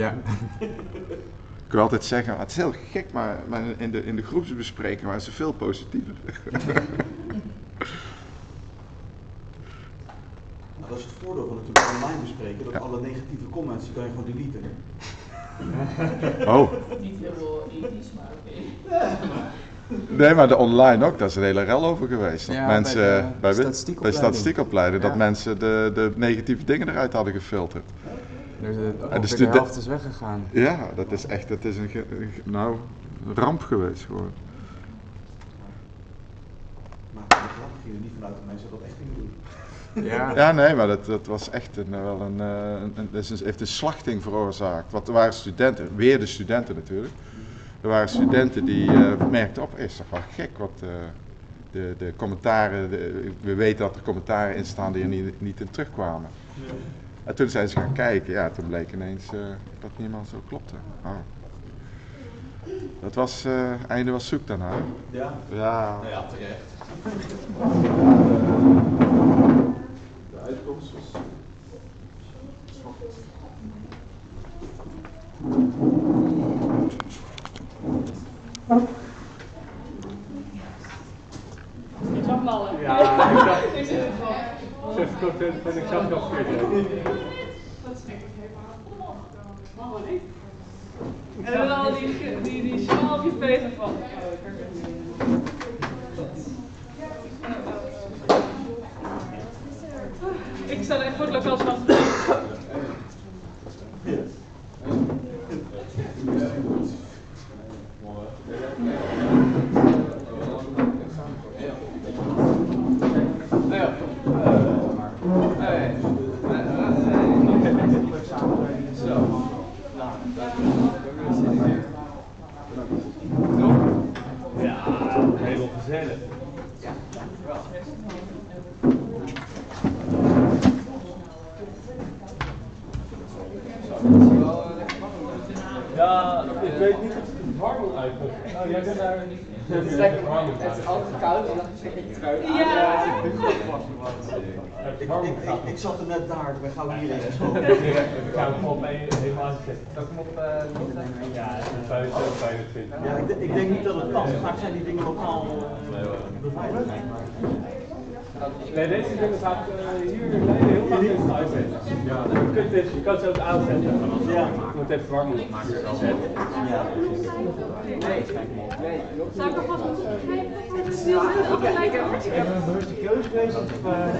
Ja. Ik wil altijd zeggen, het is heel gek, maar in de groepsbespreking waren ze veel positiever. Nou, dat is het voordeel van natuurlijk online bespreken, dat alle negatieve comments kan je gewoon deleten. Oh. Niet heel ethisch, maar oké. Nee, maar de online ook, daar is een hele rel over geweest. Dat Ja, mensen bij de bij statistiekopleiding, Ja. dat mensen de negatieve dingen eruit hadden gefilterd. Dus de de helft is weggegaan. Ja, dat is echt, dat is een ramp geweest gewoon. Maar de grap ging er niet vanuit dat mensen dat echt gingen doen. Ja. Ja, nee, maar dat was echt heeft een slachting veroorzaakt. Want er waren studenten, weer de studenten natuurlijk. Er waren studenten die merkten op, is toch wel gek wat de commentaren, we weten dat er commentaren in staan die er niet in terugkwamen. Ja. En toen zijn ze gaan kijken, ja, toen bleek ineens dat niemand zo klopte. Oh. Dat was, einde was zoek daarna. Ja? Ja. Nou ja, terecht. De uitkomst was... Ik zag ballen. Ja, ik zag- Ik zit er gewoon. Zo content ben ik zelf nog verkeerd. Dat is echt helemaal. Mama niet. En dan al die schalkjes bezig van. Oh, ik kan het niet. Ik sta er echt voor het lokaal van. Ja, helemaal gezellig. Ja, ik weet niet of het warm moet uitkomen. Oh, jij bent daar niet. Het is lekker warm. Het is altijd koud en dan is het een trui aan. Ja. Ik zat er net daar, wij gaan hier eens. Ik ga hem gewoon bij helemaal zetten. Zal ik hem op Ja, het is 25. Ja, ik denk niet dat het kan. Vaak zijn die dingen lokaal beveiligd. Nee, deze dingen gaat hier heel vaak in het uitzetten. Ja, je kan ze ook aanzetten. Ja. Je moet even warm maken. Ja. Zou ik alvast een stil gelijk Ik heb een bewuste keuze geweest of...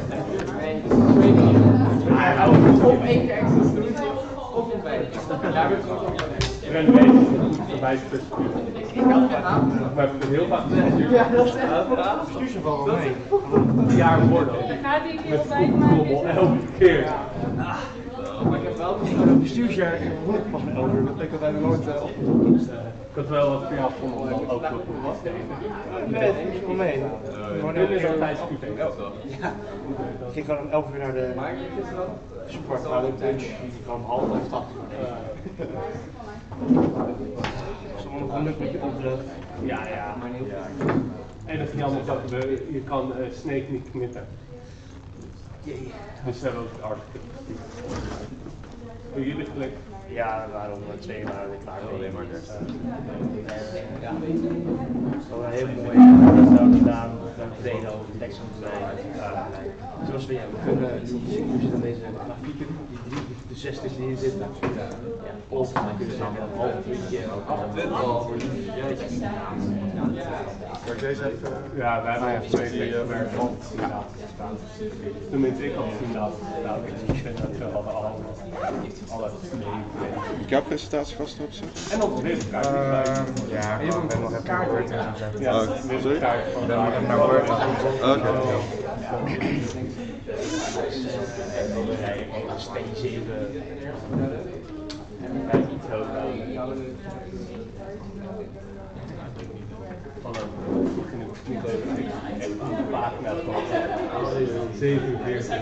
Of één keer extra doen. Of in twee. Ja, we Ren deze bij het Ik had geen naam. maar ik heb heel vaak Ja, dat is echt Stuur wel mee. een jaar worden. Ga die een keer Met ontbijt maken. voetbal elke keer. Maar ik heb wel Een bestuursjaar pas met over. Dat betekent dat wij nooit Ik had wel wat voor vonden om dan ook nog was. Nee, dat is wel mee. Dit is altijd QT. Ja. Ik ging gewoon om 11 uur naar de sport, naar de lunch van 7:30. Sommige geluk met je opdracht. Ja. En dat is jammer dat je kan Snake niet knippen. Dus we hebben ook hartstikke voor jullie geluk. Ja, we waren om 2 maanden klaar. Alleen maar 30. Ja, wel een heel mooi ook gedaan. We deden over de tekst van de zoals we kunnen zien, we zitten deze grafieken, de 60 die hier zitten. Of dan kunnen we zeggen een half uurtje voor Kan ik deze even? Ja, wij hebben twee werk van. Tenminste, ik had 10 dagen gedaan. Ik vind dat we hadden alles mee. Ik heb presentatiegasten op zich. En dan de wereldkaart. Ja, ik ben nog even kaart. Ja, de wereldkaart van daar. Oké. Steen 7. En kijk iets hoger. Hallo, ik niet even aan de pagina van 47.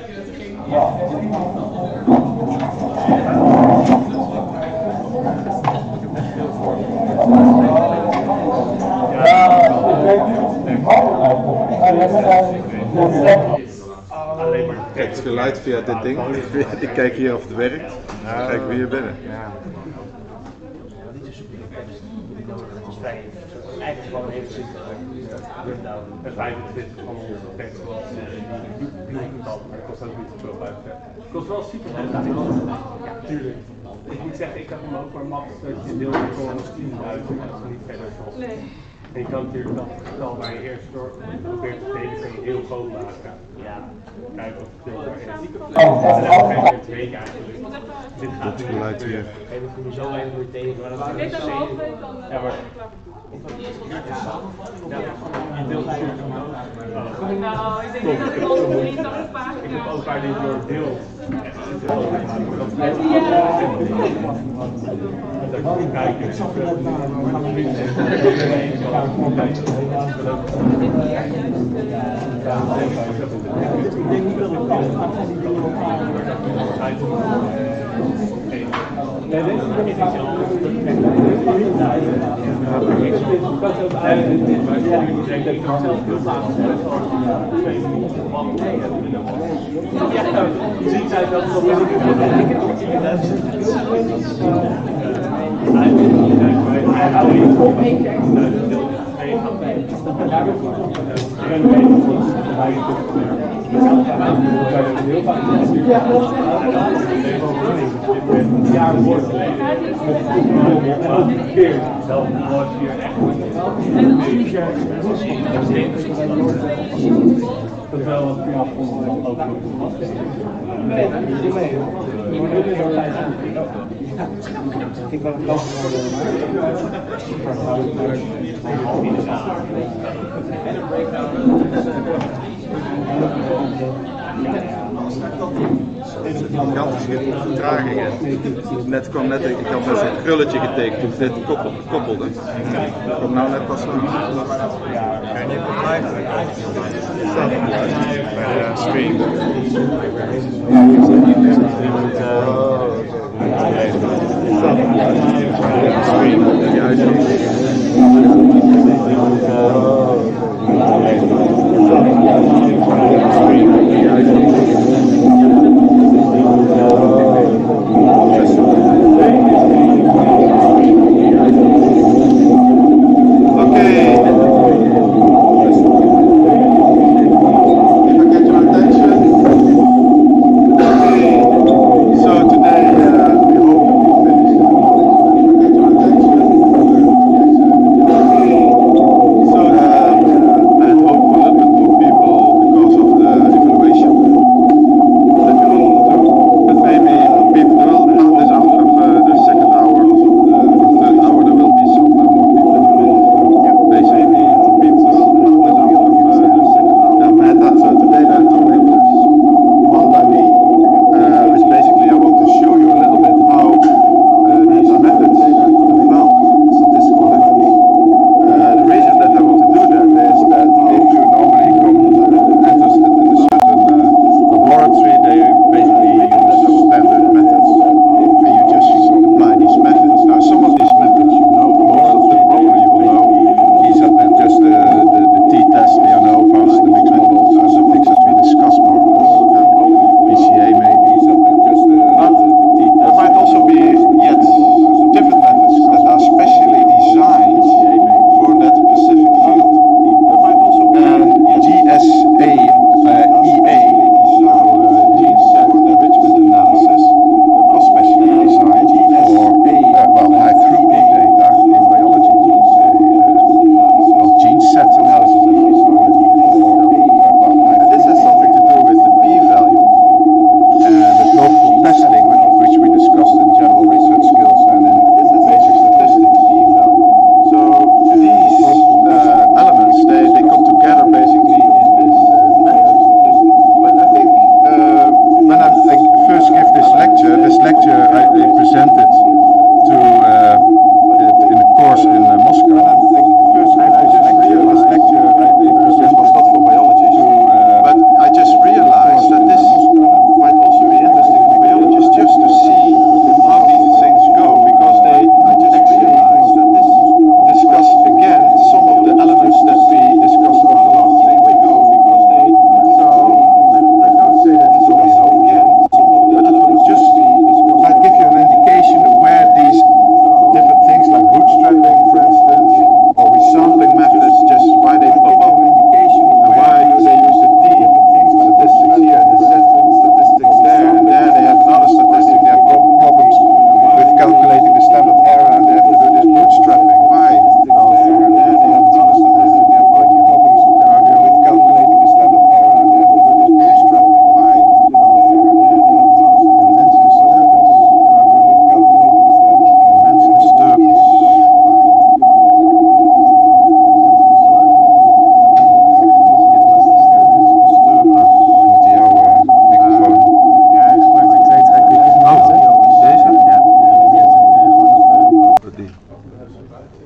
Alleen maar tekst. wordt geleid via dit ding. Ik kijk hier of het werkt. Kijk weer binnen. Ja. Dit is super. Het is vrij. Eigenlijk gewoon een hele simpele rundown. En 25 van onze tekst was dat, maar dat kost ook niet zoveel 35. Het kost wel super veel. Ja, tuurlijk. Ik moet zeggen, ik heb hem ook maar max dat je deelt voor 10.000, dat is niet verder zoals. Nee. En je kan natuurlijk dat getal waar je eerst door probeert te delen, kan je heel groot maken. Ja. Kijken of het veel daar is. En dan krijg je het week eigenlijk. Dit gaat Dit geluid weer. Even voor zo even weer tegen, maar dat Ik heb een half week dan. Ja, maar je deelt natuurlijk een nood. Nou, ik denk niet dat ik ons 83 pagina's. Ik heb ook waar dit door deelt. Ik zag vanuit naar ik denk niet dat het kan, maar van die dingen elkaar. Nee, deze is niet zo. Ik kan zelfs uit, maar ik denk dat ik het zelf heel vaak je ziet uit dat het dat wel wat je afkomt ook ik ben een Gigantische vertragingen. Ik had net een krulletje getekend toen dit koppelde. Ik kom nou net pas aan. En je komt live bij de stream.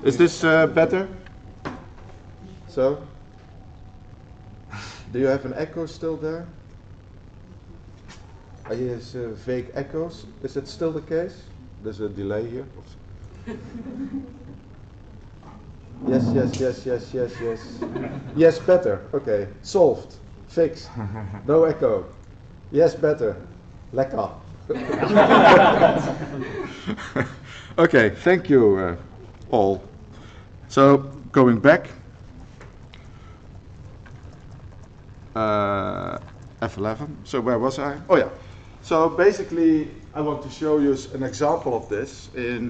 Is this better? So? Do you have an echo still there? I hear vague echoes. Is that still the case? There's a delay here. Yes, yes, yes, yes, yes, yes. Yes, better. Okay, solved. Fixed. No echo. Yes, better. Lekker. Okay, thank you all. So, going back. F11. So where was I? Oh yeah. So basically, I want to show you an example of this.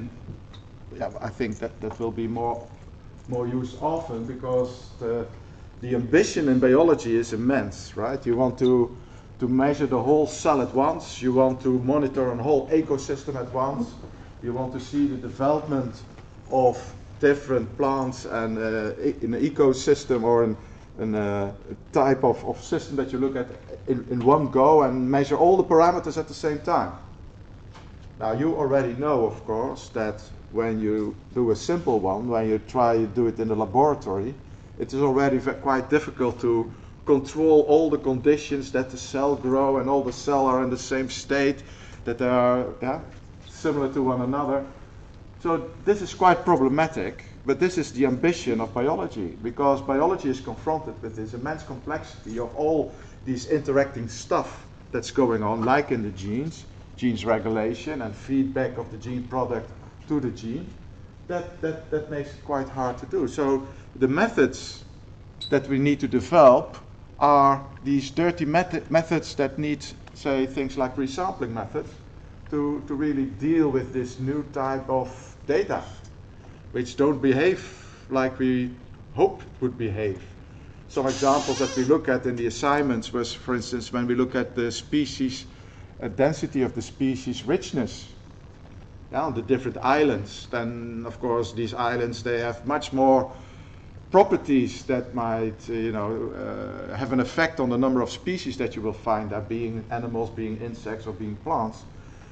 I think that will be more used often, because the ambition in biology is immense, right? You want to measure the whole cell at once. You want to monitor a whole ecosystem at once. You want to see the development of different plants and in an ecosystem or in a type of system that you look at in one go and measure all the parameters at the same time. Now you already know, of course, that when you do a simple one, when you try to do it in the laboratory, it is already quite difficult to control all the conditions that the cell grow and all the cells are in the same state, that they are similar to one another. So this is quite problematic, but this is the ambition of biology, because biology is confronted with this immense complexity of all these interacting stuff that's going on, like in the genes regulation and feedback of the gene product to the gene. That makes it quite hard to do. So the methods that we need to develop are these dirty methods that need, say, things like resampling methods to really deal with this new type of data, which don't behave like we hoped would behave. Some examples that we look at in the assignments was, for instance, when we look at the species density of the species richness on the different islands, then of course these islands, they have much more properties that might have an effect on the number of species that you will find there, being animals, being insects, or being plants,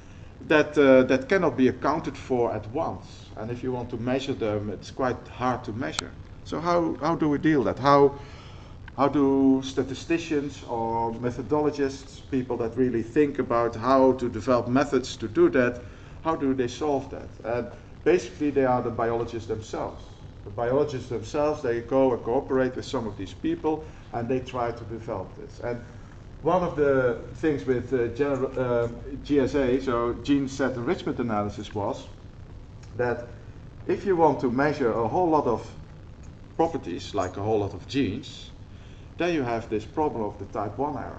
that cannot be accounted for at once. And if you want to measure them, it's quite hard to measure. So how do we deal with that? How do statisticians or methodologists, people that really think about how to develop methods to do that, how do they solve that? And basically they are the biologists themselves. The biologists themselves, they go and cooperate with some of these people and they try to develop this. And one of the things with GSA, so gene set enrichment analysis, was that if you want to measure a whole lot of properties, like a whole lot of genes, then you have this problem of the type 1 error.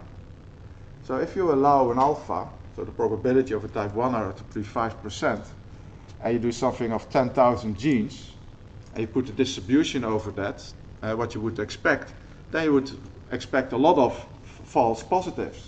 So if you allow an alpha, so the probability of a type 1 error to be 5%, and you do something of 10,000 genes, and you put a distribution over that, what you would expect, then you would expect a lot of false positives.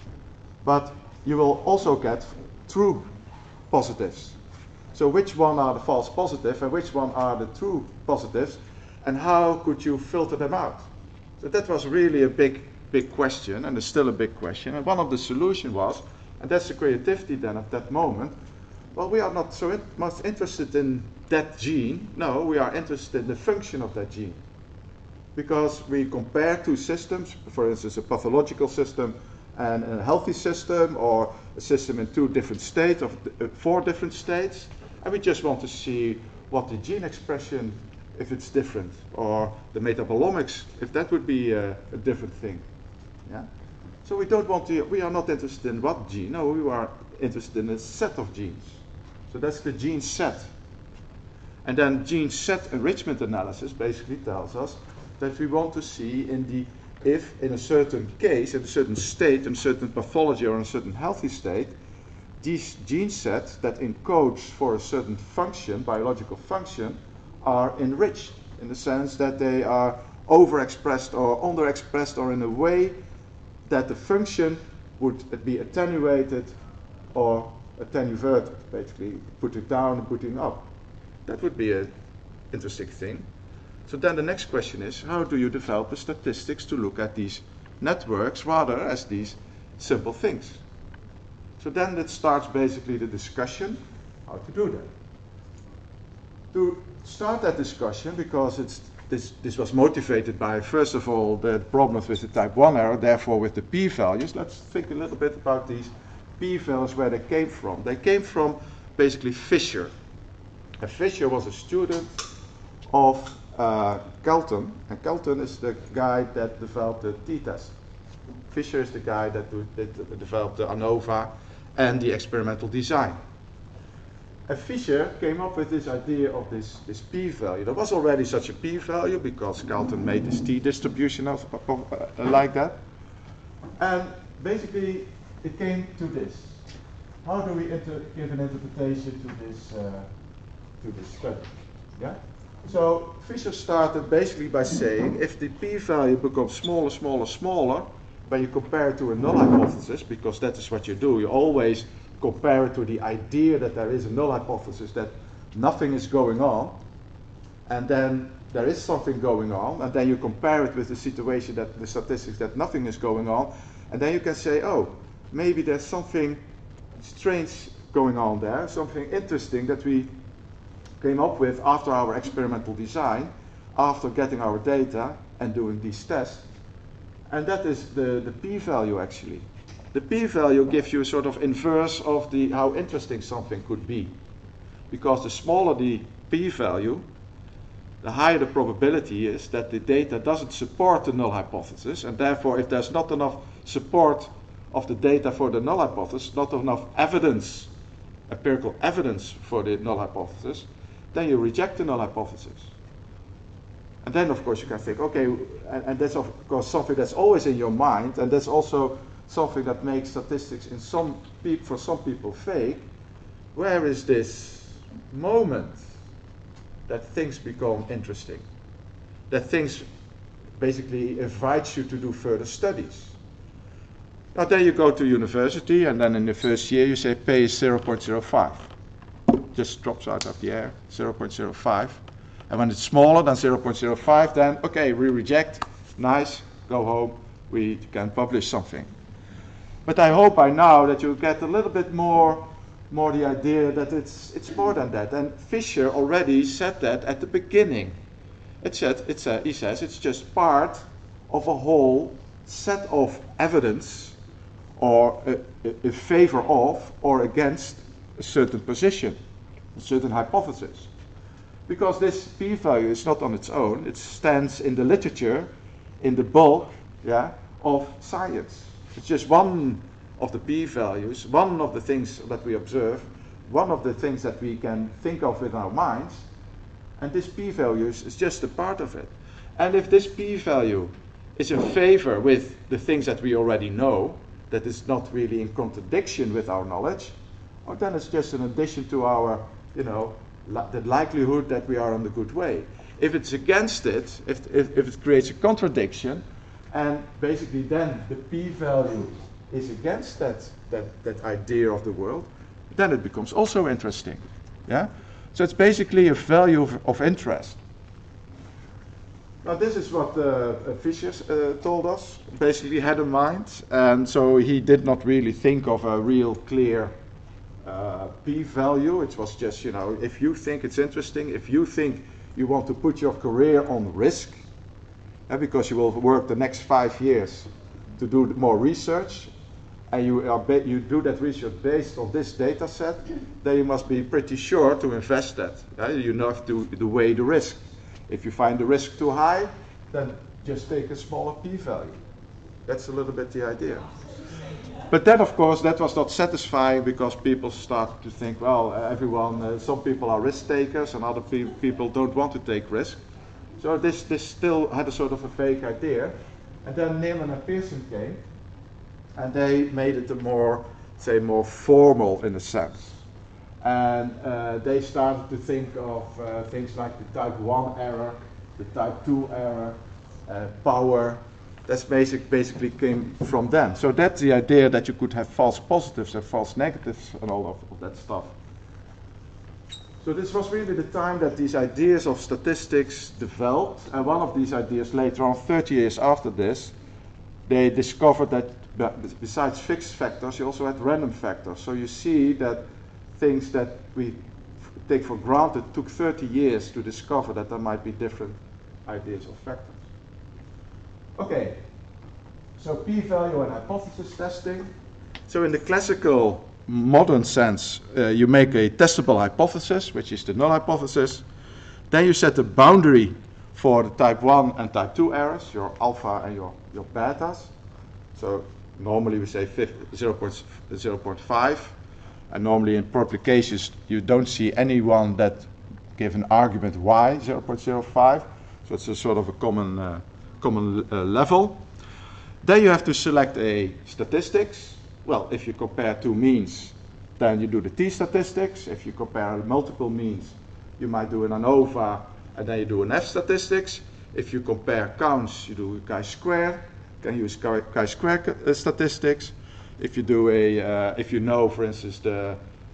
But you will also get true positives. So which one are the false positives and which one are the true positives, and how could you filter them out? So that was really a big question, and it's still a big question. And one of the solutions was, and that's the creativity then at that moment, well, we are not so much interested in that gene. No, we are interested in the function of that gene. Because we compare two systems, for instance, a pathological system and a healthy system, or a system in 2 different states, or 4 different states, and we just want to see what the gene expression, if it's different, or the metabolomics, if that would be a different thing. Yeah? So we are not interested in what gene, no, we are interested in a set of genes. So that's the gene set. And then gene set enrichment analysis basically tells us that we want to see if in a certain case, in a certain state, in a certain pathology or in a certain healthy state, these gene sets that encodes for a certain function, biological function, are enriched in the sense that they are overexpressed or underexpressed, or in a way that the function would be attenuated or attenuated, basically putting down and putting up. That would be an interesting thing. So then the next question is, how do you develop the statistics to look at these networks rather as these simple things? So then it starts basically the discussion how to do that. to start that discussion, because this was motivated by, first of all, the problems with the type 1 error, therefore with the p-values. Let's think a little bit about these p-values, where they came from. They came from basically Fisher. And Fisher was a student of Kelton, and Kelton is the guy that developed the t-test. Fisher is the guy that developed the ANOVA and the experimental design. And Fisher came up with this idea of this p-value. There was already such a p-value because Kelton made this t-distribution like that. And basically it came to this. How do we give an interpretation to this study? Yeah? So Fisher started basically by saying, if the p-value becomes smaller, smaller, smaller, when you compare it to a null hypothesis, because that is what you do, you always compare it to the idea that there is a null hypothesis, that nothing is going on, and then there is something going on, and then you compare it with the situation, that the statistics that nothing is going on, and then you can say, oh, maybe there's something strange going on there, something interesting that we came up with after our experimental design, after getting our data and doing these tests. And that is the p-value actually. The p-value gives you a sort of inverse of how interesting something could be. Because the smaller the p-value, the higher the probability is that the data doesn't support the null hypothesis, and therefore if there's not enough support of the data for the null hypothesis, not enough evidence, empirical evidence for the null hypothesis, then you reject the null hypothesis. And then of course you can think, okay, and that's of course something that's always in your mind, and that's also something that makes statistics for some people fake. Where is this moment that things become interesting? That things basically invites you to do further studies. Now then you go to university, and then in the first year you say P is 0.05. Just drops out of the air, 0.05. And when it's smaller than 0.05, then okay, we reject, nice, go home, we can publish something. But I hope by now that you get a little bit more the idea that it's more than that. And Fisher already said that at the beginning. He says it's just part of a whole set of evidence, or a favor of or against a certain position, a certain hypothesis. Because this p-value is not on its own, it stands in the literature, in the bulk, of science. It's just one of the p-values, one of the things that we observe, one of the things that we can think of with our minds, and this p-value is just a part of it. And if this p-value is in favor with the things that we already know, that is not really in contradiction with our knowledge, or then it's just an addition to our, the likelihood that we are on the good way. If it's against it, if it creates a contradiction, and basically then the p-value is against that idea of the world, then it becomes also interesting. Yeah? So it's basically a value of interest. Now this is what Fisher told us, basically had in mind, and so he did not really think of a real clear p-value. It was just, if you think it's interesting, if you think you want to put your career on risk, because you will work the next 5 years to do more research, and you do that research based on this data set, then you must be pretty sure to invest that. You have to weigh the risk. If you find the risk too high, then just take a smaller p-value. That's a little bit the idea. But then, of course, that was not satisfying, because people started to think, well, some people are risk takers and other people don't want to take risk. So this still had a sort of a fake idea. And then Neyman and Pearson came, and they made it more formal in a sense. And they started to think of things like the type 1 error, the type 2 error, power. That's basically came from them. So that's the idea, that you could have false positives and false negatives and all of that stuff. So this was really the time that these ideas of statistics developed. And one of these ideas later on, 30 years after this, they discovered that besides fixed factors, you also had random factors. So you see that things that we take for granted took 30 years to discover that there might be different ideas of factors. Okay, so p-value and hypothesis testing. So in the classical modern sense, you make a testable hypothesis, which is the null hypothesis. Then you set a boundary for the type 1 and type 2 errors, your alpha and your betas. So normally we say 0.5. And normally in applications you don't see anyone that give an argument y 0.05. So it's a sort of a common level. Then you have to select a statistics. Well, if you compare two means, then you do the t-statistics. If you compare multiple means, you might do an ANOVA, and then you do an f-statistics. If you compare counts, you do chi-square. You can use chi-square statistics. If you do if you know, for instance, the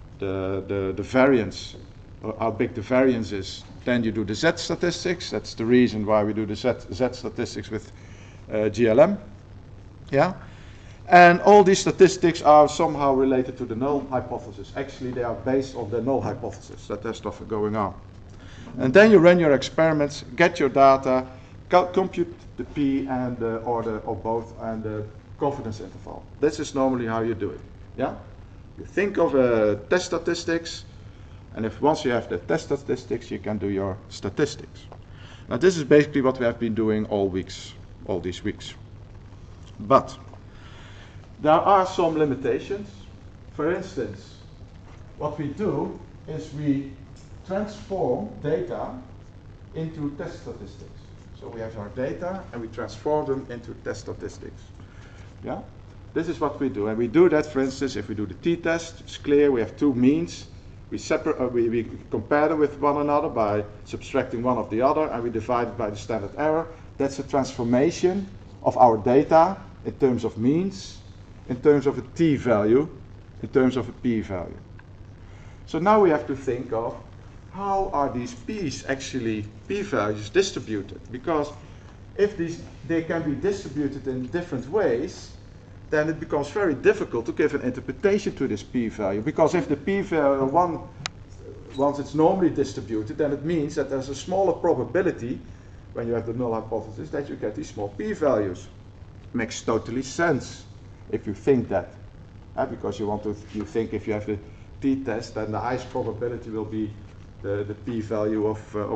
variance, or how big the variance is, then you do the z statistics. That's the reason why we do the z statistics with GLM. Yeah. And all these statistics are somehow related to the null hypothesis. Actually, they are based on the null hypothesis, that there's stuff going on. And then you run your experiments, get your data, compute the p and or both, and the confidence interval. This is normally how you do it. Yeah? You think of test statistics, and if once you have the test statistics, you can do your statistics. Now this is basically what we have been doing all these weeks. But there are some limitations. For instance, what we do is we transform data into test statistics. So we have our data and we transform them into test statistics. Yeah? This is what we do. And we do that, for instance, if we do the t-test, it's clear we have two means. We compare them with one another by subtracting one of the other, and we divide it by the standard error. That's a transformation of our data in terms of means, in terms of a t-value, in terms of a p-value. So now we have to think of how are these p's actually p-values distributed? Because if they can be distributed in different ways, then it becomes very difficult to give an interpretation to this p-value. Because if the p-value once it's normally distributed, then it means that there's a smaller probability, when you have the null hypothesis, that you get these small p-values. Makes totally sense if you think that. Because you think if you have the t-test, then the highest probability will be the p-value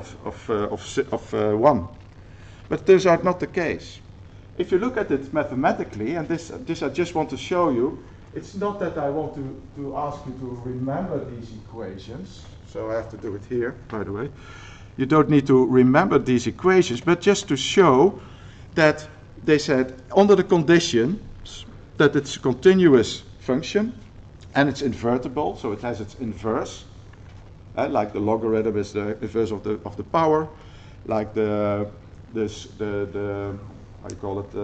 of 1. But those are not the case. If you look at it mathematically, and this I just want to show you, it's not that I want to ask you to remember these equations. So I have to do it here, by the way. You don't need to remember these equations, but just to show that they said under the conditions that it's a continuous function and it's invertible, so it has its inverse, like the logarithm is the inverse of the power, like the how you call it,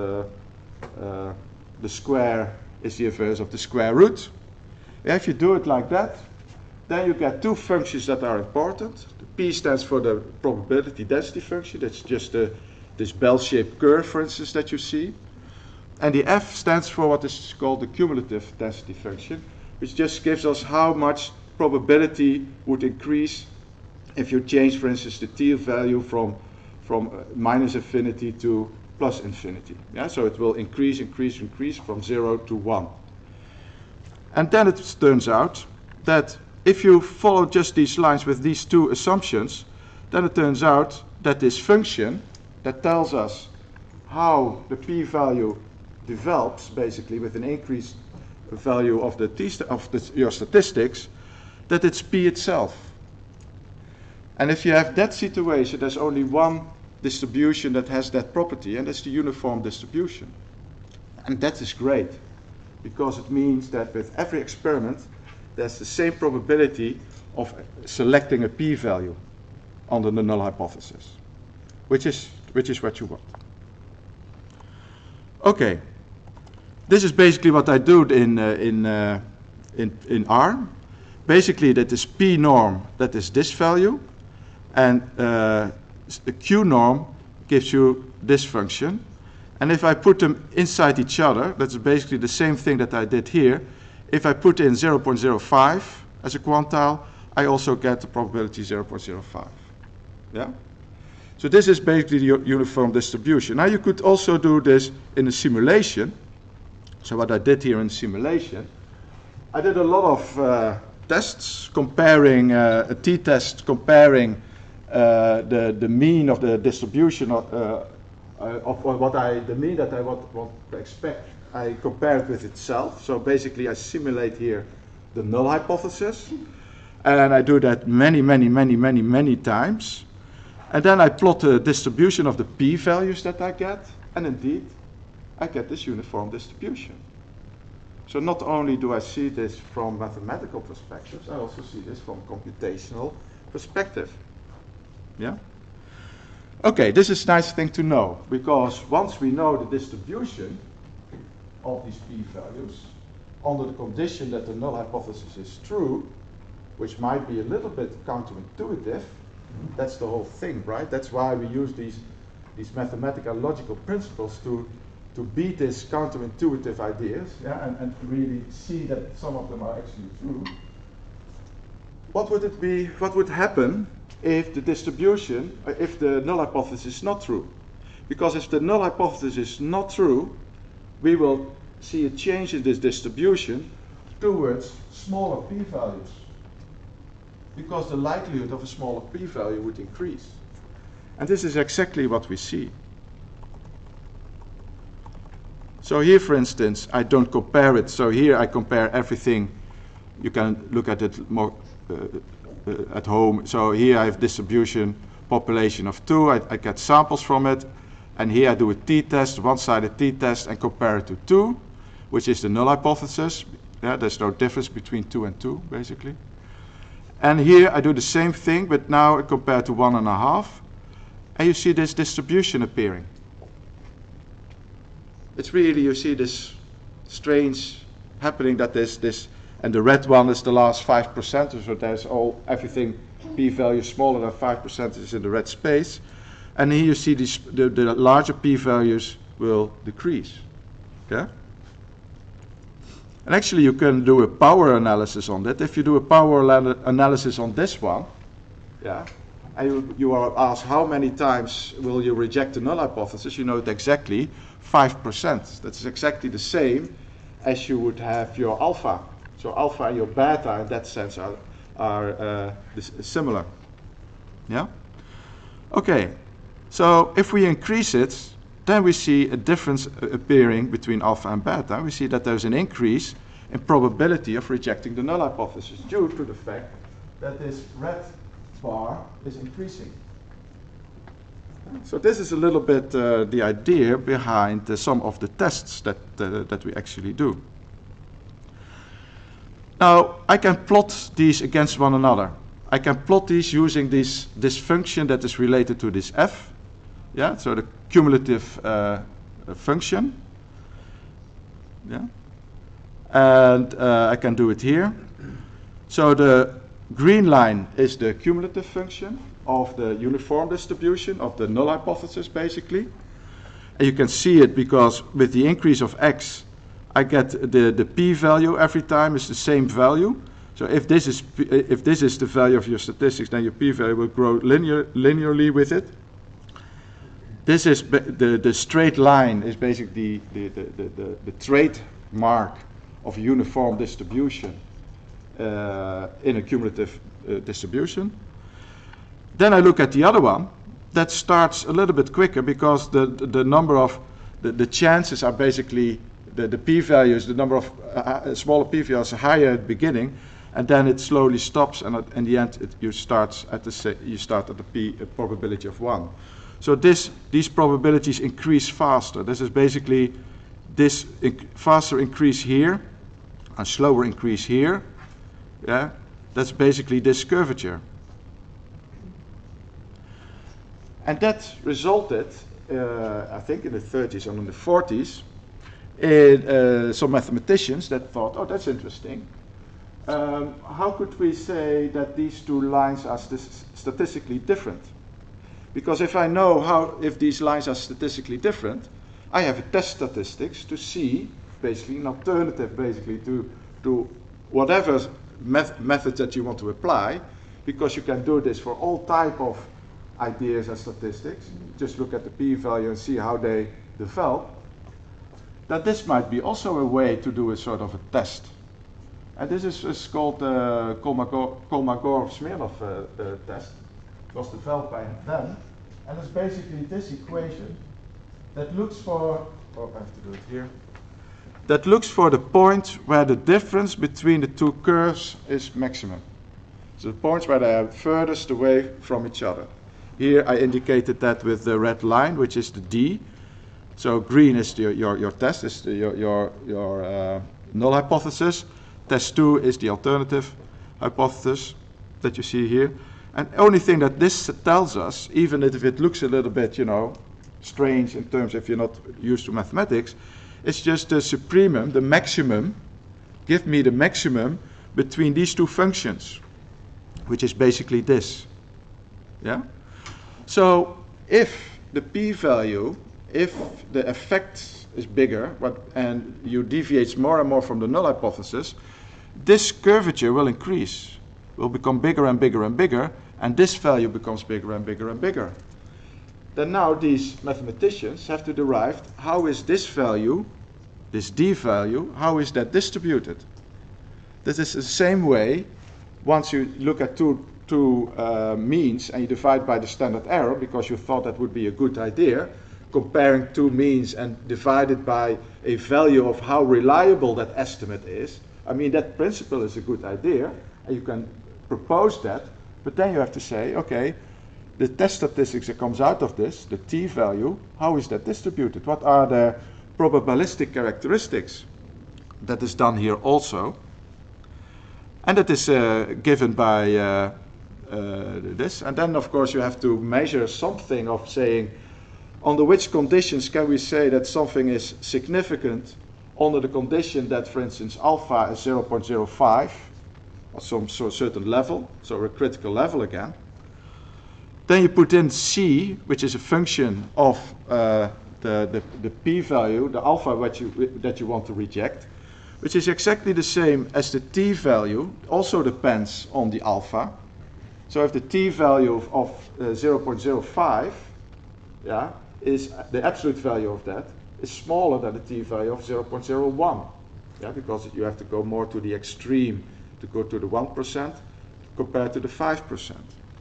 the square is the inverse of the square root. If you do it like that, then you get two functions that are important. The p stands for the probability density function. That's just this bell-shaped curve, for instance, that you see. And the f stands for what is called the cumulative density function, which just gives us how much probability would increase if you change, for instance, the t value from minus infinity to plus infinity. Yeah? So it will increase from 0 to 1. And then it turns out that if you follow just these lines with these two assumptions, then it turns out that this function that tells us how the p-value develops, basically with an increased value of your statistics, that it's p itself. And if you have that situation, there's only one distribution that has that property, and that's the uniform distribution. And that is great, because it means that with every experiment, there's the same probability of selecting a p-value under the null hypothesis, which is what you want. Okay, this is basically what I do in R. Basically, that is p norm, that is this value, and the q norm gives you this function. And if I put them inside each other, that's basically the same thing that I did here. If I put in 0.05 as a quantile, I also get the probability 0.05. Yeah? So this is basically the uniform distribution. Now you could also do this in a simulation. So what I did here in simulation, I did a lot of tests comparing, a t-test comparing the mean of the distribution of the mean that I want to expect. I compare it with itself. So basically I simulate here the null hypothesis. And I do that many times. And then I plot the distribution of the p-values that I get. And indeed, I get this uniform distribution. So not only do I see this from mathematical perspectives, I also see this from computational perspective. Yeah? Okay, this is a nice thing to know, because once we know the distribution of these p-values, under the condition that the null hypothesis is true, which might be a little bit counterintuitive, that's the whole thing, right? That's why we use these mathematical logical principles to beat these counterintuitive ideas, yeah, and really see that some of them are actually true. What would it be? What would happen if the distribution, if the null hypothesis is not true? Because if the null hypothesis is not true, we will see a change in this distribution towards smaller p-values, because the likelihood of a smaller p-value would increase. And this is exactly what we see. So here, for instance, I don't compare it. So here I compare everything. You can look at it more at home. So here I have distribution population of 2. I get samples from it. And here I do a t-test, one-sided t-test, and compare it to 2, which is the null hypothesis. Yeah, there's no difference between 2 and 2, basically. And here I do the same thing, but now I compare to 1.5. And you see this distribution appearing. It's really, you see this strange happening that this, and the red one is the last 5%, so there's everything p-value smaller than 5% is in the red space. And here you see the larger p-values will decrease. Okay? And actually you can do a power analysis on that. If you do a power analysis on this one, yeah, and you are asked how many times will you reject the null hypothesis, you know it exactly, 5%. That's exactly the same as you would have your alpha. So alpha and your beta in that sense are similar. Yeah? Okay, so if we increase it, then we see a difference appearing between alpha and beta. We see that there's an increase in probability of rejecting the null hypothesis due to the fact that this red bar is increasing. So this is a little bit the idea behind some of the tests that we actually do. Now, I can plot these against one another. I can plot these using this function that is related to this f. Yeah, so the cumulative function. Yeah, and I can do it here. So the green line is the cumulative function of the uniform distribution of the null hypothesis, basically. And you can see it because with the increase of x, I get the p-value every time is the same value. So if this is the value of your statistics, then your p-value will grow linearly with it. This is the straight line is basically the trademark of a uniform distribution in a cumulative distribution. Then I look at the other one that starts a little bit quicker because the number of the chances are basically the p-values, the number of smaller p-values are higher at the beginning, and then it slowly stops, and in the end you start at the probability of 1. So these probabilities increase faster. This is basically this faster increase here and slower increase here. Yeah, that's basically this curvature. And that resulted, I think in the 30s and in the 40s, in some mathematicians that thought, oh, that's interesting. How could we say that these two lines are statistically different? Because if I know if these lines are statistically different, I have a test statistics to see basically an alternative basically to whatever methods that you want to apply, because you can do this for all type of ideas and statistics. Just look at the p-value and see how they develop. That this might be also a way to do a sort of a test. And this is called the Kolmogorov-Smirnov test. It was developed by them. And it's basically this equation that looks for, oh, I have to do it here, that looks for the point where the difference between the two curves is maximum. So the points where they are furthest away from each other. Here I indicated that with the red line, which is the D. So green is your test, is your null hypothesis. Test 2 is the alternative hypothesis that you see here. And the only thing that this tells us, even if it looks a little bit, strange in terms if you're not used to mathematics, it's just the supremum, the maximum. Give me the maximum between these two functions, which is basically this. Yeah? So if the p-value, if the effect is bigger and you deviate more and more from the null hypothesis, this curvature will increase, will become bigger and bigger and bigger, and this value becomes bigger and bigger and bigger. Then now these mathematicians have to derive how is this value, this d value, how is that distributed? This is the same way once you look at two means and you divide by the standard error because you thought that would be a good idea, comparing two means and divide it by a value of how reliable that estimate is. I mean, that principle is a good idea and you can propose that, but then you have to say, okay, the test statistics that comes out of this, the t value, how is that distributed? What are the probabilistic characteristics? That is done here also. And that is given by this. And then, of course, you have to measure something of saying, under which conditions can we say that something is significant under the condition that, for instance, alpha is 0.05, or some certain level, so a critical level again. Then you put in c, which is a function of the p-value, the alpha that you want to reject, which is exactly the same as the t-value, also depends on the alpha. So if the t-value of 0.05, yeah, is the absolute value of that, is smaller than the t-value of 0.01, yeah, because you have to go more to the extreme to go to the 1% compared to the 5%.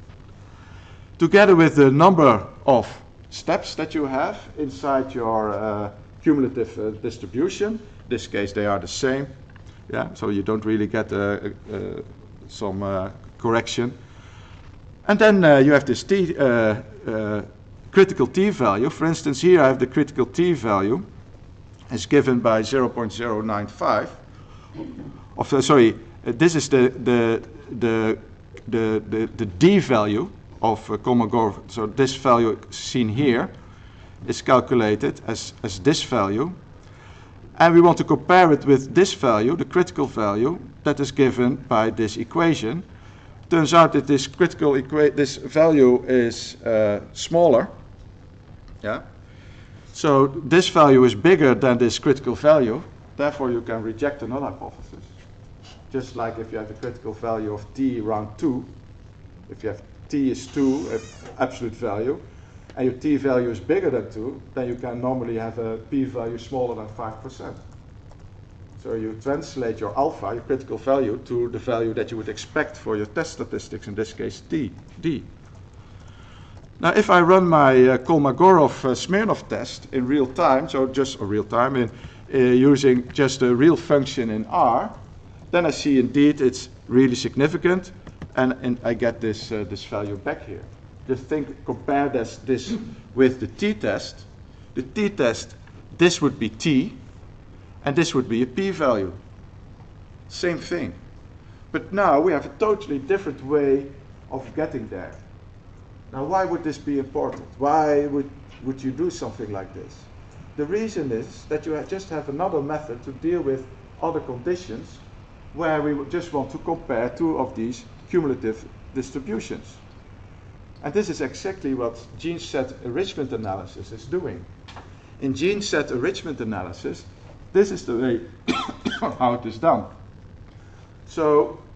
Together with the number of steps that you have inside your cumulative distribution, in this case they are the same, yeah, so you don't really get some correction. And then you have this critical t-value. For instance, here I have the critical t-value is given by 0.095. Sorry, this is the d value of Kolmogorov. So this value seen here is calculated as this value. And we want to compare it with this value, the critical value, that is given by this equation. Turns out that this this value is smaller. Yeah. So this value is bigger than this critical value. Therefore, you can reject the null hypothesis. Just like if you have the critical value of t around 2, if you have t is 2, absolute value, and your t value is bigger than 2, then you can normally have a p value smaller than 5%. So you translate your alpha, your critical value, to the value that you would expect for your test statistics, in this case d. Now if I run my Kolmogorov-Smirnov test in real time, so just real time, using just a real function in R, then I see indeed it's really significant, and I get this value back here. Just compare this with the t-test. The t-test, this would be t, and this would be a p-value. Same thing. But now we have a totally different way of getting there. Now why would this be important? Why would you do something like this? The reason is that you just have another method to deal with other conditions where we just want to compare two of these cumulative distributions. And this is exactly what gene set enrichment analysis is doing. In gene set enrichment analysis, this is the way how it is done. So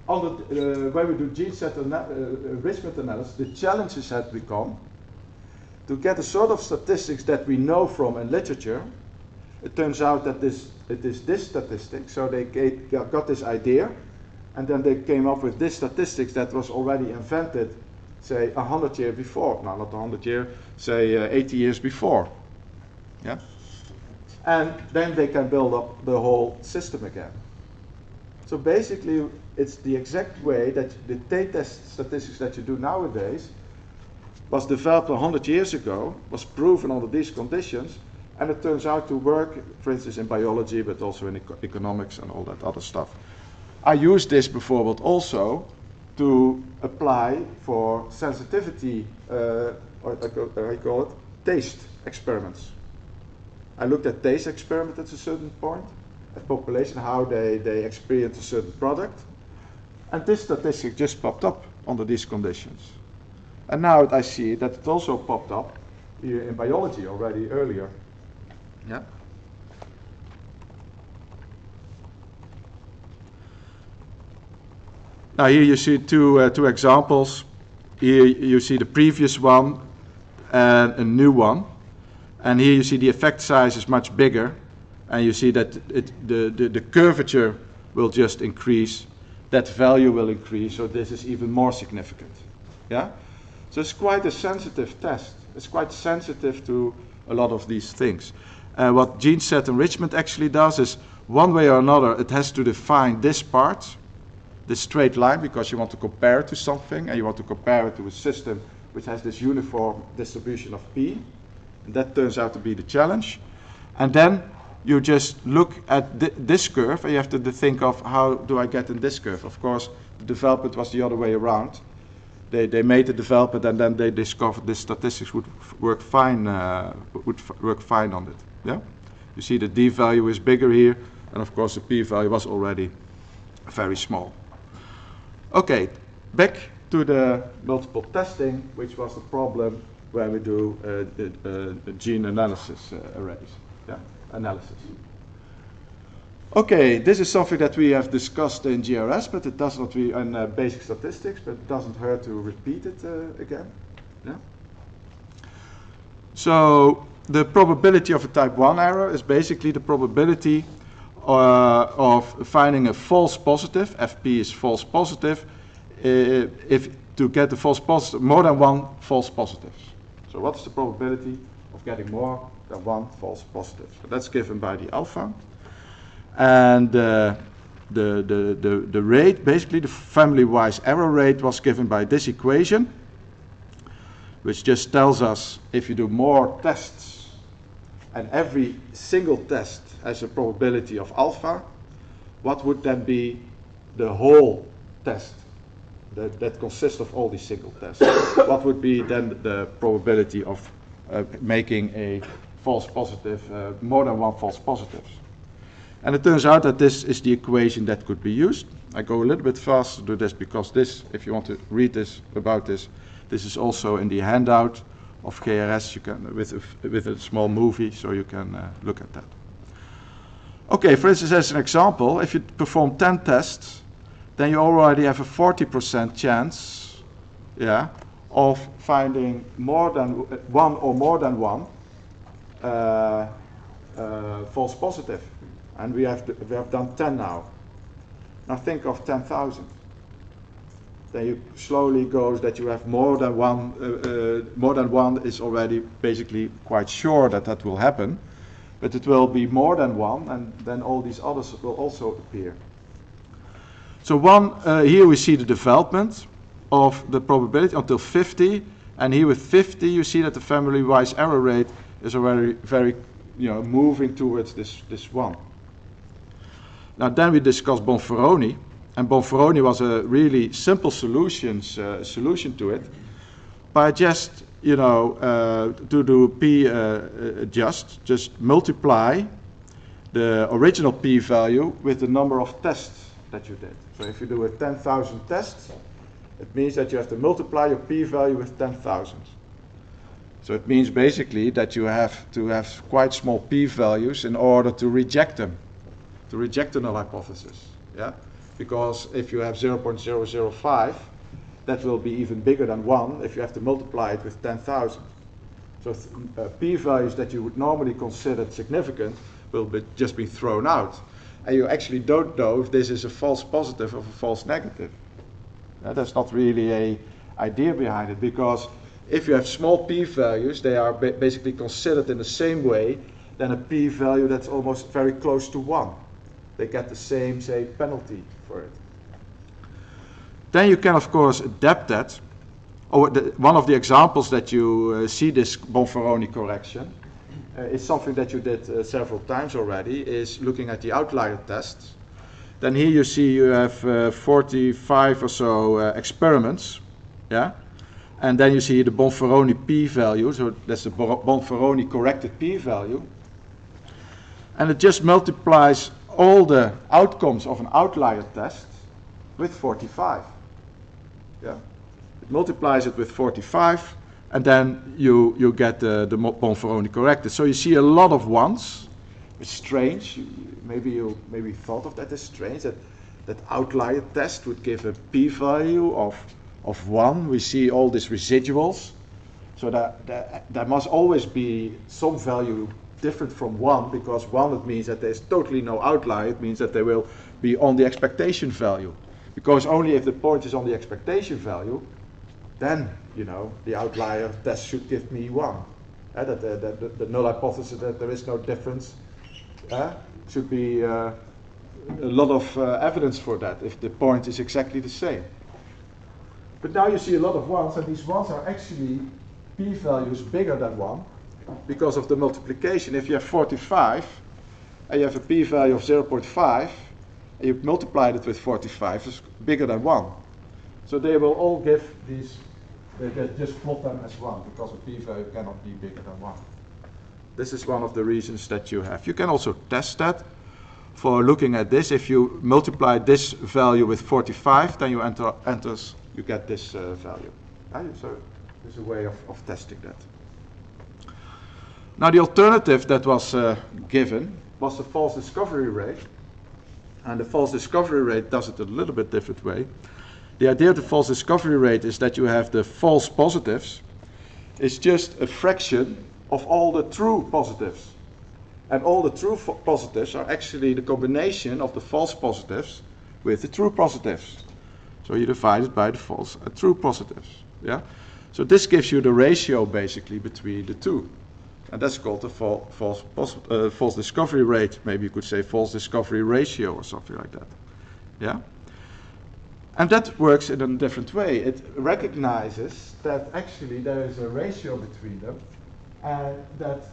when we do gene set enrichment analysis, the challenges had become to get a sort of statistics that we know from in literature. It turns out that it is this statistic, so they got this idea, and then they came up with this statistics that was already invented, say 100 years before. No, not 100 years, say 80 years before. Yeah? And then they can build up the whole system again. So basically, it's the exact way that the t-test statistics that you do nowadays was developed 100 years ago, was proven under these conditions, and it turns out to work, for instance, in biology, but also in economics and all that other stuff. I use this before, but also to apply for sensitivity, or I call it, taste experiments. I looked at taste experiments at a certain point, at population, how they experience a certain product, and this statistic just popped up under these conditions. And now I see that it also popped up here in biology already earlier. Yeah. Now here you see two examples. Here you see the previous one and a new one. And here you see the effect size is much bigger. And you see that the curvature will just increase. That value will increase, so this is even more significant. Yeah? So it's quite a sensitive test. It's quite sensitive to a lot of these things. What gene set enrichment actually does is, one way or another, it has to define this part, this straight line, because you want to compare it to something, and you want to compare it to a system which has this uniform distribution of P. And that turns out to be the challenge. And then you just look at this curve, and you have to think of, how do I get in this curve? Of course, the development was the other way around. They made the development, and then they discovered the statistics would work fine on it. Yeah, you see the d value is bigger here, and of course the p value was already very small. Okay, back to the multiple testing, which was the problem when we do gene analysis arrays. Yeah, analysis. Okay, this is something that we have discussed in GRS, but it does not be in basic statistics, but it doesn't hurt to repeat it again. Yeah. So the probability of a type 1 error is basically the probability of finding a false positive. Fp is false positive. If to get the false positive, more than one false positives. So what is the probability of getting more than one false positive? So that's given by the alpha. And the rate, basically the family-wise error rate, was given by this equation, which just tells us if you do more tests and every single test has a probability of alpha, what would then be the whole test that consists of all these single tests? What would be then the probability of making a false positive, more than one false positives? And it turns out that this is the equation that could be used. I go a little bit fast to do this because this, if you want to read this about this, this is also in the handout of GRS. You can with a small movie, so you can look at that. Okay, for instance, as an example, if you perform 10 tests, then you already have a 40% chance, yeah, of finding more than one or more than one false positive. And we have done 10 now. Now think of 10,000. Then you slowly goes that you have more than one. More than one is already basically quite sure that that will happen, but it will be more than one, and then all these others will also appear. So here we see the development of the probability until 50, and here with 50 you see that the family-wise error rate is already very, moving towards this one. Now then we discussed Bonferroni, and Bonferroni was a really simple solution to it, by just to do p just multiply the original p value with the number of tests that you did. So if you do 10,000 tests, it means that you have to multiply your p value with 10,000. So it means basically that you have to have quite small p values in order to reject them. To reject the null hypothesis, yeah, because if you have 0.005, that will be even bigger than 1 if you have to multiply it with 10,000. So p-values that you would normally consider significant will just be thrown out. And you actually don't know if this is a false positive or a false negative. That's not really an idea behind it, because if you have small p-values, they are basically considered in the same way than a p-value that's almost very close to 1. They get the same, say, penalty for it. Then you can, of course, adapt that. One of the examples that you see this Bonferroni correction is something that you did several times already, is looking at the outlier tests. Then here you see you have 45 or so experiments, yeah? And then you see the Bonferroni p-value, so that's the Bonferroni corrected p-value. And it just multiplies all the outcomes of an outlier test with 45. Yeah? It multiplies it with 45, and then you get the Bonferroni corrected. So you see a lot of ones. It's strange. Maybe you thought of that as strange, that outlier test would give a p-value of 1. We see all these residuals. So there must always be some value different from 1, because 1, it means that there's totally no outlier. It means that they will be on the expectation value. Because only if the point is on the expectation value, then, you know, the outlier test should give me 1. The null hypothesis that there is no difference should be a lot of evidence for that, if the point is exactly the same. But now you see a lot of 1s, and these 1s are actually p-values bigger than 1 because of the multiplication. If you have 45 and you have a p-value of 0.5 and you multiply it with 45, it's bigger than 1. So they will all give these, they just plot them as 1 because a p-value cannot be bigger than 1. This is one of the reasons that you have. You can also test that for looking at this. If you multiply this value with 45, then you you get this value. So there's a way of testing that. Now the alternative that was given was the false discovery rate. And the false discovery rate does it a little bit different way. The idea of the false discovery rate is that you have the false positives. It's just a fraction of all the true positives. And all the true positives are actually the combination of the false positives with the true positives. So you divide it by the false and true positives. Yeah? So this gives you the ratio basically between the two. And that's called the false discovery rate. Maybe you could say false discovery ratio or something like that. Yeah? And that works in a different way. It recognizes that actually there is a ratio between them, and that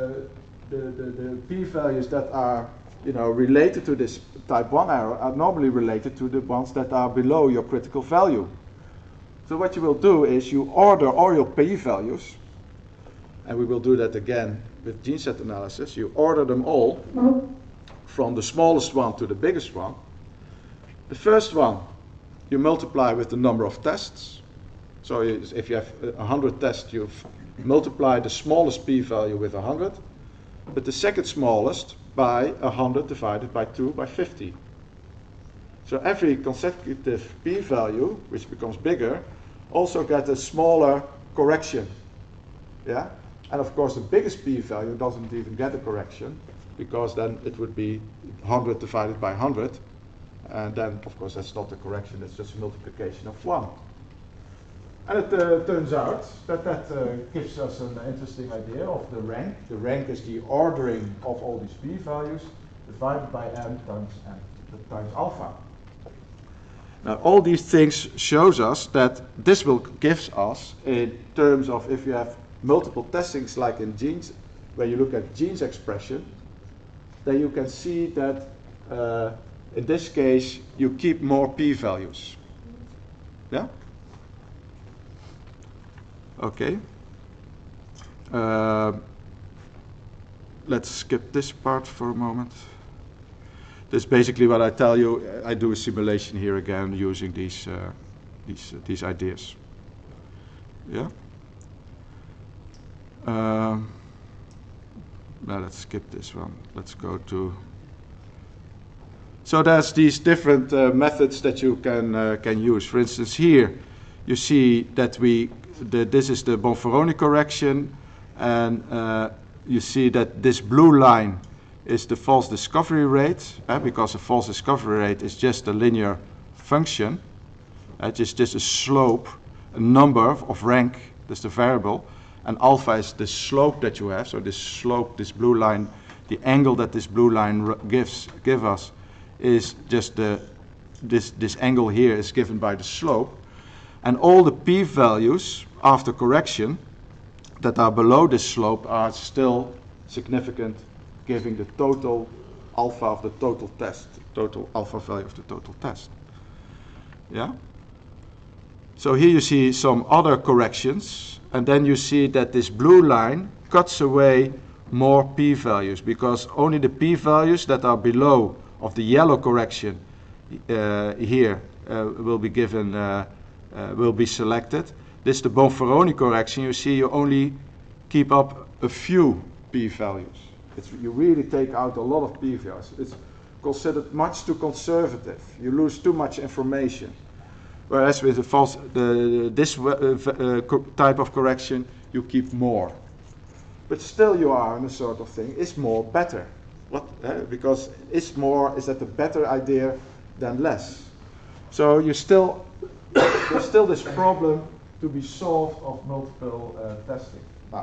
the p-values that are, you know, related to this type 1 error are normally related to the ones that are below your critical value. So what you will do is you order all your p-values, and we will do that again with gene set analysis. You order them all from the smallest one to the biggest one. The first one you multiply with the number of tests. So if you have 100 tests, you multiply the smallest p-value with 100, but the second smallest by 100 divided by 2 by 50. So every consecutive p-value, which becomes bigger, also gets a smaller correction. Yeah? And of course the biggest p-value doesn't even get a correction, because then it would be 100 divided by 100, and then of course that's not a correction, it's just a multiplication of 1. And it turns out that gives us an interesting idea of the rank. The rank is the ordering of all these p-values divided by n times alpha. Now all these things shows us that this will gives us, in terms of if you have multiple testings like in genes, where you look at genes expression, then you can see that in this case you keep more p-values. Yeah? Okay. Let's skip this part for a moment. This is basically what I tell you. I do a simulation here again using these ideas. Yeah. Now let's skip this one. Let's go to. So there's these different methods that you can use. For instance, here you see that this is the Bonferroni correction, and you see that this blue line is the false discovery rate, because a false discovery rate is just a linear function. It's just a slope, a number of rank, that's the variable, and alpha is the slope that you have. So this slope, this blue line, the angle that this blue line gives us is just this angle here is given by the slope. And all the p-values after correction that are below this slope are still significant, giving the total alpha of the total test, total alpha value of the total test. Yeah? So here you see some other corrections, and then you see that this blue line cuts away more p-values, because only the p-values that are below of the yellow correction here will be given, will be selected. This is the Bonferroni correction. You see you only keep up a few p-values. You really take out a lot of p-values. It's considered much too conservative. You lose too much information. Whereas with this type of correction, you keep more. But still you are in a sort of thing, is more better? Because is more, is that a better idea than less? So there's still this problem to be solved of multiple testing. Now,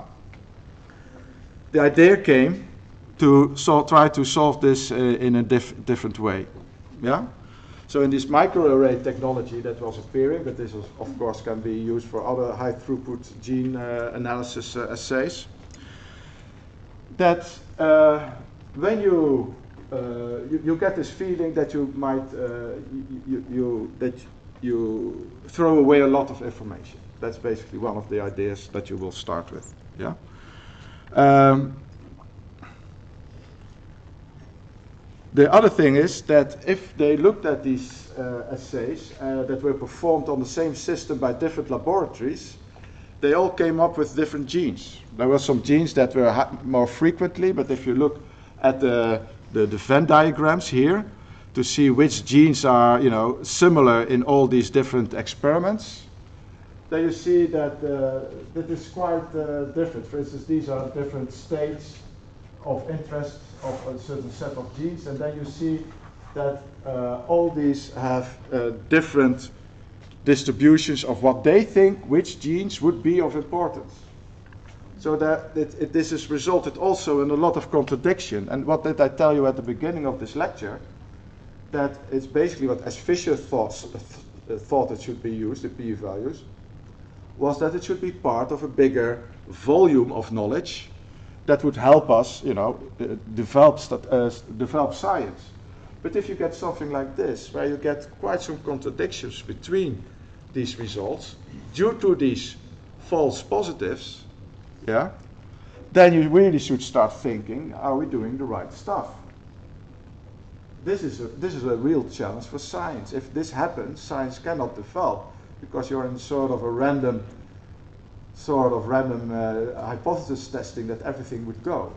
the idea came to try to solve this in a different way. Yeah? So in this microarray technology that was appearing, but this of course can be used for other high throughput gene analysis assays, that when you get this feeling that you might you throw away a lot of information. That's basically one of the ideas that you will start with. Yeah. The other thing is that if they looked at these assays that were performed on the same system by different laboratories, they all came up with different genes. There were some genes that were more frequently, but if you look at the Venn diagrams here to see which genes are, similar in all these different experiments, then you see that that is quite different. For instance, these are different states of interest of a certain set of genes, and then you see that all these have different distributions of what they think which genes would be of importance. So that this has resulted also in a lot of contradiction. And what did I tell you at the beginning of this lecture? That it's basically what S. Fisher thought it should be used, the p-values, was that it should be part of a bigger volume of knowledge that would help us, develop science. But if you get something like this, where you get quite some contradictions between these results due to these false positives, yeah, then you really should start thinking, are we doing the right stuff? This is a real challenge for science. If this happens, science cannot develop because you're in sort of random hypothesis testing that everything would go.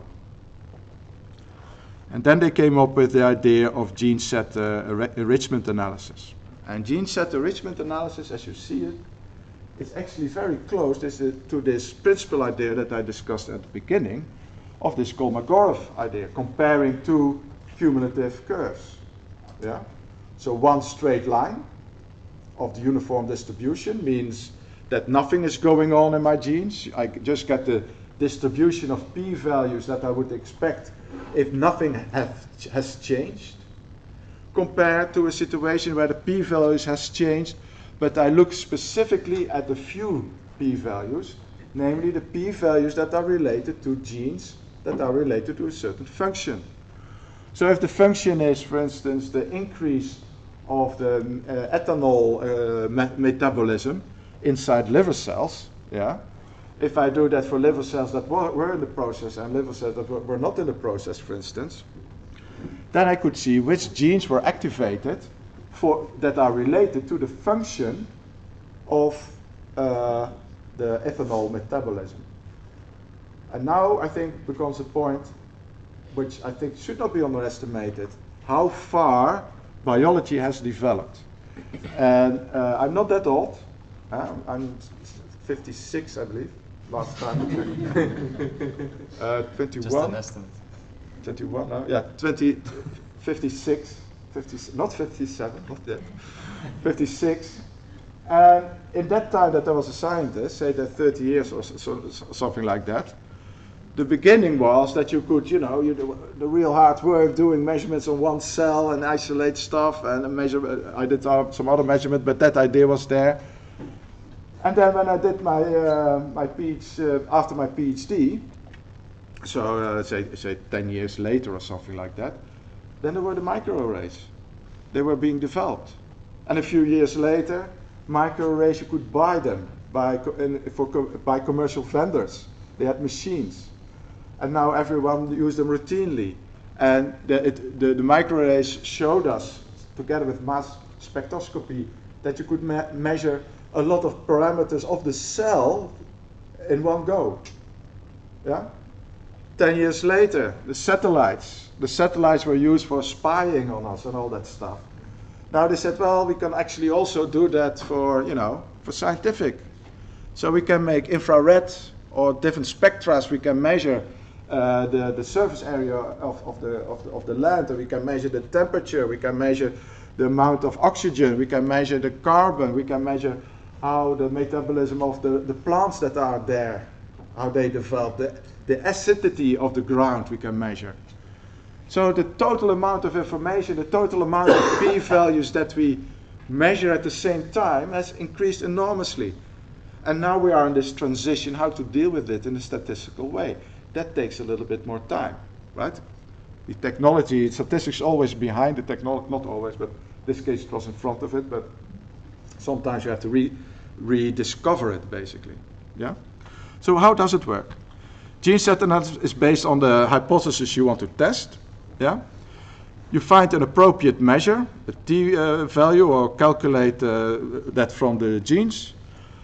And then they came up with the idea of gene set enrichment analysis. And gene set enrichment analysis, as you see it, it's actually very close to this principal idea that I discussed at the beginning of this Kolmogorov idea, comparing two cumulative curves. Yeah? So one straight line of the uniform distribution means that nothing is going on in my genes. I just get the distribution of p-values that I would expect if nothing has changed, compared to a situation where the p-values has changed, but I look specifically at a few p-values, namely the p-values that are related to genes that are related to a certain function. So if the function is, for instance, the increase of the ethanol metabolism inside liver cells, yeah, if I do that for liver cells that were in the process and liver cells that were not in the process, for instance, then I could see which genes were activated that are related to the function of the ethanol metabolism. And now I think becomes a point which I think should not be underestimated, how far biology has developed. And I'm not that old. I'm 56, I believe. Last time. 21. Just an estimate. 21 now? Yeah, 56, not 57, not yet. 56. And in that time that I was a scientist, say that 30 years or something like that, the beginning was that you could, you do the real hard work doing measurements on one cell and isolate stuff and measure. I did some other measurement, but that idea was there. And then when I did my after my PhD, so say 10 years later or something like that, then there were the microarrays. They were being developed, and a few years later, microarrays you could buy them by commercial vendors. They had machines, and now everyone uses them routinely. And the microarrays showed us, together with mass spectroscopy, that you could measure a lot of parameters of the cell in one go. Yeah? 10 years later, the satellites were used for spying on us and all that stuff. Now they said, well, we can actually also do that for, for scientific. So we can make infrared or different spectra. We can measure the surface area of the land, and we can measure the temperature, we can measure the amount of oxygen, we can measure the carbon, we can measure how the metabolism of the plants that are there, how they develop, the acidity of the ground we can measure. So the total amount of information, the total amount of p-values that we measure at the same time has increased enormously. And now we are in this transition how to deal with it in a statistical way. That takes a little bit more time, right? The technology, statistics always behind the technology, not always, but in this case it was in front of it, but sometimes you have to rediscover it, basically. Yeah. So how does it work? Gene set analysis is based on the hypothesis you want to test. Yeah. You find an appropriate measure, a t-value, or calculate that from the genes.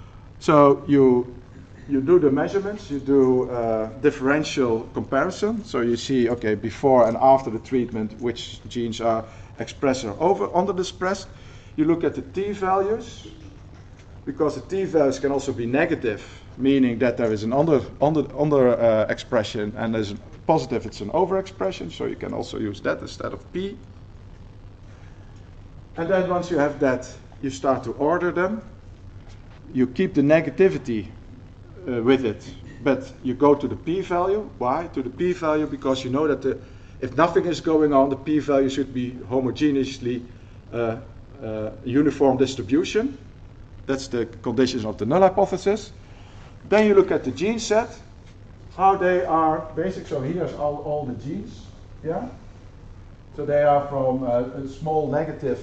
So you do the measurements. You do differential comparison. So you see, okay, before and after the treatment, which genes are expressed or under-expressed. You look at the t-values, because the t-values can also be negative, meaning that there is an under expression, and there's a positive, it's an overexpression, so you can also use that instead of p. And then once you have that, you start to order them. You keep the negativity with it, but you go to the p-value. Why? To the p-value because you know that if nothing is going on, the p-value should be homogeneously uniform distribution. That's the conditions of the null hypothesis. Then you look at the gene set, how they are basic. So here's all the genes. Yeah. So they are from a small negative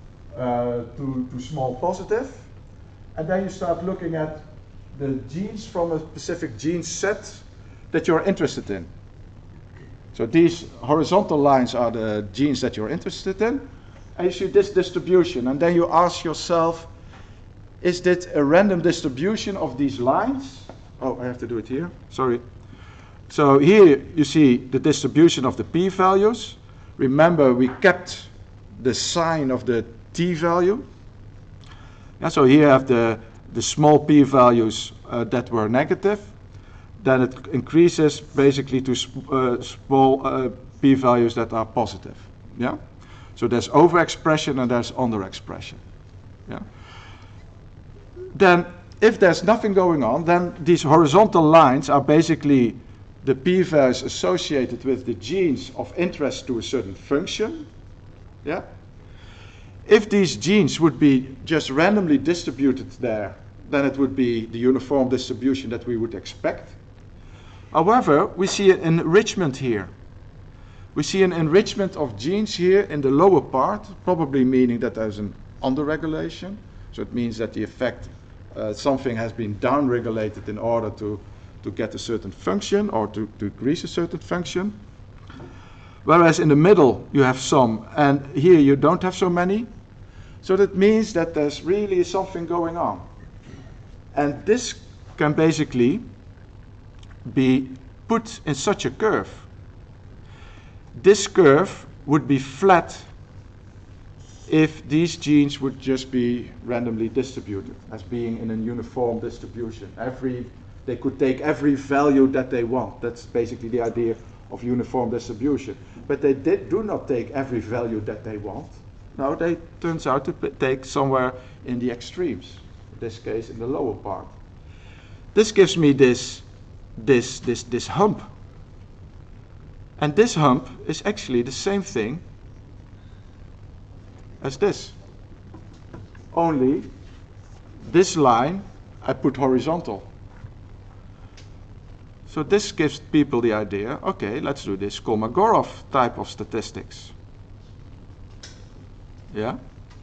to small positive, and then you start looking at the genes from a specific gene set that you're interested in. So these horizontal lines are the genes that you're interested in, and you see this distribution, and then you ask yourself, is it a random distribution of these lines? Oh, I have to do it here, sorry. So here you see the distribution of the p-values. Remember, we kept the sign of the t-value. Yeah, so here you have the small p-values that were negative. Then it increases basically to small p-values that are positive. Yeah. So there's overexpression and there's underexpression. Yeah. Then, if there's nothing going on, then these horizontal lines are basically the p-values associated with the genes of interest to a certain function. Yeah. If these genes would be just randomly distributed there, then it would be the uniform distribution that we would expect. However, we see an enrichment here. We see an enrichment of genes here in the lower part, probably meaning that there's an underregulation. So it means that the effect, something has been downregulated in order to get a certain function or to increase a certain function. Whereas in the middle you have some, and here you don't have so many. So that means that there's really something going on. And this can basically be put in such a curve. This curve would be flat if these genes would just be randomly distributed, as being in a uniform distribution. They could take every value that they want. That's basically the idea of uniform distribution. But they do not take every value that they want. No, they turns out to take somewhere in the extremes. In this case, in the lower part. This gives me this hump. And this hump is actually the same thing as this. Only this line I put horizontal. So this gives people the idea, okay, let's do this Kolmogorov type of statistics. Yeah?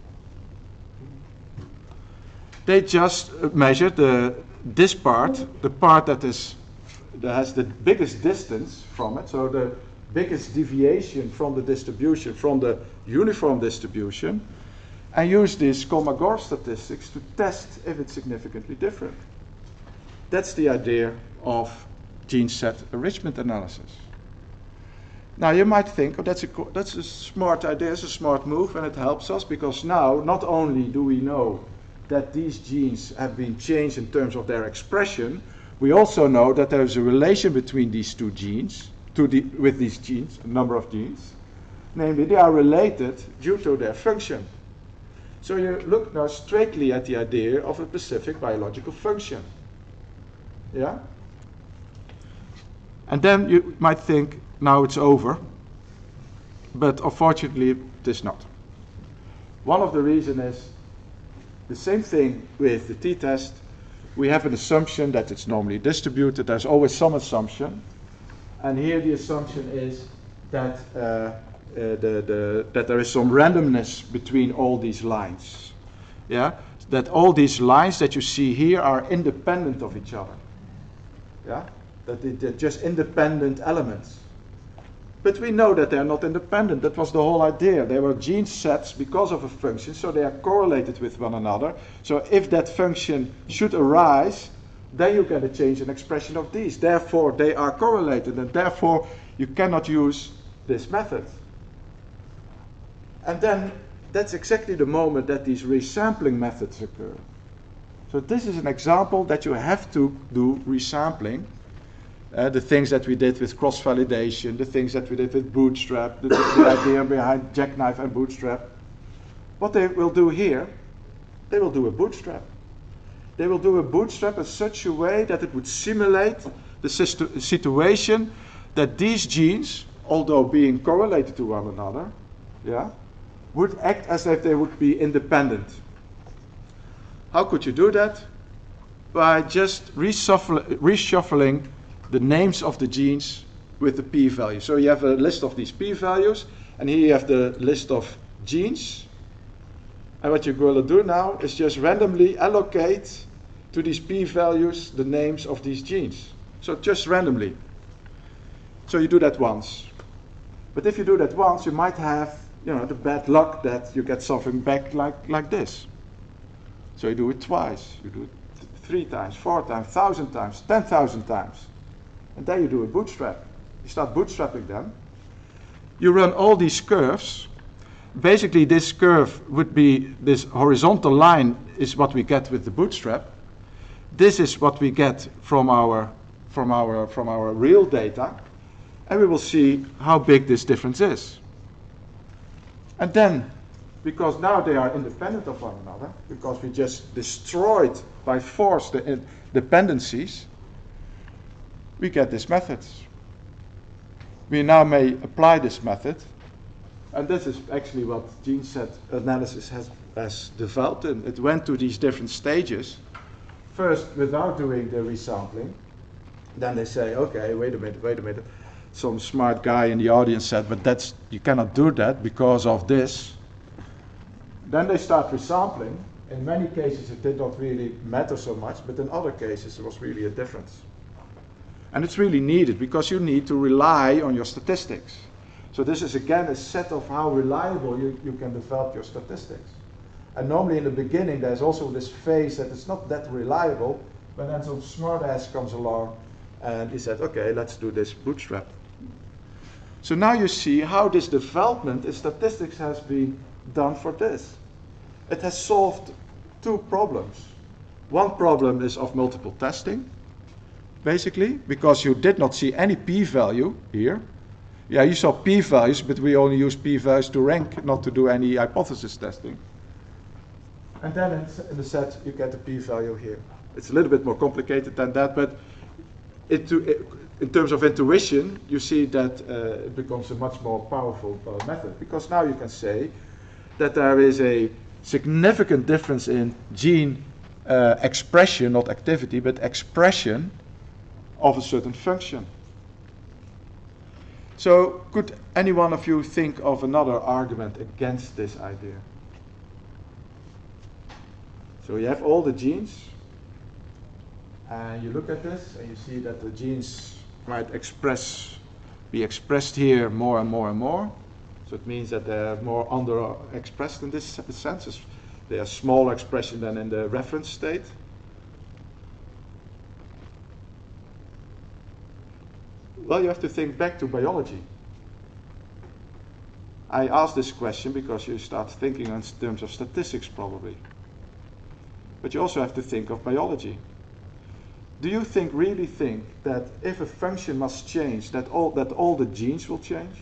They just measure this part, the part that has the biggest distance from it, so the biggest deviation from the distribution, from the uniform distribution, and use these Kolmogorov statistics to test if it's significantly different. That's the idea of gene set enrichment analysis. Now you might think, oh, that's a smart idea, it's a smart move, and it helps us because now not only do we know that these genes have been changed in terms of their expression, we also know that there is a relation between these two genes, with these genes, a number of genes. Namely, they are related due to their function. So you look now straightly at the idea of a specific biological function. Yeah? And then you might think, now it's over. But unfortunately, it is not. One of the reasons is the same thing with the t-test. We have an assumption that it's normally distributed. There's always some assumption. And here the assumption is that that there is some randomness between all these lines. Yeah? That all these lines that you see here are independent of each other. Yeah? That they're just independent elements. But we know that they're not independent. That was the whole idea. They were gene sets because of a function, so they are correlated with one another. So if that function should arise, then you get a change in expression of these. Therefore, they are correlated, and therefore you cannot use this method. And then that's exactly the moment that these resampling methods occur. So this is an example that you have to do resampling. The things that we did with cross-validation, the things that we did with Bootstrap, the idea behind Jackknife and Bootstrap. What they will do here, they will do a Bootstrap. They will do a Bootstrap in such a way that it would simulate the situation that these genes, although being correlated to one another, yeah, would act as if they would be independent. How could you do that? By just reshuffling the names of the genes with the p-value. So you have a list of these p-values, and here you have the list of genes. And what you're going to do now is just randomly allocate to these p-values the names of these genes. So just randomly. So you do that once. But if you do that once, you might have, the bad luck that you get something back like this. So you do it twice. You do it 3 times, 4 times, 1,000 times, 10,000 times. And then you do a bootstrap. You start bootstrapping them. You run all these curves. Basically, this curve would be, this horizontal line is what we get with the bootstrap. This is what we get from our real data. And we will see how big this difference is. And then, because now they are independent of one another, because we just destroyed by force the dependencies, we get this method. We now may apply this method, and this is actually what gene set analysis has developed, and it went to these different stages. First, without doing the resampling, then they say, okay, wait a minute. Some smart guy in the audience said, but you cannot do that because of this. Then they start resampling. In many cases, it did not really matter so much, but in other cases, there was really a difference. And it's really needed because you need to rely on your statistics. So this is again a set of how reliable you can develop your statistics. And normally in the beginning there's also this phase that it's not that reliable, but then some smart ass comes along and he said, okay, let's do this bootstrap. So now you see how this development in statistics has been done for this. It has solved two problems. One problem is of multiple testing, basically, because you did not see any p-value here. Yeah, you saw p-values, but we only use p-values to rank, not to do any hypothesis testing. And then in the set, you get the p-value here. It's a little bit more complicated than that, but in terms of intuition, you see that it becomes a much more powerful method, because now you can say that there is a significant difference in gene expression, not activity, but expression of a certain function. So could any one of you think of another argument against this idea? So you have all the genes, and you look at this, and you see that the genes might be expressed here more and more and more. So it means that they're more under-expressed in this sense. They are smaller expression than in the reference state. Well, you have to think back to biology. I ask this question because you start thinking in terms of statistics probably. But you also have to think of biology. Do you really think that if a function must change, that all the genes will change?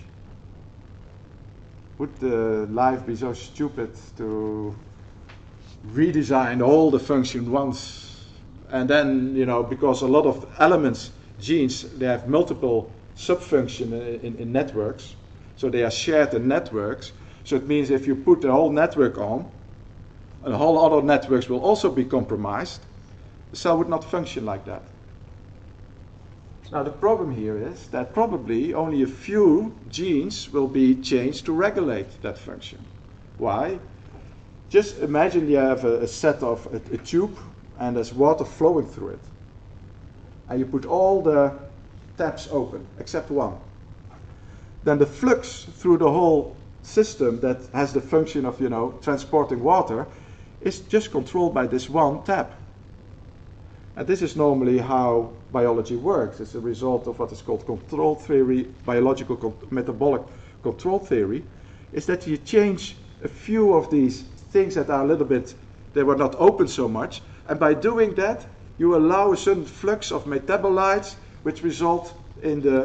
Would life be so stupid to redesign all the function once, and then, because a lot of elements, genes, they have multiple sub-functions in networks, so they are shared in networks. So it means if you put the whole network on, and all other networks will also be compromised, the cell would not function like that. Now the problem here is that probably only a few genes will be changed to regulate that function. Why? Just imagine you have a set of a tube, and there's water flowing through it. And you put all the taps open, except one. Then the flux through the whole system that has the function of, transporting water is just controlled by this one tap. And this is normally how biology works. It's a result of what is called control theory, biological metabolic control theory, is that you change a few of these things that are a little bit, they were not open so much, and by doing that, you allow a certain flux of metabolites which result in the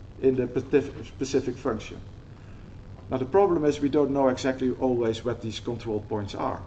specific function. Now the problem is we don't know exactly always what these control points are.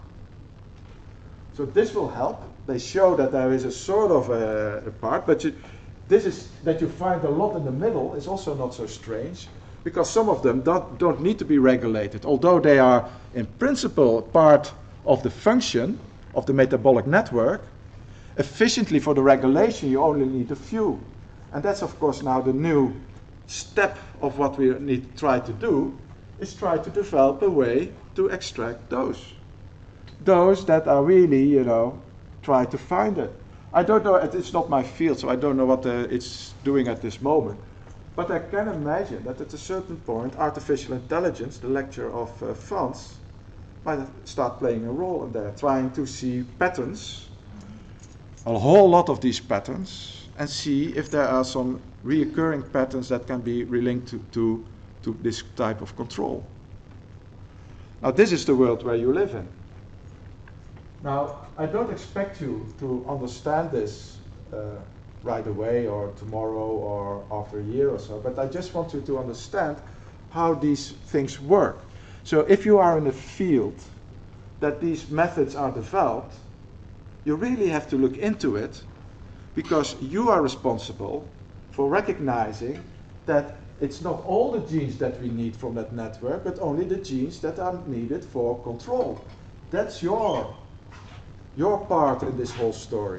So this will help. They show that there is a sort of a part, but this is that you find a lot in the middle is also not so strange, because some of them don't need to be regulated, although they are in principle part of the function of the metabolic network. Efficiently for the regulation you only need a few, and that's of course now the new step of what we need to try to do, is try to develop a way to extract those that are really, try to find it. I don't know, it's not my field, so I don't know what it's doing at this moment. But I can imagine that at a certain point, artificial intelligence, the lecture of Frans, might start playing a role in there, trying to see patterns, a whole lot of these patterns, and see if there are some reoccurring patterns that can be relinked to this type of control. Now this is the world where you live in. Now, I don't expect you to understand this right away or tomorrow or after a year or so, but I just want you to understand how these things work. So if you are in a field that these methods are developed, you really have to look into it, because you are responsible for recognizing that it's not all the genes that we need from that network, but only the genes that are needed for control. That's your part in this whole story.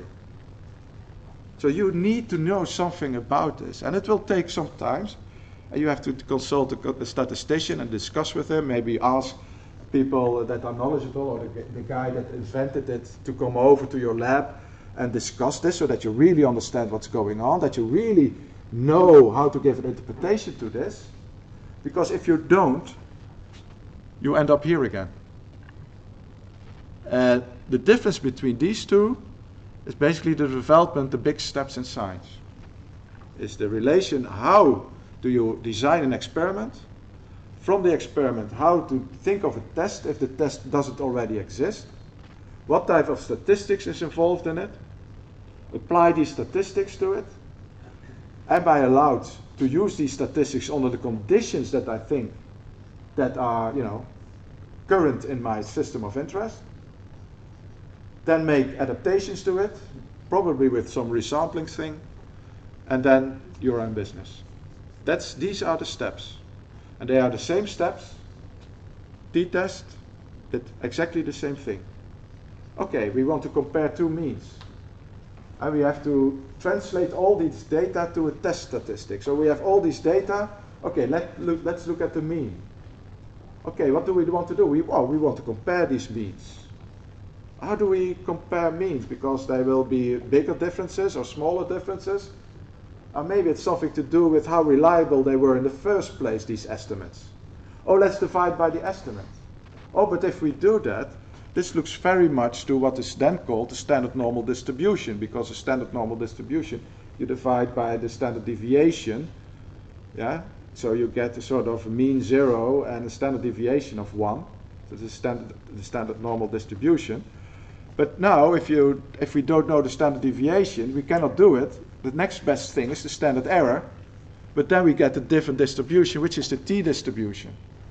So you need to know something about this, and it will take some time. And you have to consult a statistician and discuss with him, maybe ask people that are knowledgeable, or the guy that invented it, to come over to your lab and discuss this, so that you really understand what's going on, that you really know how to give an interpretation to this. Because if you don't, you end up here again. The difference between these two is basically the development, the big steps in science. Is the relation, how do you design an experiment from the experiment how to think of a test if the test doesn't already exist, what type of statistics is involved in it, apply these statistics to it. Am I allowed to use these statistics under the conditions that I think that are, current in my system of interest? Then make adaptations to it, probably with some resampling thing, and then you're in business. These are the steps. And they are the same steps. T-test did exactly the same thing. Okay, we want to compare two means. And we have to translate all these data to a test statistic. So we have all these data. Okay, let's look at the mean. Okay, what do we want to do? We want to compare these means. How do we compare means? Because there will be bigger differences or smaller differences. Or maybe it's something to do with how reliable they were in the first place, these estimates. Oh, let's divide by the estimate. Oh, but if we do that, this looks very much to what is then called the standard normal distribution, because the standard normal distribution, you divide by the standard deviation, yeah? So you get a sort of mean 0 and a standard deviation of 1. So this is the standard normal distribution. But now, if we don't know the standard deviation, we cannot do it. The next best thing is the standard error, but then we get a different distribution, which is the t-distribution.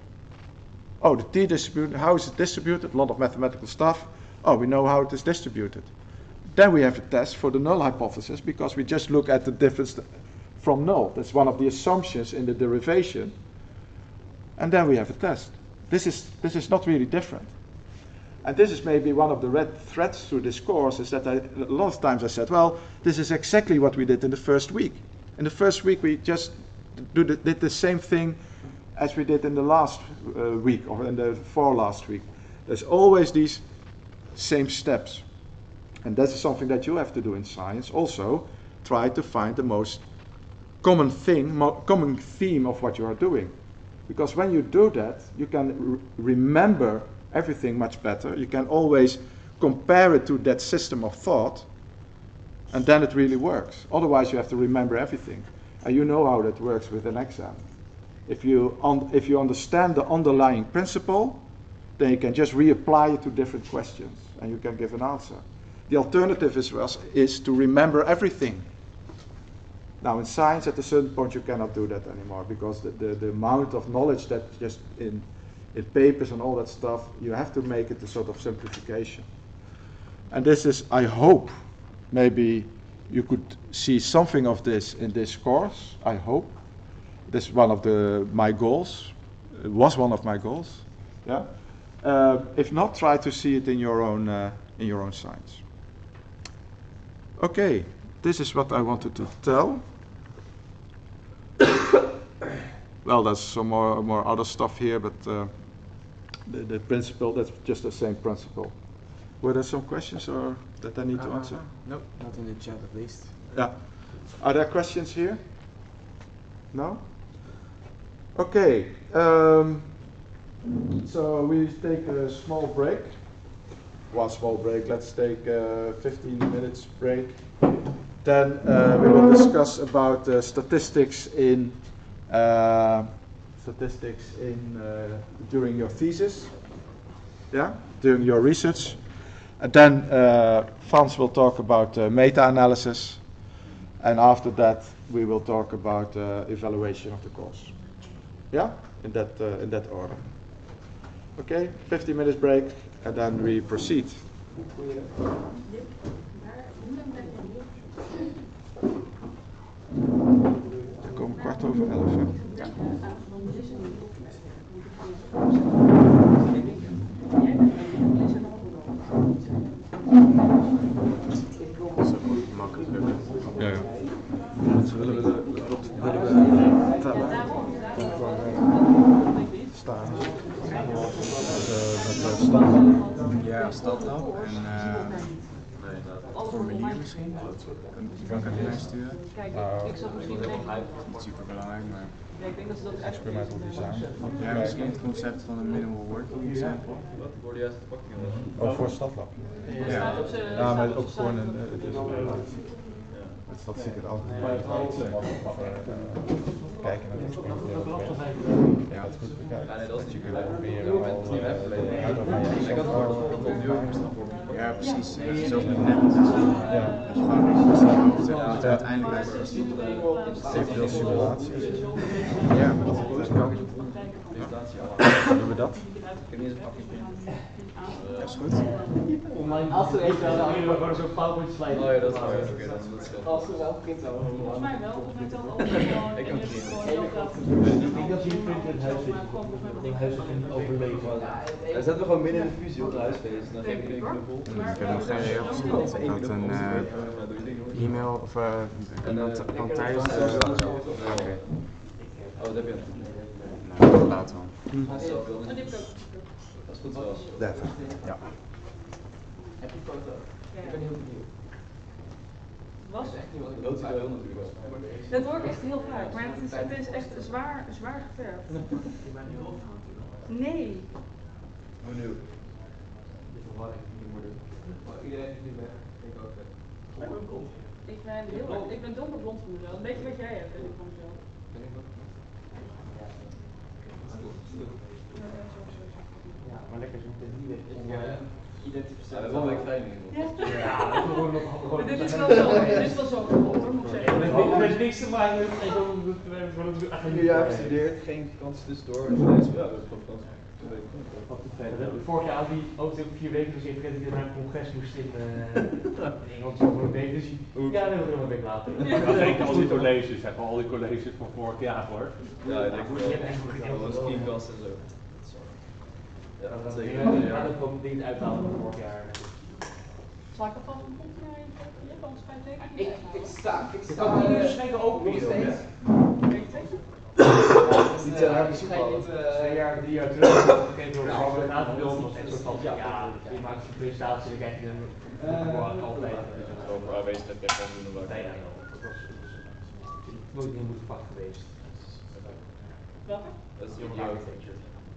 Oh, the t-distribution, how is it distributed? A lot of mathematical stuff. Oh, we know how it is distributed. Then we have a test for the null hypothesis, because we just look at the difference from null. That's one of the assumptions in the derivation. And then we have a test. This is not really different. And this is maybe one of the red threads through this course, is that a lot of times I said, well, this is exactly what we did in the first week. In the first week, we just did the same thing as we did in the last week, or in the last week. There's always these same steps. And that's something that you have to do in science. Also, try to find the most common theme of what you are doing. Because when you do that, you can remember everything much better. You can always compare it to that system of thought, and then it really works. Otherwise, you have to remember everything. And you know how that works with an exam. If you understand the underlying principle, then you can just reapply it to different questions, and you can give an answer. The alternative is to remember everything. Now, in science, at a certain point, you cannot do that anymore, because the amount of knowledge that just in papers and all that stuff, you have to make it a sort of simplification. And this is, I hope, maybe you could see something of this in this course, I hope. This is one of my goals. It was one of my goals. Yeah. If not, try to see it in your own science. Okay, this is what I wanted to tell. Well, there's some more other stuff here, but the principle, that's just the same principle. Were there some questions or that I need to answer? Nope, not in the chat at least. Yeah. Are there questions here? No? Okay. So we take a small break. One small break. Let's take a 15 minutes break. Then we will discuss about statistics during your thesis. Yeah, during your research. And then Frans will talk about meta-analysis, and after that we will talk about evaluation of the course. Yeah, in that order. Okay, 15 minutes break, and then we proceed. We komen 11:15. Ja. Ja, ja. Dus willen we tellen voor staan met de stadlab. Ja, stadlab en formulier misschien. Die kan ik aan mij sturen. Ik zag misschien Niet super belangrijk, maar Ja, ik denk dat ze dat Experimental design. ja, misschien het concept van een minimal working example. Oh, voor stadlab. Ja. Ja, maar ook gewoon een. Het is statistiek het altijd. kijken naar dit soort dingen. Ja, het goed bekijken. Dat je kunt proberen al harder van jezelf Ja, precies. Zelfs met net. Ja. Dat uiteindelijk Eventueel simulaties. Ja, maar dat kan. Doen we dat? Dat is goed. Als er even wel Gewoon zo'n PowerPoint slide. Oh ja, dat is waar. Oké, dat is wel stil. als er wel kind zou worden. Volgens mij wel, volgens mij telt alles gewoon. Ik heb het Ik denk dat je een printer in het huis zit. In huis zit en overleven. Dan zetten we gewoon midden in de fusie op de huisfeest. Dan geef ik een knuffel. Ik heb nog geen reactie gehad. Ik had een e-mail of iemand van Thijs. Oké. Oh, dat heb je. Nou, later wel. Oh, die heb ik ook. Dat is goed zoals. Devin. Ja. Heb je foto? Ja. Ik ben heel benieuwd. Was? Dat is wel heel natuurlijk wel. Dat hoor ik echt heel vaak, maar het is echt zwaar geverfd. Nee. Oh, nu. Iedereen is nu weg. Ik ook weg. Ik ben donkerblond van mezelf. Een beetje wat jij hebt, denk ik van mezelf. Ja, maar lekker zo'n niet Ja, dat is wel een kleining. Ja, gewoon nog. Dit is wel zo, hoor, moet ik zeggen. Met niks te maken. Nu jij hebt gestudeerd, geen vakantie tussendoor. Ja, dat is gewoon vakantie. Vorig jaar had hij ook 4 weken gezeten dat ik naar een congres moest in Engeland zo voor een dus ja, dat was een week later. Zeker al die colleges, zeg maar, al die colleges van vorig jaar hoor. Ja, ik denk wel. Dat was teamkast en zo. Ja, dat zeker. Ja, dat kwam dingen uithalen van vorig jaar. Zal ik alvast een puntje naar je geven? Je hebt al een tekening. Ik sta. Ik kan die nu schijnen ook nog weer steeds. Weet je zeker? Niet te hard Ik ga je niet, 2 jaar, 3 jaar terug, ik heb door een aantal beelden was echt soort van, ja, je maakt een presentatie en dan krijg je een altijd. Over aanwezigheid echt wel doen. Nee, ja, dat was nooit in moeten vak geweest. Welke? Dat is Jonge architecture.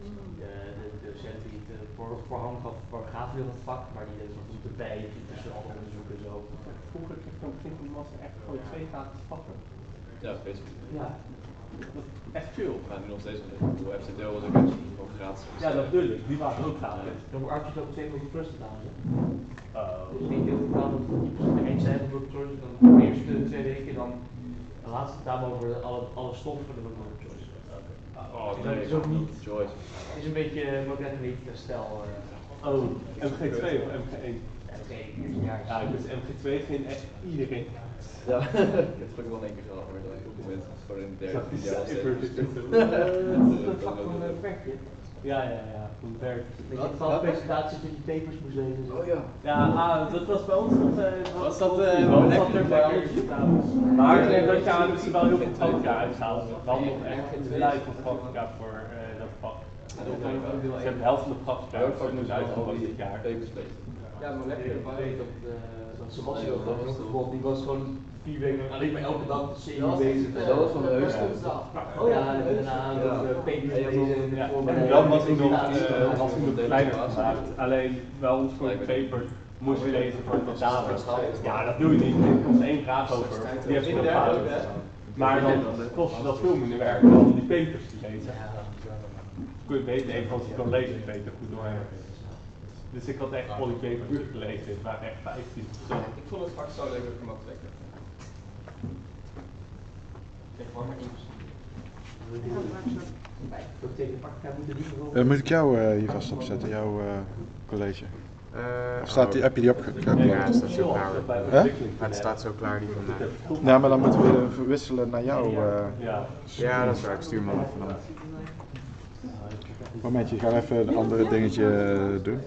De docent die het voorhand gaf voor gaven in het vak, maar die deed nog niet erbij, tussen alle onderzoeken en zo. Vroeger kreeg ik van het begin van de master echt gewoon 2 gratis vakken. Ja, Facebook. Ja. Dat is echt chill. Maar nu nog steeds wel. Ik bedoel, FCDO was ook gratis. Ja, dat bedoel ik. Die waren ook gratis. Dan wordt Artjes ook steeds over first gedaan. Oh. Dus één deel gedaan op de eindcijfer voor de choice, dan de eerste 2 weken, dan de laatste gedaan over alle stof van de multiple choice. Oh, Dat is ook niet. Joyce. Het is een beetje moderne niet stijl. Oh, MG2 of MG1? Ja, Ja, dus MG2 ging echt iedereen. Ja, ik heb het ook wel in één keer gehad, maar dat op het moment gewoon in het derde Zag die jaar cijfers. dat vak van werkje. Ja, van werk. Dat je van presentaties dat je papers moest lezen. Oh ja. Ja, dat was bij ons. Was dat wel lekker bij alles? Maar ik denk dat je aan dus wel heel veel praktica uitgehaald. We hadden nog echt een lijf van praktica voor dat vak. Ze hebben de helft van de praktica dus uitgehaald dit jaar. Ja, maar lekker erbij. Dat Sebastian ook bijvoorbeeld, die was gewoon 4 weken lang alleen maar elke dag de CE bezig. Dat was van de heus. Oh ja, en daarna papers lezen en Ja, voorbereiden. en dan was hij nog kleiner gemaakt. Alleen wel ons voor een paper moest je lezen voor het tentamen. Ja, dat doe je niet. Er komt 1 vraag over. Die heb je nog fout. Maar dan kost dat veel minder werk dan om die papers te lezen. Kun je beter even als je kan lezen, beter goed doorheen. Dus ik had echt al die papers gelezen. Het waren echt 15. Ik vond het vak zo lekker gemakkelijk. Moet ik jou hier vast opzetten, jouw college? Of staat die, heb je die opgeklapt? Ja, het staat zo klaar. Hè? Maar het staat zo klaar die van Ja, maar dan moeten we verwisselen naar jou. Ja. Ja, dat is waar. Ik stuur hem al vanaf. Momentje, ik ga even een ander dingetje doen.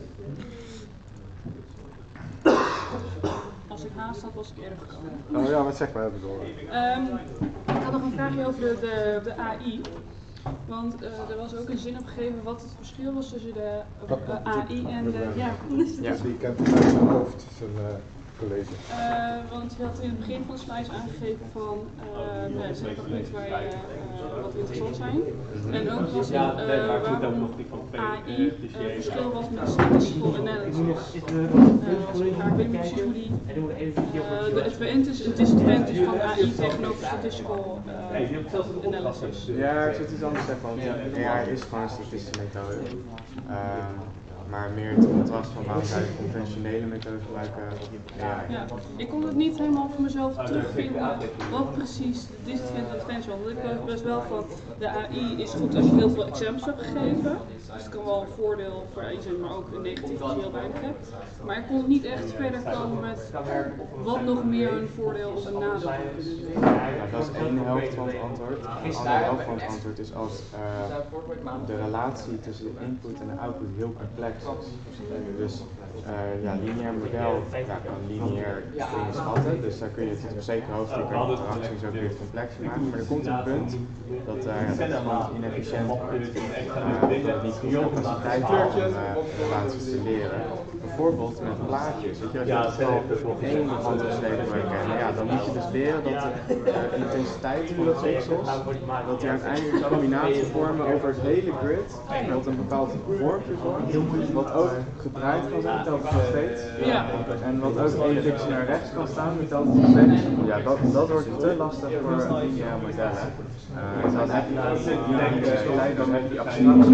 Als ik haast had, was ik eerder gekomen. Oh ja, wat zeg maar, heb ik al. Ik had nog een vraagje over de AI. Want er was ook een zin opgegeven wat het verschil was tussen de AI en de... Ja, Die kent het uit zijn hoofd. college? Want je had in het begin van de slides aangegeven van er zijn nog punten waar je wat interessant zijn. En ook was waarom AI verschil was met statistical analysis. Ik weet niet precies hoe die de advantage van AI tegenover statistical analysis. Ja, ik zou het iets anders zeggen, want AI is gewoon een statistische methode. Maar meer het contrast van waarom zij de conventionele methode gebruiken. Ja, ik kon het niet helemaal voor mezelf terugvinden wat precies de disadvantage advantage was. Want ik was best wel van de AI is goed als je heel veel examples hebt gegeven. Dus het kan wel een voordeel voor AI zijn, maar ook een negatief als je heel weinig hebt. Maar ik kon niet echt verder komen met wat nog meer een voordeel of een nadeel is. Ja, dat is één helft van het antwoord. De andere helft van het antwoord is als de relatie tussen de input en de output heel complex is. Dus lineair model kan lineair dingen schatten, dus daar kun je tot op zekere hoogte interacties ook weer complexer maken. Maar er komt een punt dat is gewoon inefficiënt wordt. Dat het niet genoeg capaciteit heeft om relaties te leren. Bijvoorbeeld met plaatjes. Weet je, als je één antwoordsleven wil herkennen, dan moet je dus leren dat de intensiteit van de pixels, dat die uiteindelijk een combinatie vormen over het hele grid, dat een bepaald vormpje vormt, wat ook gedraaid kan zijn, telkens nog steeds. En wat ook één pixel naar rechts kan staan, telkens nog steeds. Ja, dat wordt te lastig voor lineaire modellen. Dan heb je dan heb je die abstractie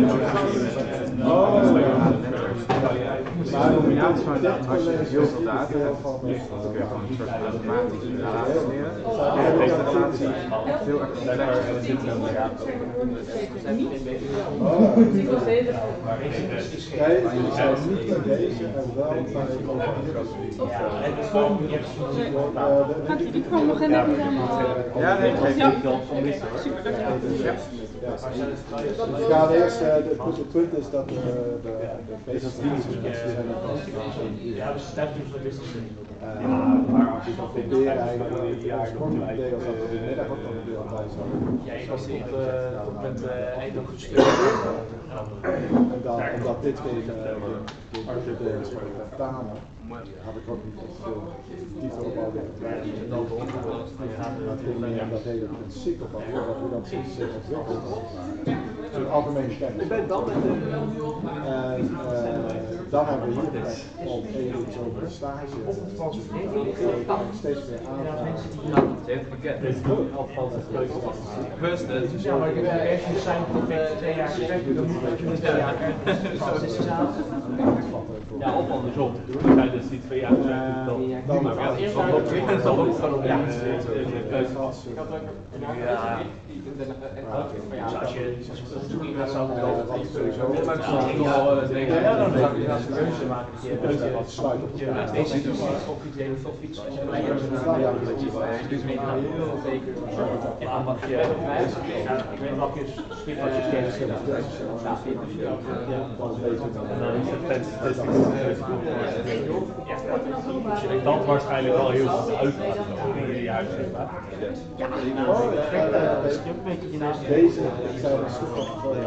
dus de combinatie van als je heel veel data hebt, dan kun je gewoon een soort automatische relatie leren. Dan is de relatie veel erg complexer. Die kwam nog helemaal niet helemaal. Ja, nee, Super, dankjewel. Ja, het punt is dat de basic zijn maar als je dan proberen eigenlijk het sportelijk idee als dat in de middag ook nog een deel aan bij zou. Ja, ik was tot met eind ook gestuurd. Omdat dit geen deel is voor de vertalen, had ik ook niet veel dieper op al willen krijgen. Dat hele principe van hoe dat zich ontwikkelt. Een algemene kennis. Ik ben dan met dan hebben we hier al iets over de stage. Steeds meer aanvragen. Ja, maar je zijn tot 2 jaar gewerkt, dan moet je 2 jaar ja, of andersom. We zijn dus die 2 jaar gewerkt, dan zal ook gewoon op de keuze vast. Als je toegeeft, dan zou ik wel sowieso. Maar dan zou je een keuze maken. Deze is of iets heel veel fietsen. Dus meer dan heel zeker. Ja, mag je. Ik weet nog eens schip als je kennis hebt. En dan is het statistisch. Dat waarschijnlijk wel heel goed uitmaakt in je uitzichtbaar. Deze zijn een stuk van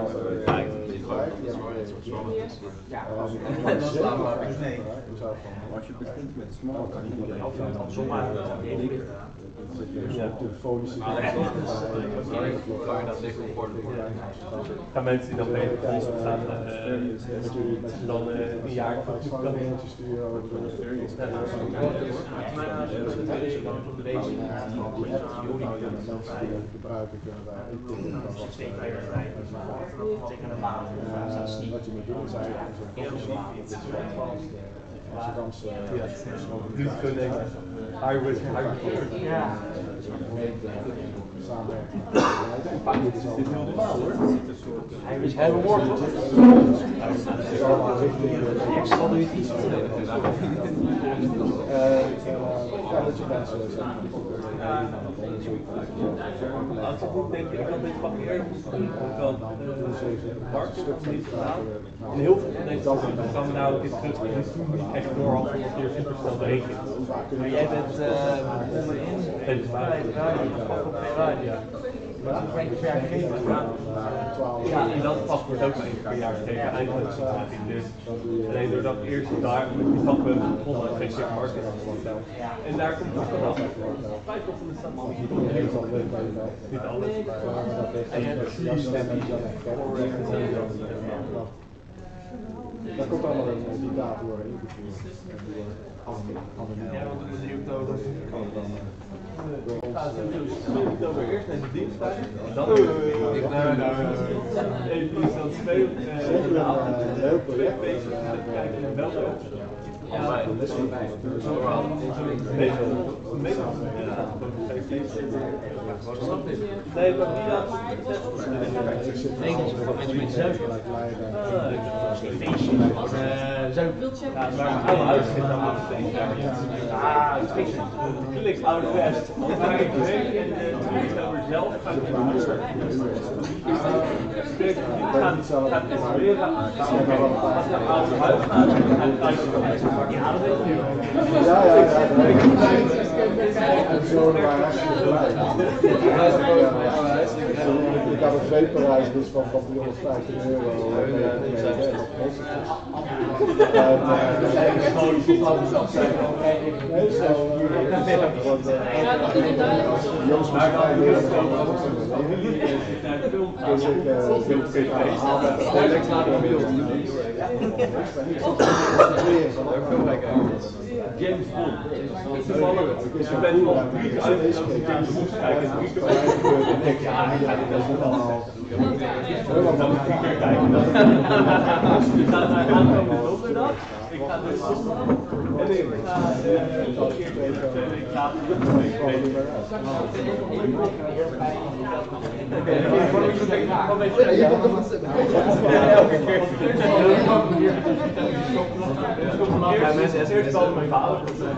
als je begint met small, kan iedereen andersom maken. Gaan mensen die dan beter gaan dan een jaar gebruiken kunnen wij intikken wat wat je moet doen is eigenlijk Hij is heel woord hoor. Ik kan dit pakken ergens doen, ook wel Bart niet gedaan. En heel veel van deze dingen gaan we nou dit terug echt door al keer supersnel berekenen. Maar jij bent onderin bij de radio. Ja, in dat vak wordt ook maar 1 keer per jaar gegeven, eindredactie. Dus alleen doordat ik eerst daar met die vakken begonnen, geen zeg marketing. En daar komt ook vanaf. 5 van de statistiek. Niet alles. En je hebt daar komt allemaal die data door ingevoerd. Ja, want we zien ook dat eerst naar de diensttijd en dan even iets aan het spelen. Heel project. Kijken in België. Ja, dat is wel bij. Nee, maar niet dat. Nee, dat is voor mensen met zuiver. Ja, maar mijn oude huis zit dan aan de feest. Ah, klik oude west. Maar ik weet en over zelf ga ik in de huis. Ik ga installeren. Als je naar oude huis gaat, dan ga je ja, dat weet je. En zo waren hartstikke blij. Ik had een veeprijs dus van 350 euro. Jongens was vrij weer. Dus ik haal met de James Bond. Je bent nog 3 uit als je James Bond kijkt en 3 keer kijkt. Ja, ik ga dit best wel allemaal. Helemaal van de 3 keer kijken. Je gaat naar aankomende donderdag. Ik ga dus zondag. En ik ga nog een keer ik ga eerst al mijn vader.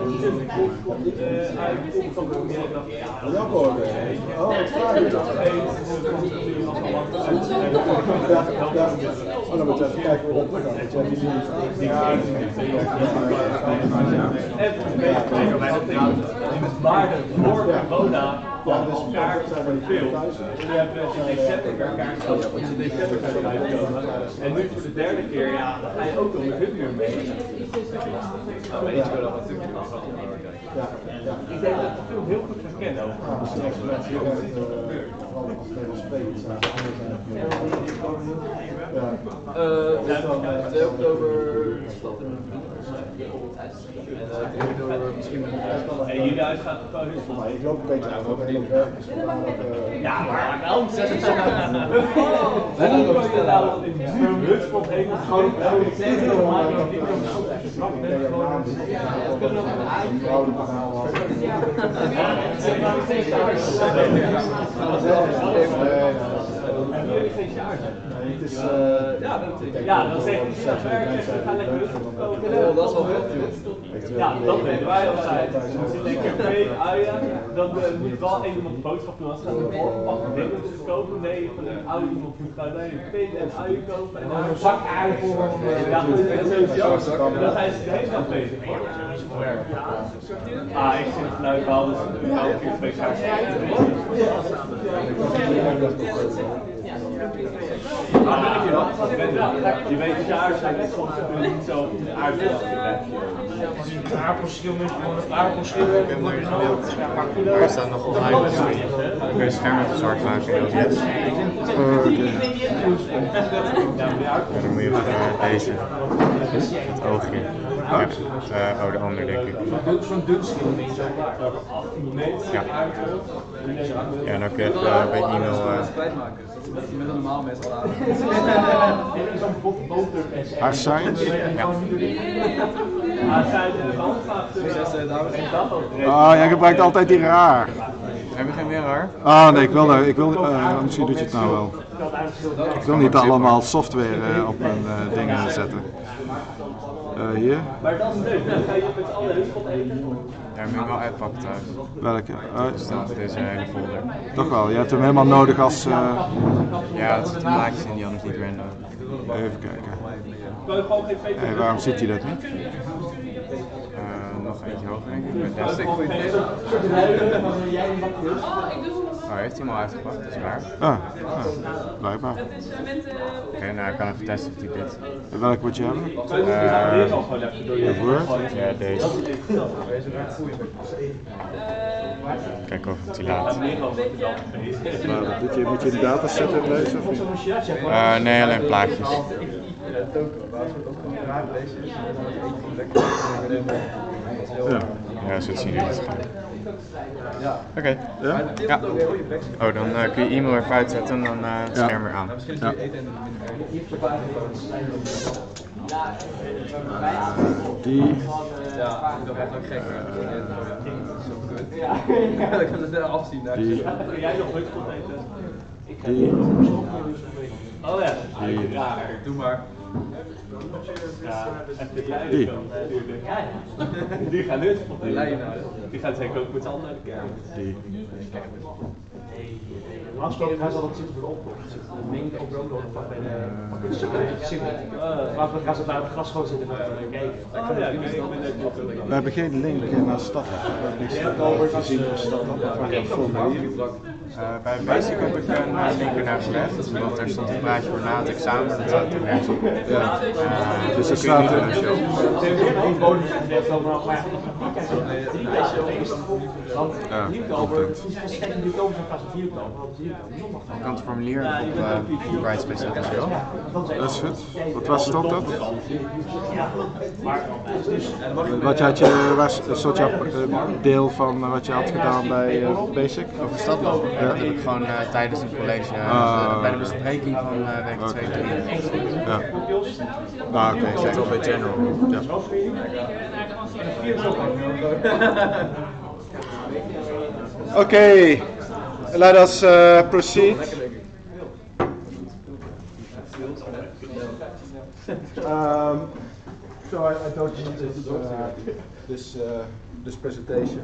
Dan moet je even kijken hoe dat Maar voor corona kwam al kaartjes voor de film. En nu hebben we in december kaartjes gehad, in december zijn we uitgekomen. En nu voor de derde keer, ja, dan ga je ook nog met hun weer mee. Dan weet je wel dat natuurlijk niet was. Ik denk dat de film heel goed gekend ook. En jullie huis gaat het gewoon heel veel. Ik loop een beetje uit, want ik loop werk. Ja, maar wel. Hoe kan je nou in de hutspot heen? Gewoon ja, dan zeg je dat ga lekker rustig komen. Dat is wel heel. Ja, dat weten wij altijd. Als je lekker mee uien, dan moet wel één iemand boodschap doen. Als je gaat voorgepakte dingen kopen, nee, van een oude iemand moet gaan een pin en uien kopen en dan een zak uien voor. Ja, dan zijn ze de hele dag bezig. Ah, ik zit vanuit al, dus elke keer speciaal. Je weet dat je aardbeien soms niet zo aardbeien. Een aardappelschil moet gewoon een aardappelschil hebben. Er staat nog online. Dan kun je schermen verzorgd maken. Dan moet je deze. Het oogje. Ja, de ander denk ik. Zo'n dun schil. Ja. Ja, dan kun je het bij e-mail. Dat je met een normaal mes laat. Haar zijn? Ja. Ah, jij gebruikt altijd die raar. Heb je geen meer raar? Ah nee, misschien doet je het nou wel. Ik wil niet allemaal software op mijn dingen zetten. Hier. Maar dat is leuk, dan ga je met alle hutspot eten. Ja, moet je wel uitpakken thuis. Welke? Deze hele folder. Toch wel, je hebt hem helemaal nodig als... Ja, het zitten maatjes in die anders niet random. Even kijken. Hey, waarom zit hij dat niet? Nog eentje hoger denk ik, met plastic. Oh, heeft hij hem al uitgebracht, dat is waar. Blijkbaar. Oké, nou ik kan even testen of hij dit. En welk moet je hebben? De Word? Ja, deze. Kijk of het hij laat. Moet je een dataset inlezen of niet? Nee, alleen plaatjes. Ja, zo zien jullie het. Oké. Ja? Ja. Oh, dan kun je e-mail even uitzetten en dan het scherm weer aan. Ja. Die. Ja, ik dacht echt ook gek. Zo kut. Ja, dan kan het afzien. Die. Jij nog leuk tot eten? Die. Oh ja, Die. Raar, doe maar. Ja, even de Die. natuurlijk. Die gaan nu die gaan zeker ook met z'n allen naar de kerk. Die. Normaal gesproken gaan ze altijd zitten voor de opkomst. Dan meng ik ook nodig bij de maar dan gaan ze naar het gras gewoon zitten en kijken. We hebben geen link naar stad. We hebben niks gezien van stad. Van een formulier. Bij Basic heb ik een link naar gelegd, want er stond een praatje voor na het examen, dat staat er nergens op. Ja. Dus er staat er. Je kan het formulier op Brightspace officieel. Dat is goed. Wat stond dat? Wat had je, was jouw deel van wat je had gedaan bij Basic? Over stadlopen. Ja. Dat heb ik gewoon tijdens een college, bij de bespreking van week 2 doen. Ja. Nou, oké. Dat is wel bij General. Ja. Okay, let us proceed. So I don't need this presentation.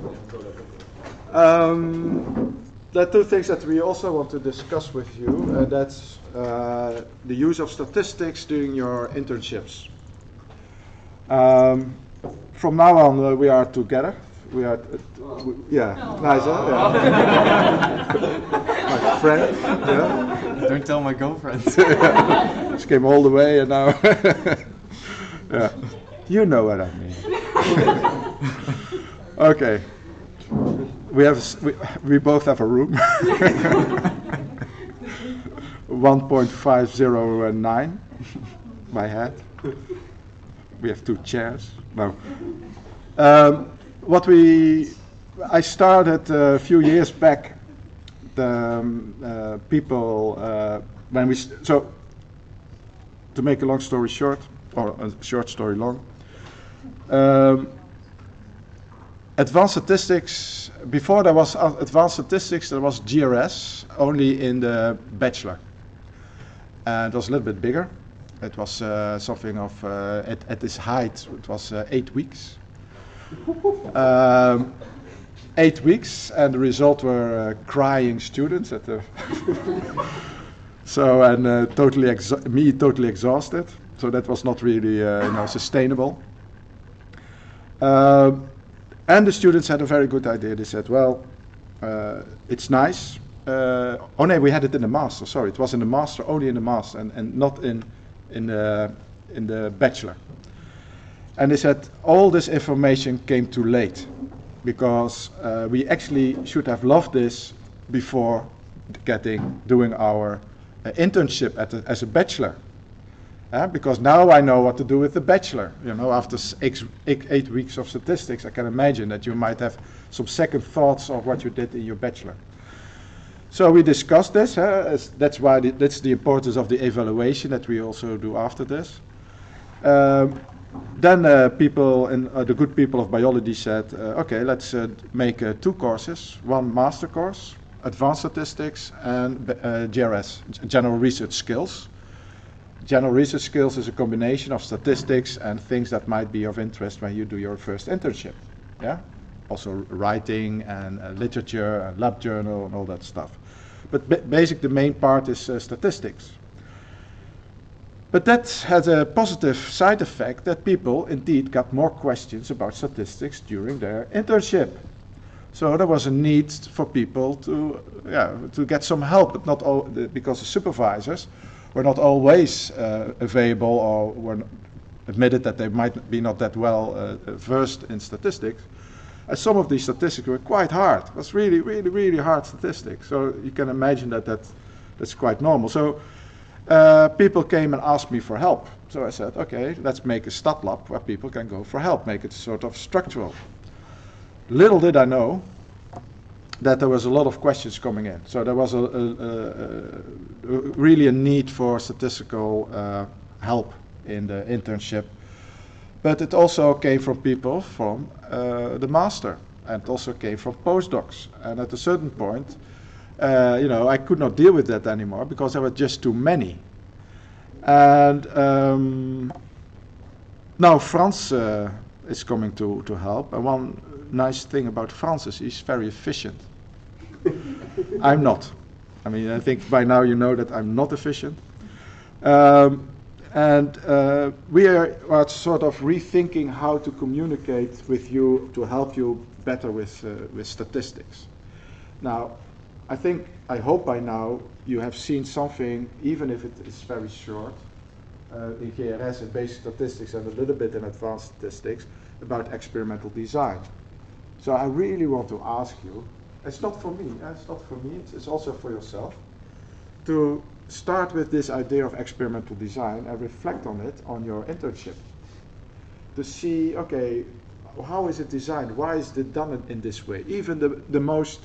There are two things that we also want to discuss with you. That's the use of statistics during your internships. From now on, we are together. We are, nice, huh? Yeah. My friend, yeah. Don't tell my girlfriend. She came all the way and now, yeah. You know what I mean. Okay. We both have a room. 1.509 by head. We have 2 chairs. No. I started a few years back. The people so to make a long story short, or a short story long. Advanced statistics. Before there was advanced statistics, there was GRS only in the bachelor, and it was a little bit bigger. It was something of at its height. It was 8 weeks. 8 weeks, and the result were crying students at the. So and totally exhausted. So that was not really sustainable. And the students had a very good idea. They said, "Well, it's nice." Oh no, we had it in the master. Sorry, it was in the master, only in the master, and not in the bachelor. And they said all this information came too late, because we actually should have loved this before doing our internship as a bachelor. Because now I know what to do with the bachelor. After 8 weeks of statistics, I can imagine that you might have some second thoughts of what you did in your bachelor. So we discussed this. That's why that's the importance of the evaluation that we also do after this. Then people and the good people of biology said, okay, let's make 2 courses: one master course, advanced statistics, and GRS, general research skills. General research skills is a combination of statistics and things that might be of interest when you do your first internship. Yeah, also writing and literature and lab journal and all that stuff. But the main part is statistics. But that had a positive side effect, that people indeed got more questions about statistics during their internship. So there was a need for people to get some help, but not all, because the supervisors were not always available or were admitted that they might be not that well versed in statistics. And some of these statistics were quite hard. It was really, really, really hard statistics. So you can imagine that's quite normal. So people came and asked me for help. So I said, okay, let's make a StatLab where people can go for help, make it sort of structural. Little did I know that there was a lot of questions coming in. So there was really a need for statistical help in the internship. But it also came from people from the master, and it also came from postdocs. And at a certain point, I could not deal with that anymore because there were just too many. And now Frans is coming to help. And one nice thing about Frans is he's very efficient. I'm not. I mean, I think by now you know that I'm not efficient. And we are sort of rethinking how to communicate with you to help you better with statistics. Now, I hope by now you have seen something, even if it is very short, in GRS and basic statistics and a little bit in advanced statistics, about experimental design. So I really want to ask you, it's not for me, it's also for yourself, to start with this idea of experimental design and reflect on it on your internship. To see, okay, how is it designed? Why is it done in this way? Even the most,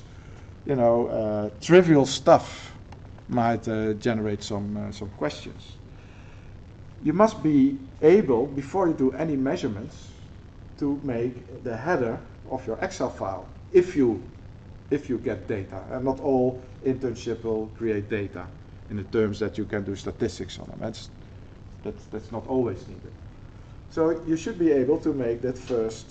trivial stuff might generate some questions. You must be able, before you do any measurements, to make the header of your Excel file, if you get data. And not all internship will create data in the terms that you can do statistics on them. That's not always needed. So you should be able to make that first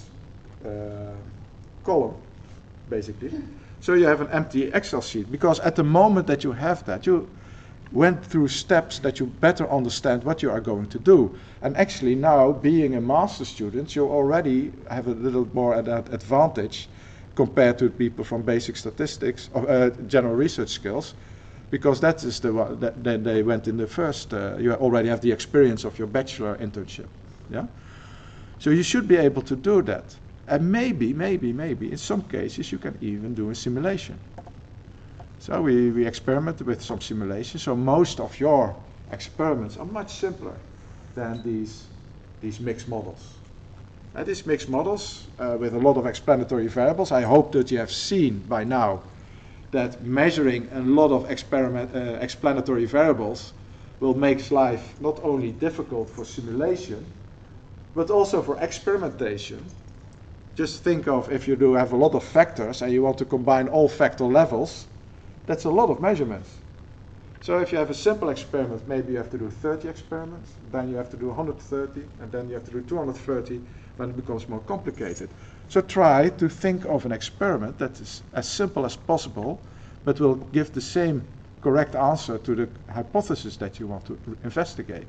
column, basically. So you have an empty Excel sheet, because at the moment that you have that, you went through steps that you better understand what you are going to do. And actually now, being a master's student, you already have a little more advantage compared to people from basic statistics or general research skills, because that is the one that they went in the first, you already have the experience of your bachelor internship. Yeah? So you should be able to do that. And maybe, in some cases, you can even do a simulation. So we experimented with some simulation. So most of your experiments are much simpler than these mixed models. And these mixed models with a lot of explanatory variables, I hope that you have seen by now that measuring a lot of explanatory variables will make life not only difficult for simulation, but also for experimentation. Just think of if you do have a lot of factors and you want to combine all factor levels, that's a lot of measurements. So if you have a simple experiment, maybe you have to do 30 experiments, then you have to do 130, and then you have to do 230, when it becomes more complicated. So try to think of an experiment that is as simple as possible, but will give the same correct answer to the hypothesis that you want to investigate.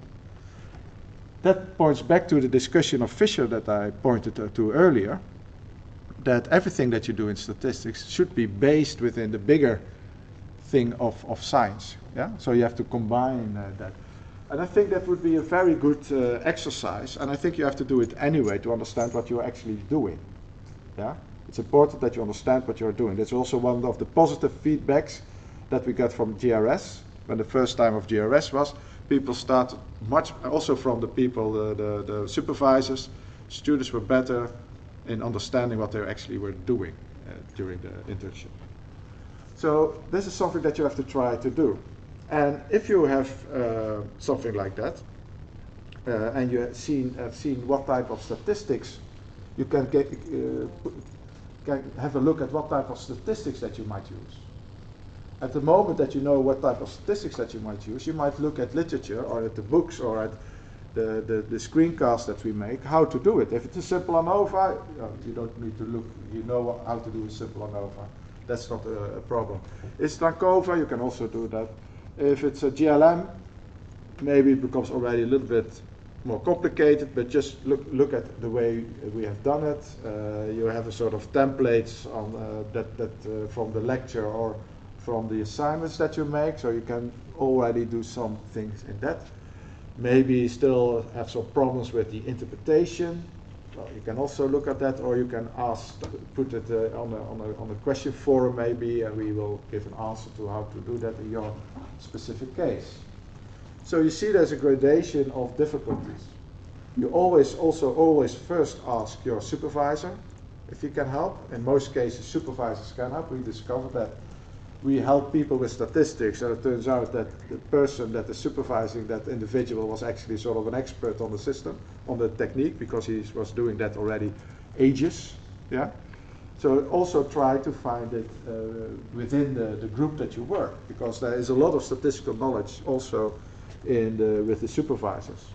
That points back to the discussion of Fisher that I pointed to earlier, that everything that you do in statistics should be based within the bigger thing of science. Yeah? So you have to combine that. And I think that would be a very good exercise, and I think you have to do it anyway to understand what you're actually doing. Yeah? It's important that you understand what you're doing. That's also one of the positive feedbacks that we got from GRS. When the first time of GRS was, people started much, also from the people, the supervisors, students were better in understanding what they actually were doing during the internship. So this is something that you have to try to do. And if you have something like that, and you have seen what type of statistics, you can have a look at what type of statistics that you might use. At the moment that you know what type of statistics that you might use, you might look at literature or at the books or at the screencasts that we make, how to do it. If it's a simple ANOVA, you don't need to look, you know how to do a simple ANOVA. That's not a problem. It's Lankova, you can also do that. If it's a GLM, maybe it becomes already a little bit more complicated, but just look at the way we have done it. You have a sort of templates on that from the lecture or from the assignments that you make, so you can already do some things in that. Maybe still have some problems with the interpretation. Well, you can also look at that, or you can ask, put it on a question forum maybe, and we will give an answer to how to do that in your specific case. So you see there's a gradation of difficulties. You always first ask your supervisor if he can help. In most cases, supervisors can help. We discovered that we help people with statistics, and it turns out that the person that is supervising that individual was actually sort of an expert on the system, on the technique, because he was doing that already ages. Yeah. So also try to find it within the group that you work, because there is a lot of statistical knowledge also with the supervisors.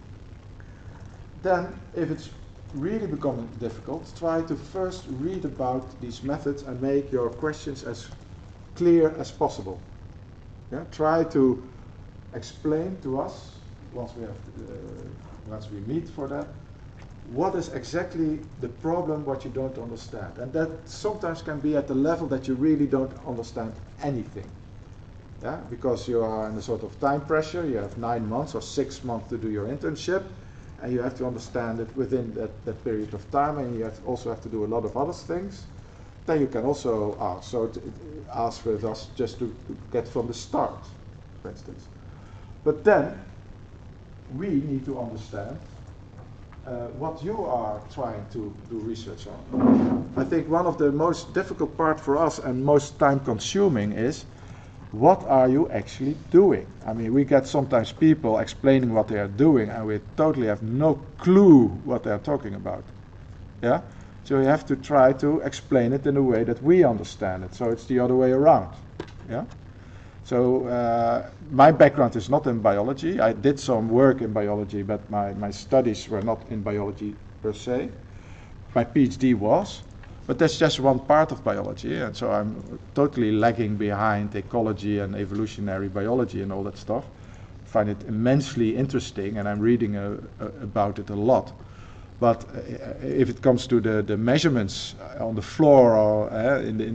Then, if it's really becoming difficult, try to first read about these methods and make your questions as clear as possible. Yeah? Try to explain to us, once we meet for that, what is exactly the problem, what you don't understand. And that sometimes can be at the level that you really don't understand anything. Yeah? Because you are in a sort of time pressure, you have 9 months or 6 months to do your internship, and you have to understand it within that period of time, and you also have to do a lot of other things. Then you can also ask. So ask with us just to get from the start, for instance. But then we need to understand what you are trying to do research on. I think one of the most difficult part for us and most time consuming is, what are you actually doing? I mean, we get sometimes people explaining what they are doing and we totally have no clue what they are talking about. Yeah? So you have to try to explain it in a way that we understand it. So it's the other way around. Yeah? So my background is not in biology. I did some work in biology, but my studies were not in biology per se. My PhD was, but that's just one part of biology, and so I'm totally lagging behind ecology and evolutionary biology and all that stuff. I find it immensely interesting, and I'm reading about it a lot. But if it comes to the measurements on the floor or in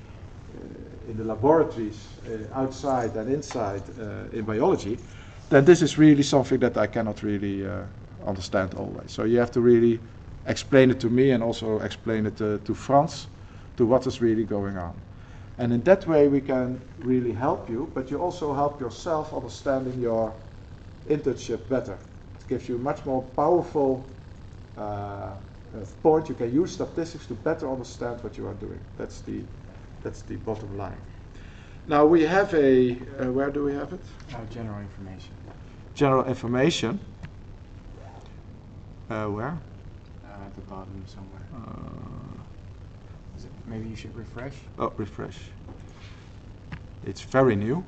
the laboratories outside and inside in biology, then this is really something that I cannot really understand always. So you have to really explain it to me and also explain it to Frans, to what is really going on. And in that way we can really help you, but you also help yourself understanding your internship better. It gives you a much more powerful point. You can use statistics to better understand what you are doing. That's the bottom line. Now we have where do we have it? General information. General information. Where? At the bottom somewhere. Maybe you should refresh? Oh, refresh. It's very new.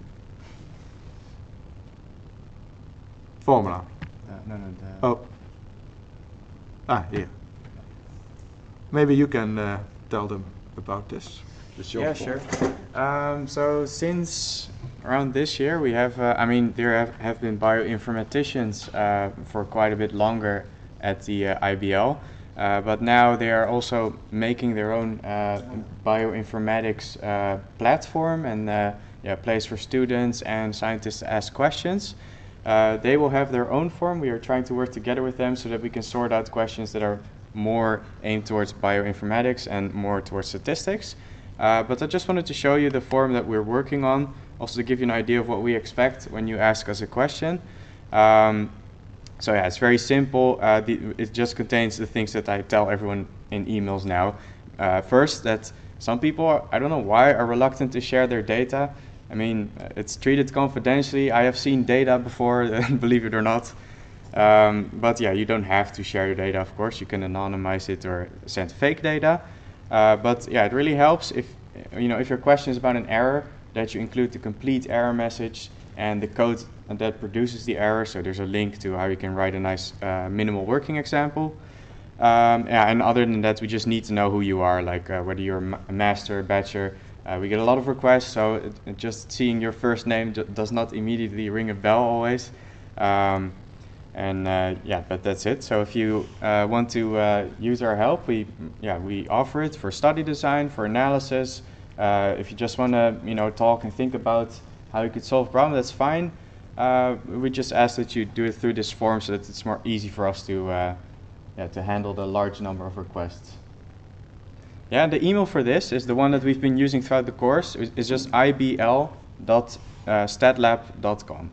Formula. Oh. Here. Maybe you can tell them about this. Yeah, sure. So since around this year, we have, there have been bioinformaticians for quite a bit longer at the IBL, but now they are also making their own bioinformatics platform and place for students and scientists to ask questions. They will have their own form. We are trying to work together with them so that we can sort out questions that are more aimed towards bioinformatics and more towards statistics. But I just wanted to show you the form that we're working on, also to give you an idea of what we expect when you ask us a question. So yeah, it's very simple. It just contains the things that I tell everyone in emails now. First, that some people, I don't know why, are reluctant to share their data. I mean, it's treated confidentially. I have seen data before, believe it or not. But yeah, you don't have to share your data, of course. You can anonymize it or send fake data. But yeah, it really helps if your question is about an error, that you include the complete error message and the code that produces the error. So there's a link to how you can write a nice minimal working example. And other than that, we just need to know who you are, like whether you're a master or bachelor. We get a lot of requests, so just seeing your first name does not immediately ring a bell always. And yeah, but that's it. So if you want to use our help, we offer it for study design, for analysis. If you just want to talk and think about how you could solve a problem, that's fine. We just ask that you do it through this form so that it's more easy for us to handle the large number of requests. Yeah, the email for this is the one that we've been using throughout the course. It's just ibl.statlab.com.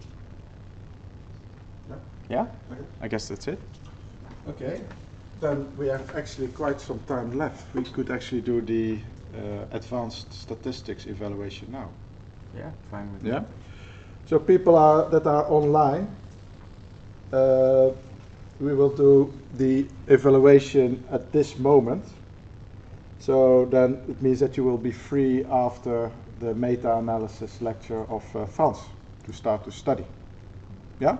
Yeah? Okay. I guess that's it. Okay, then we have actually quite some time left. We could actually do the advanced statistics evaluation now. Yeah, fine with Yeah. So people that are online, we will do the evaluation at this moment. So then it means that you will be free after the meta-analysis lecture of Frans to start to study. Yeah?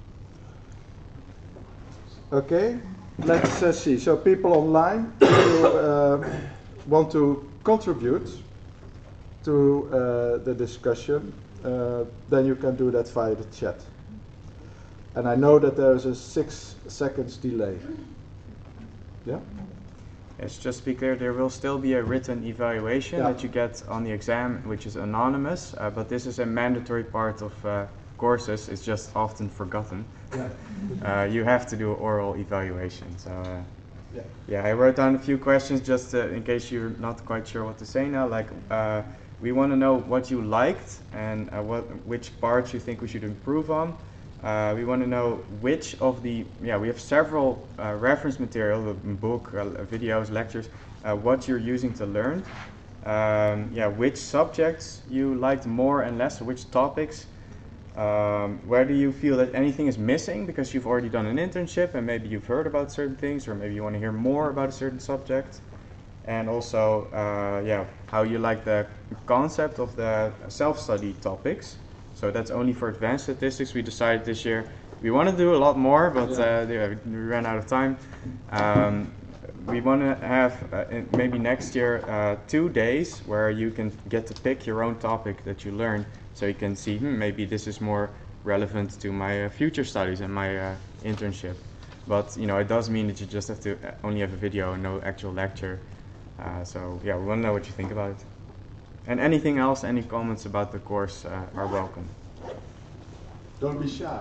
Okay, let's see. So people online who want to contribute to the discussion, then you can do that via the chat. And I know that there is a 6 seconds delay. Yeah? Yes, just to be clear, there will still be a written evaluation that you get on the exam, which is anonymous, but this is a mandatory part of courses. It's just often forgotten. Yeah. You have to do oral evaluation. So yeah, I wrote down a few questions just in case you're not quite sure what to say now. Like, we want to know what you liked and which parts you think we should improve on. We want to know which of the, we have several reference material, a book, videos, lectures, what you're using to learn. Which subjects you liked more and less, or which topics. Where do you feel that anything is missing because you've already done an internship and maybe you've heard about certain things, or maybe you want to hear more about a certain subject. And also, how you like the concept of the self-study topics. So that's only for advanced statistics. We decided this year we want to do a lot more, but we ran out of time. We want to have maybe next year 2 days where you can get to pick your own topic that you learned, so you can see maybe this is more relevant to my future studies and my internship. But it does mean that you just have to only have a video and no actual lecture. So we want to know what you think about it. And anything else, any comments about the course are welcome. Don't be shy.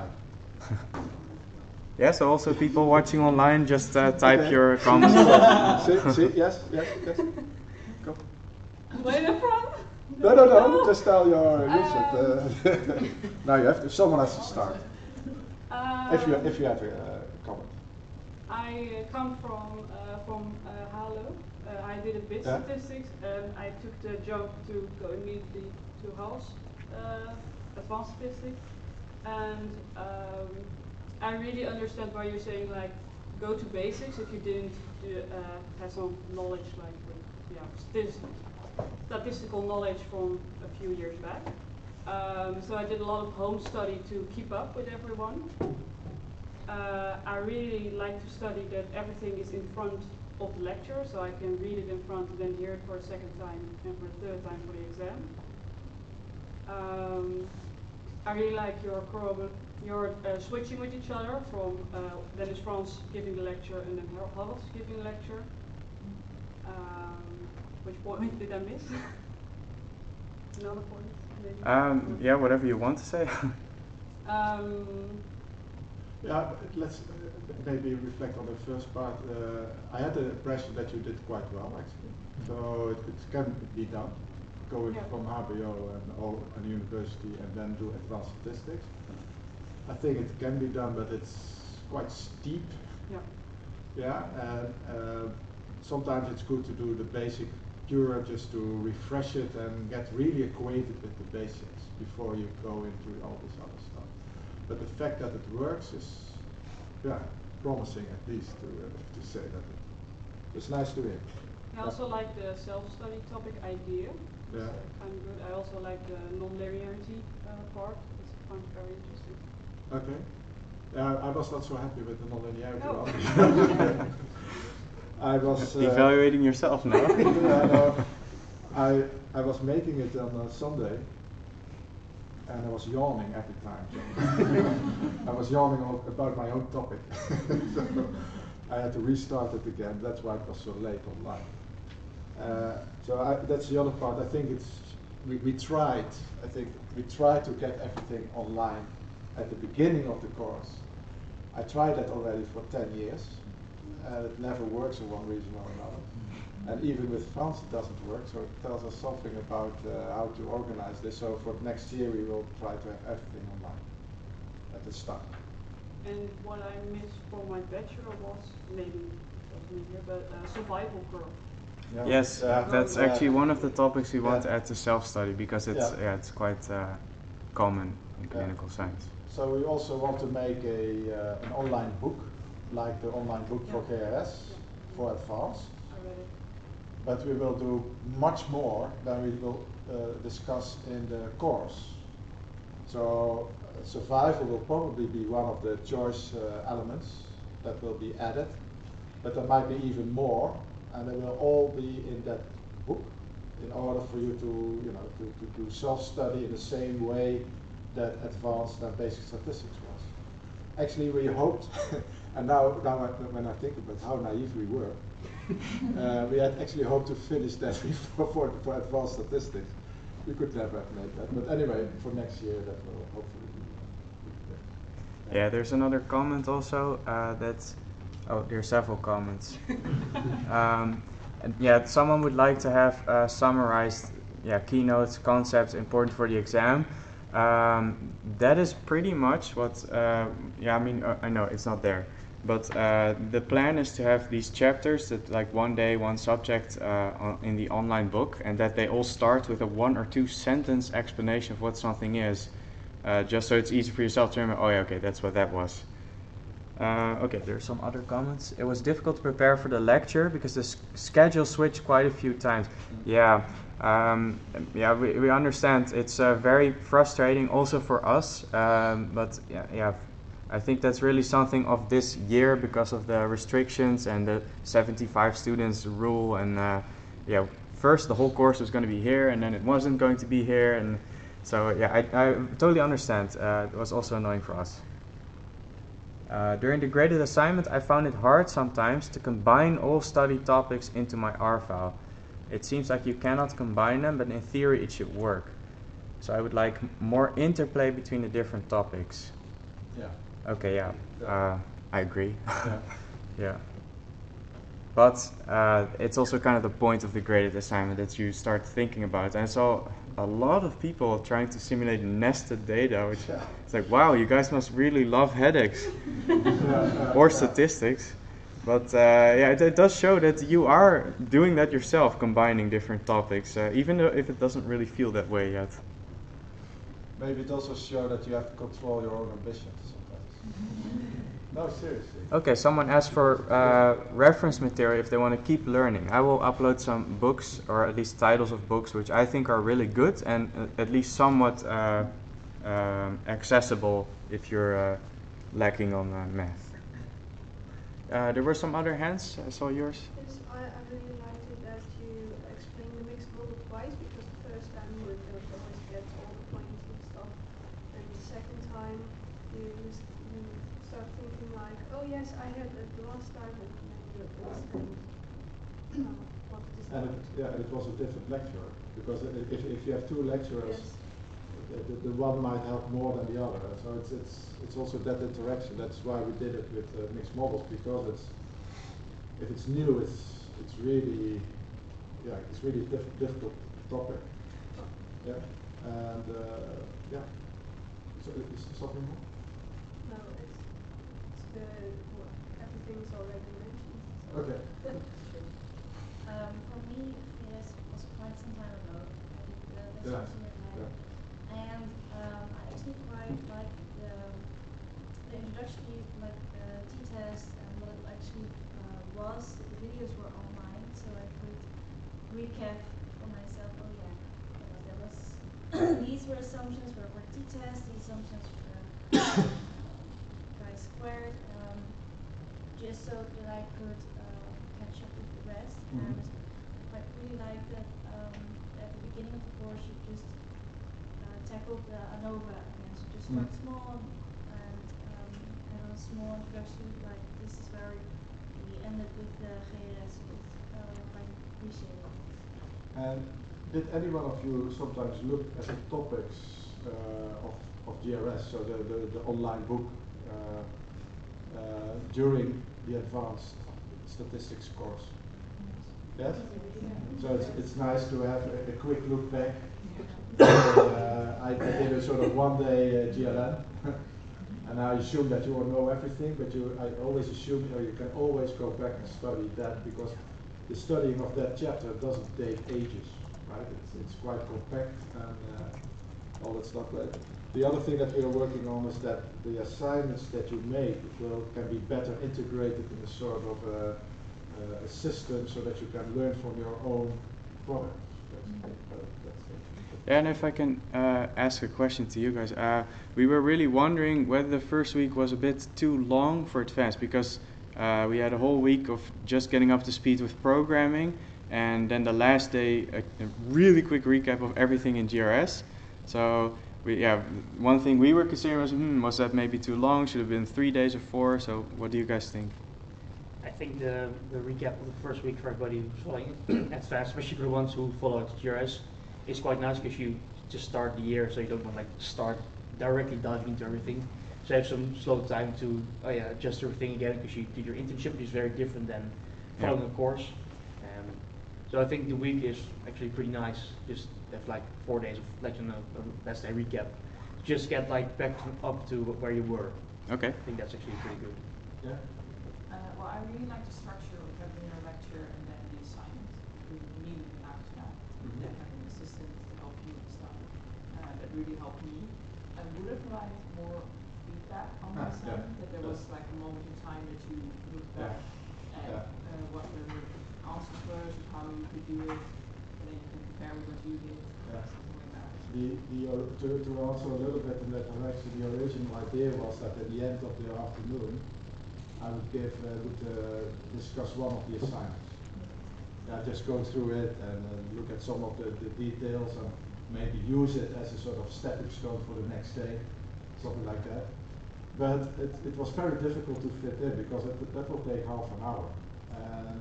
Yeah, so also people watching online, just type your comments. see, yes. Go. Way in front? No, just tell your answer. Now you have to, someone has to start. If you have a comment. I come from Halo. I did a bit statistics, and I took the jump to go immediately to Hals, advanced statistics, and I really understand why you're saying like go to basics if you didn't have some knowledge like statistical knowledge from a few years back. So I did a lot of home study to keep up with everyone. I really like to study that everything is in front of the lecture, so I can read it in front and then hear it for a second time and for a third time for the exam. I really like your switching with each other from then is Frans giving the lecture and then Harold giving the lecture. Which point did I miss? Another point? Maybe? Whatever you want to say. Let's maybe reflect on the first part. I had the impression that you did quite well, actually. So it can be done, going from HBO and university and then do advanced statistics. I think it can be done, but it's quite steep. And sometimes it's good to do the basic cure just to refresh it and get really acquainted with the basics before you go into all this other stuff. But the fact that it works is, promising at least to say that it's nice to hear. I also like the self-study topic idea. It's kind of good. I also like the non-linearity part. It's kind of very interesting. Okay. I was not so happy with the non-linearity one. I was evaluating yourself now. I was making it on a Sunday, and I was yawning every time. I was yawning about my own topic. So I had to restart it again. That's why it was so late online. That's the other part. I think we tried. I think we tried to get everything online at the beginning of the course. I tried that already for 10 years, and it never works for one reason or another. And even with France it doesn't work, so it tells us something about how to organize this. So for next year we will try to have everything online at the start. And what I missed for my bachelor was, maybe it wasn't here, but survival curve. Yeah. Yes, that's actually one of the topics we want to add to self-study, because it's quite common in clinical science. So we also want to make an online book, like the online book for KRS, for advanced. But we will do much more than we will discuss in the course. So survival will probably be one of the choice elements that will be added, but there might be even more, and they will all be in that book in order for you to do self-study in the same way that advanced and basic statistics was. Actually, we hoped, and now when I think about how naive we were, we had actually hoped to finish that for advanced statistics. We could never have made that, but anyway, for next year that will hopefully be. Yeah, there's another comment also there are several comments. And someone would like to have summarized keynotes, concepts important for the exam. That is pretty much what, I know it's not there, but the plan is to have these chapters that, like, one day, one subject in the online book, and that they all start with a 1 or 2 sentence explanation of what something is, just so it's easy for yourself to remember, oh yeah, okay, that's what that was. Okay, there are some other comments. It was difficult to prepare for the lecture because the schedule switched quite a few times. Yeah. We understand. It's very frustrating also for us, but I think that's really something of this year because of the restrictions and the 75 students rule. And first the whole course was going to be here, and then it wasn't going to be here, and so I totally understand. It was also annoying for us. During the graded assignment, I found it hard sometimes to combine all study topics into my R file. It seems like you cannot combine them, but in theory it should work. So I would like more interplay between the different topics. Yeah. Okay, I agree. Yeah. But it's also kind of the point of the graded assignment that you start thinking about it. And I saw a lot of people trying to simulate nested data, which it's like, wow, you guys must really love headaches or statistics. But it does show that you are doing that yourself, combining different topics, even though if it doesn't really feel that way yet. Maybe it also shows that you have to control your own ambitions sometimes. No, seriously. Okay, someone asked for reference material if they want to keep learning. I will upload some books, or at least titles of books, which I think are really good and at least somewhat accessible if you're lacking on math. There were some other hands. I saw yours. Yes, I really liked it that you explained the mixed model twice, because the first time you always get all the points and stuff, and the second time you start thinking like, oh yes, I had it the last time, and then you understand what it is. And it was a different lecturer, because if you have 2 lecturers, yes, the one might help more than the other. So it's also that interaction. That's why we did it with mixed models, because if it's new, it's really difficult topic. Yeah, and So is there something more? no, everything is already mentioned. So. Okay. For me, yes, it was quite some time ago. And I actually quite like the introductory, like t-test and what it actually was. The videos were online, so I could recap for myself. Oh yeah, there was these were assumptions for t-test. These assumptions for chi-squared. Just so that I could catch up with the rest. Mm-hmm. And I really like that at the beginning of the course you just tackled ANOVA again. So just start small and have a small introduction. Like this is where we ended with the GRS. It's quite appreciated. And did any one of you sometimes look at the topics of GRS, so the online book during the advanced statistics course? Yes? So it's nice to have a quick look back. I did a sort of one-day GLN, and I assume that you all know everything, but I always assume you can always go back and study that, because the studying of that chapter doesn't take ages, right? It's quite compact and all that stuff. But the other thing that we are working on is that the assignments that you make can be better integrated in a sort of a system, so that you can learn from your own product. And if I can ask a question to you guys, we were really wondering whether the first week was a bit too long for advanced, because we had a whole week of just getting up to speed with programming, and then the last day a really quick recap of everything in GRS. So one thing we were considering was that maybe too long? Should have been 3 days or 4? So what do you guys think? I think the recap of the first week for everybody who's following advanced, especially for the ones who followed GRS, is quite nice, because you just start the year, so you don't want to start directly diving into everything. So you have some slow time to adjust everything again, because you did your internship, which is very different than following a course. So I think the week is actually pretty nice. Just have like 4 days of lecture and a last day recap. Just get like back up to where you were. Okay. I think that's actually pretty good. Yeah. Well, I really like the structure of having a lecture and then the assignment immediately after that. Then having an assistant to help you with stuff. That really helped me. I would have liked more feedback on the assignment, that there was like a moment in time that you looked back at what the answers were, how you could do it, and then you can compare with what you did, something like that. To answer a little bit in that direction, the original idea was that at the end of the afternoon, I would discuss one of the assignments. Just go through it and look at some of the details and maybe use it as a sort of stepping stone for the next day, something like that. But it was very difficult to fit in, because that will take half an hour. And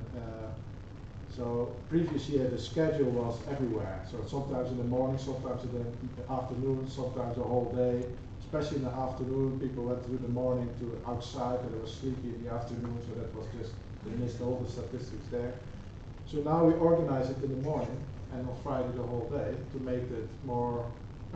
so previous year the schedule was everywhere. So sometimes in the morning, sometimes in the afternoon, sometimes the whole day. Especially in the afternoon, people went through the morning to outside, and they were sleepy in the afternoon, so that was just, they missed all the statistics there. So now we organize it in the morning and on Friday the whole day to make it more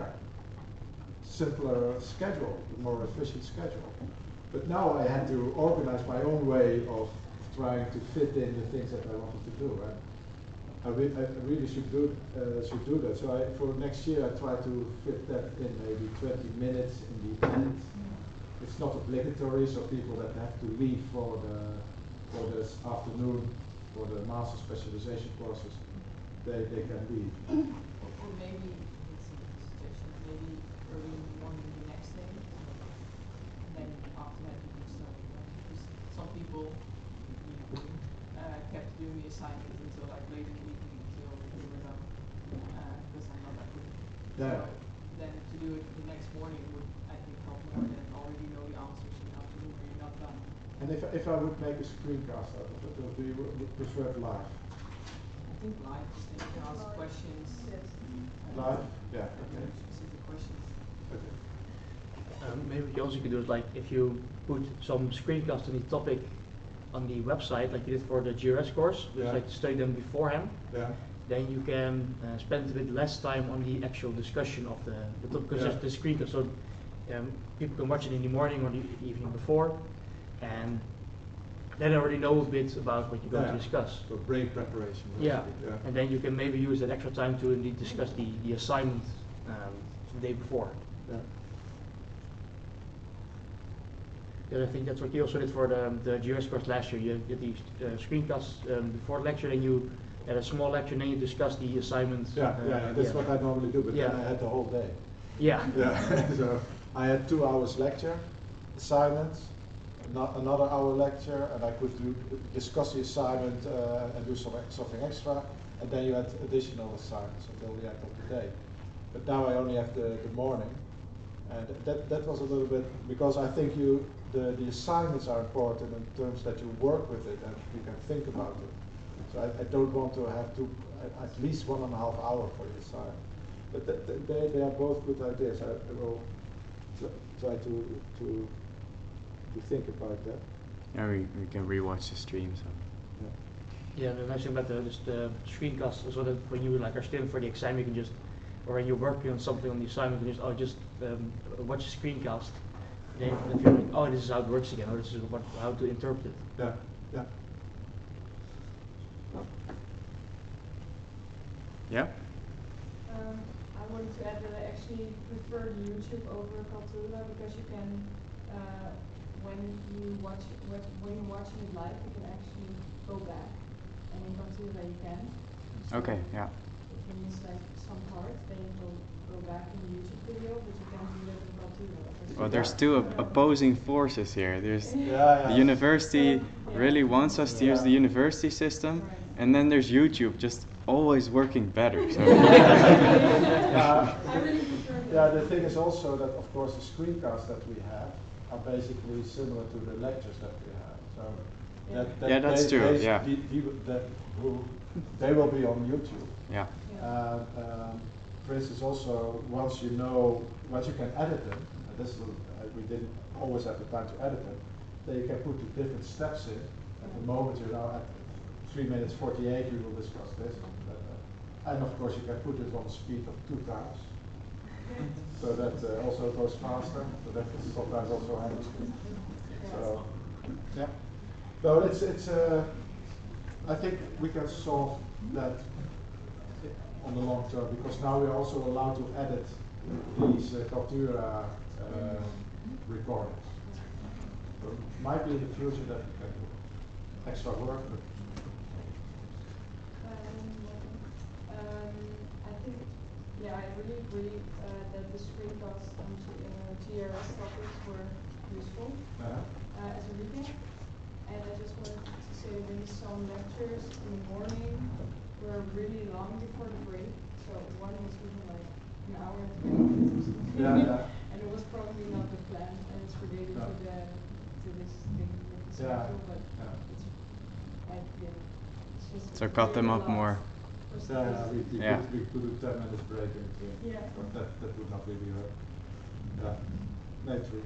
simpler schedule, more efficient schedule. But now I had to organize my own way of trying to fit in the things that I wanted to do. I really should do that. So for next year, I try to fit that in maybe 20 minutes in the end. It's not obligatory, so people that have to leave for this afternoon for the master specialization courses, they can leave. Or maybe it's a suggestion. Maybe early in the morning the next day, and then after that you can study. Because some people kept doing the assignment until like late in the evening until they were done, because I'm not that good. Yeah. So then to do it the next morning would, I think, help more than already know the answers in the afternoon when you're not done. And if I would make a screencast out of it, do you prefer it live? I think live, because then you can ask questions. Live? Yeah. Okay. Specific questions. Okay. Maybe what you also could do is, like, if you put some screencasts on the topic on the website, like you did for the GRS course, like to study them beforehand, then you can spend a bit less time on the actual discussion of the topic, because the screencast, so people can watch it in the morning or the evening before, and then already know a bit about what you're going to discuss. So brain preparation. Yeah, and then you can maybe use that extra time to indeed discuss the assignment the day before. I think that's what you also did for the GRS course last year. You did the screencasts before the lecture, then you had a small lecture, and then you discussed the assignments. That's what I normally do, but then I had the whole day. Yeah. So I had 2 hours lecture, assignments, another hour lecture, and I could discuss the assignment and do something extra, and then you had additional assignments until the end of the day. but now I only have the morning, and that was a little bit, because I think the assignments are important in terms that you work with it and you can think about it. So I don't want to have at least 1.5 hours for the assignment. But they are both good ideas. I will try to think about that. Yeah, we can rewatch the stream. So. Yeah, the nice thing about the screencast, so that when you are studying for the exam, you can just, or when you're working on something on the assignment, you can just watch the screencast. Then if you're like, oh, this is how it works again, or this is how to interpret it. Yeah, yeah. Yeah. I wanted to add that I actually prefer YouTube over Kaltura because you can, when you're watching it live, you can actually go back, and in Kaltura you can. So Okay. Yeah. if you miss like some part, then you can go back in the YouTube video, but you can't do that in Kaltura. Well, there's two opposing forces here. There's Yeah. the university really wants us to use the university system, and then there's YouTube just always working better. So. Yeah, the thing is also that, of course, the screencasts that we have are basically similar to the lectures that we have. So Yeah, that's true. Yeah. They will be on YouTube. Yeah. For instance, also once you can edit them, and this we didn't always have the time to edit them, then you can put the different steps in. At the moment, you're now at 3 minutes 48. We will discuss this, and of course you can put it on the speed of 2 times, so that also goes faster. So that is sometimes also handy. So yeah, no, it's I think we can solve that on the long term, because now we're also allowed to edit these Kaltura recordings. So it might be in the future that we can do extra work. But I think, yeah, I really agree that the screencasts and TRS topics were useful as a recap. And I just wanted to say maybe some lectures in the morning were really long before the break. So one was even like an hour and 20 minutes or something. And it was probably not the plan, and it's related to this thing with the schedule, but it's like, it's just So cut them up more. We could do 10 minutes break in between. Yeah. But that would not really hurt. Yeah. Naturally.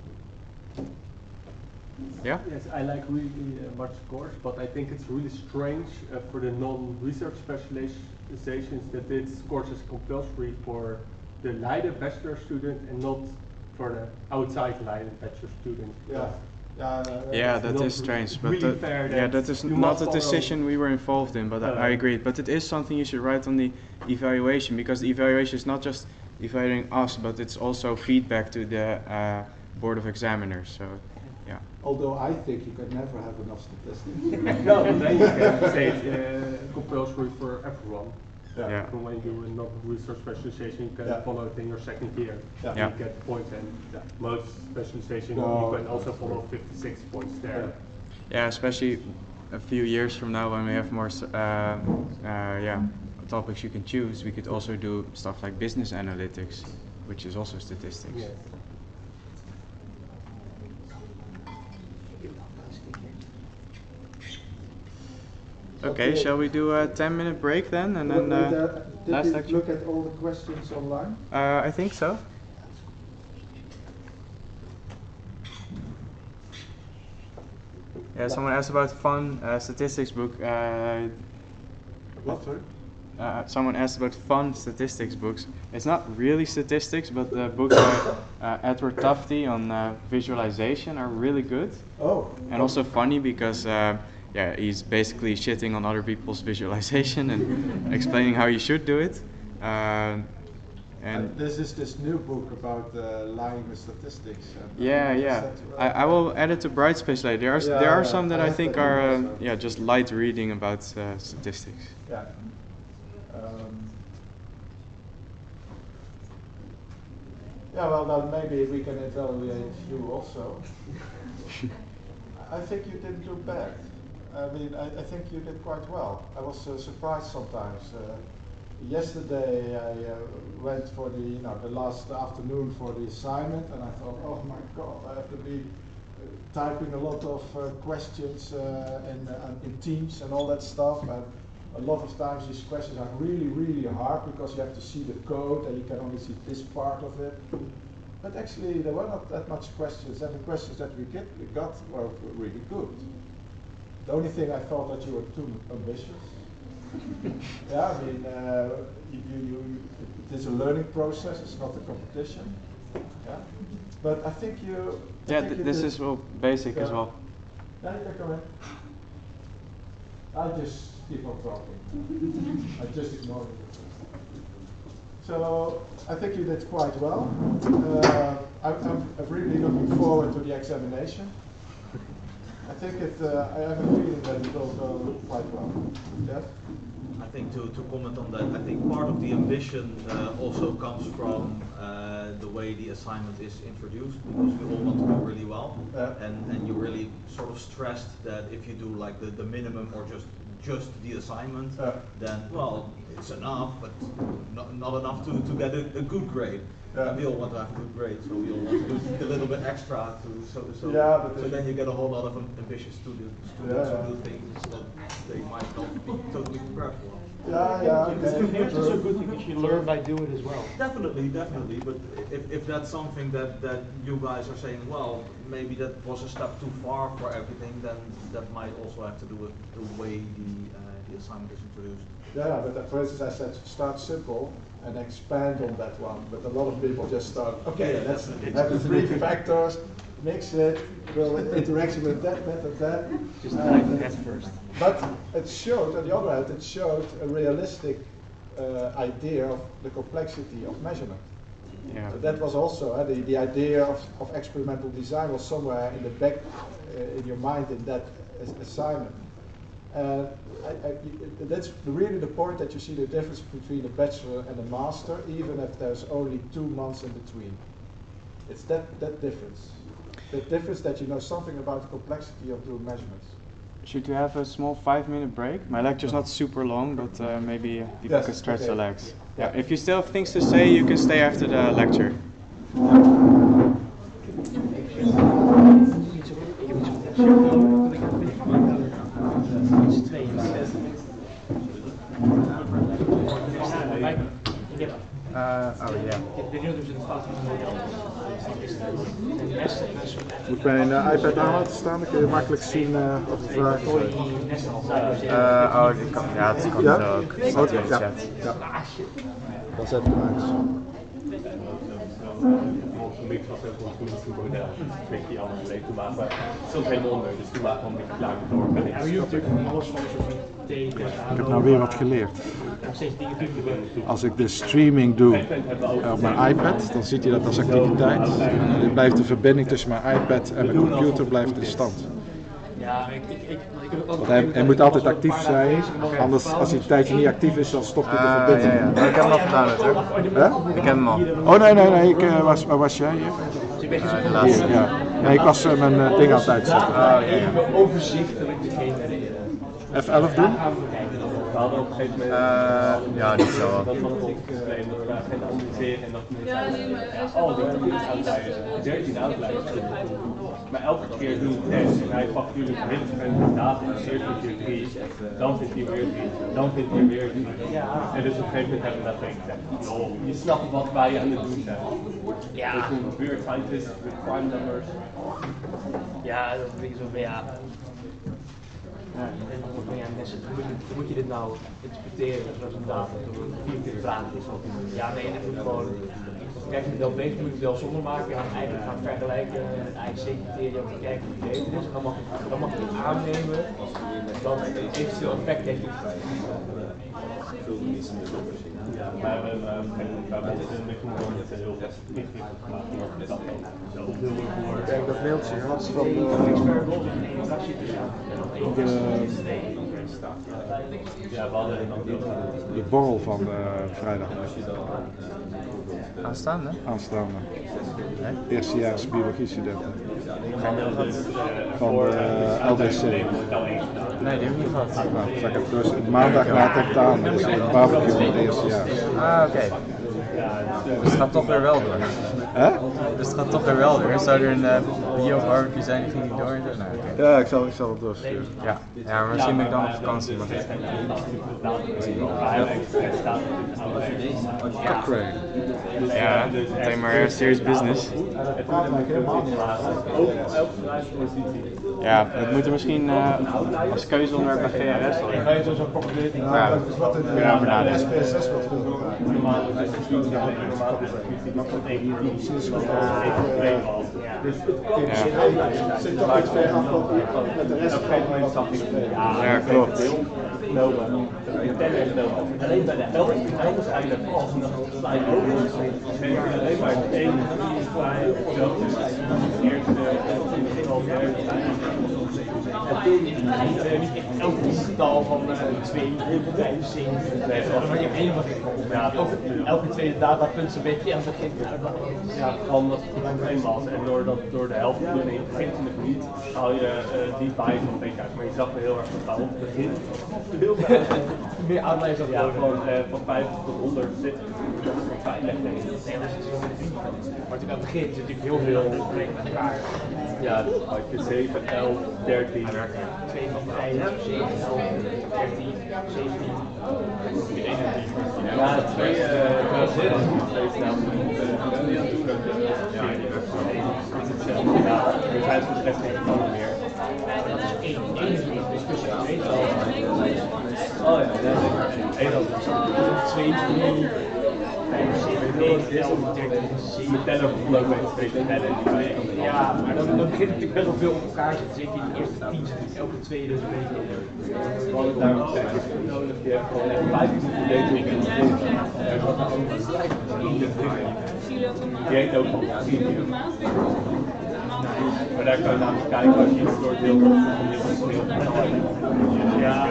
Yeah? Yes, I like really much course, but I think it's really strange for the non-research specializations that this course is compulsory for the Leiden bachelor student and not for the outside Leiden bachelor student. Yeah, that is strange, but really fair that is not a decision we were involved in, but I agree. But it is something you should write on the evaluation, because the evaluation is not just evaluating us, but it's also feedback to the Board of Examiners. So, yeah. Although I think you can never have enough statistics. No, then you can say it's compulsory for everyone. Yeah. And when you do a non-research specialization, you can follow it in your second year. Yeah. You get the points, and most specialization you can also follow 56 points there. Yeah, especially a few years from now when we have more topics you can choose, we could also do stuff like business analytics, which is also statistics. Yes. Okay, shall we do a 10-minute break then, and then did you look at all the questions online? I think so. Yeah, someone asked about fun statistics book. What, sorry? Someone asked about fun statistics books. It's not really statistics, but the books by Edward Tufte on visualization are really good. Oh. And also funny because he's basically shitting on other people's visualization and explaining how you should do it. And this is this new book about lying with statistics. I will add it to Brightspace later. There are some that I think are just light reading about statistics. Yeah. Well, then maybe we can evaluate you also. I think you didn't do bad. I mean, I think you did quite well. I was surprised sometimes. yesterday I went for the last afternoon for the assignment, and I thought, oh my God, I have to be typing a lot of questions in Teams and all that stuff. And a lot of times these questions are really, really hard because you have to see the code and you can only see this part of it. But actually, there were not that much questions, and the questions that we got were really good. The only thing I thought that you were too ambitious. Yeah, I mean, it is a learning process. It's not a competition. Yeah, but I think you. This is well basic as well. Yeah, you can go ahead. I just keep on talking. I just ignore it. So I think you did quite well. I'm really looking forward to the examination. I think I have a feeling that it will go quite well. Yes? I think to comment on that, I think part of the ambition also comes from the way the assignment is introduced, because we all want to do really well, and you really sort of stressed that if you do like the minimum or just the assignment, then well, it's enough, but not enough to get a good grade. We all want to have a good grade, so we all want to do a little bit extra so then you get a whole lot of ambitious students who do things that they might not be totally prepared for. It's also a good thing that you learn by doing it as well. Definitely, but if that's something that you guys are saying, well, maybe that was a step too far for everything, then that might also have to do with the way the assignment is introduced. Yeah, but for instance, I said start simple and expand on that one. But a lot of people just start, okay, let's have the 3 factors, mix it, will interaction with that, that. Just type that first. But it showed, on the other hand, it showed a realistic idea of the complexity of measurement. Yeah. So that was also the idea of experimental design was somewhere in the back in your mind in that assignment. And that's really the point that you see the difference between a bachelor and a master, even if there's only 2 months in between. It's that difference. The difference that you know something about the complexity of doing measurements. Should we have a small 5-minute break? My lecture's not super long, but maybe people can stretch their legs. Yeah. If you still have things to say, you can stay after the lecture. Moet mijn iPad aan laten staan, dan kun je makkelijk zien of de vragen zijn. Ja, dat kan het ook. Staat in de chat. Ja. Dan zet ik hem eens. Mix was ook een goed model. Een beetje anders leek toen waren we soms helemaal onder, dus toen waren we gewoon een beetje klaar met door. Ja, maar jullie hebben natuurlijk alles van zo'n Ik heb nou weer wat geleerd. Als ik de streaming doe op mijn iPad, dan ziet hij dat als activiteit. En dan blijft de verbinding tussen mijn iPad en mijn computer blijft in stand. Want hij moet altijd actief zijn, anders als hij een tijdje niet actief is, dan stopt hij de verbinding. Ja. Ik heb hem al gedaan natuurlijk. Ik heb hem al. Oh nee, waar was jij hier? De laatste. Ja. Nee, ik was mijn ding aan het uitzetten. Overzichtelijk degene. F11 doen? We hadden op een gegeven moment. Ja, niet zo wel. Dat van het probleem dat we gaan analyseren en dat mensen 13 uitlijsten. Maar elke keer doen we test en hij pakt natuurlijk heel veel data, eerst vindt hij 3, dan vindt hij weer 3, dan vindt hij weer 3. En dus op een gegeven moment hebben we dat gezegd. Je snapt wat wij aan het doen zijn. Ja. Dus een weird scientist with prime numbers. Ja, dat is een beetje zo van ja. En dan van ja, mensen, hoe moet je dit nou interpreteren zoals een data? Door 4 keer vragen is ook. Ja, nee, en moet gewoon. Kijk, je wel beter moet je wel zonder maken, en eigenlijk gaan vergelijken met het IC-criteria om te kijken hoe het beter is. En dan mag je het aannemen dat het eventueel effect heeft. Ja, maar we hebben met heel wichtig gemaakt. Kijk, dat mailtje had van ja, we hadden de borrel van vrijdag. Aanstaande? Aanstaande. Eerstejaars biologiestudenten. Van de LDC. Nee, die heb ik niet gehad. Nou, zeg ik dus maandag na tentamen, dus een barbecue met de eerstejaars. Ah, oké. Dus het gaat toch weer wel door. Hè? Dus het gaat toch weer wel door. Zou er een bio-barbecue zijn, die ging niet door? Nou, okay. Ja, ik zal het doorsturen. Ja, maar misschien ben ik dan op vakantie. Maar Cochrane. Ja, meteen maar serious business. Ja, het moet er misschien als keuzeonderwerp bij GRS al in. Maar ja, kun je daarover nadenken. Zit toch iets ver af met de rest van Ja, klopt. Alleen bij de helft eigenlijk pas en dan sla je over. Alleen maar één sla je zo. Eerst in het begin al en toen niet echt elk getal van 2, 5, 7. Nee, maar je hebt één wat ja, elke twee datapunten een beetje aan het begin. Ja, gewoon dat het een probleem was. En door de helft te doen in het begin van de gebied haal je die bias een beetje uit. Maar je zag er heel erg dat op het begin heel veel meer aanwijzen. Ja, gewoon van 50 tot 100 zit. Dat is wat fijn legt. Maar natuurlijk aan het begin zit natuurlijk heel veel met elkaar. Ja, had je 7, 11, 13, 2 van 5, 7, 13, 17. Ja, 2 snel. Ja, we zijn voor de rest geen gevallen meer. Dat is één discussie. Oh ja, één dat is 2, 3. Met teller ook bij het tellen. Ja, maar dan begint het natuurlijk best wel veel op elkaar zitten. Zeker in de eerste 10 zit elke twee dus een beetje. Wat ik daar ook zeg, is nodig. Je hebt gewoon echt 5 minuten dating en wat dan ook in de die heet ook al maar daar kan je namelijk kijken als je het door het deel ja.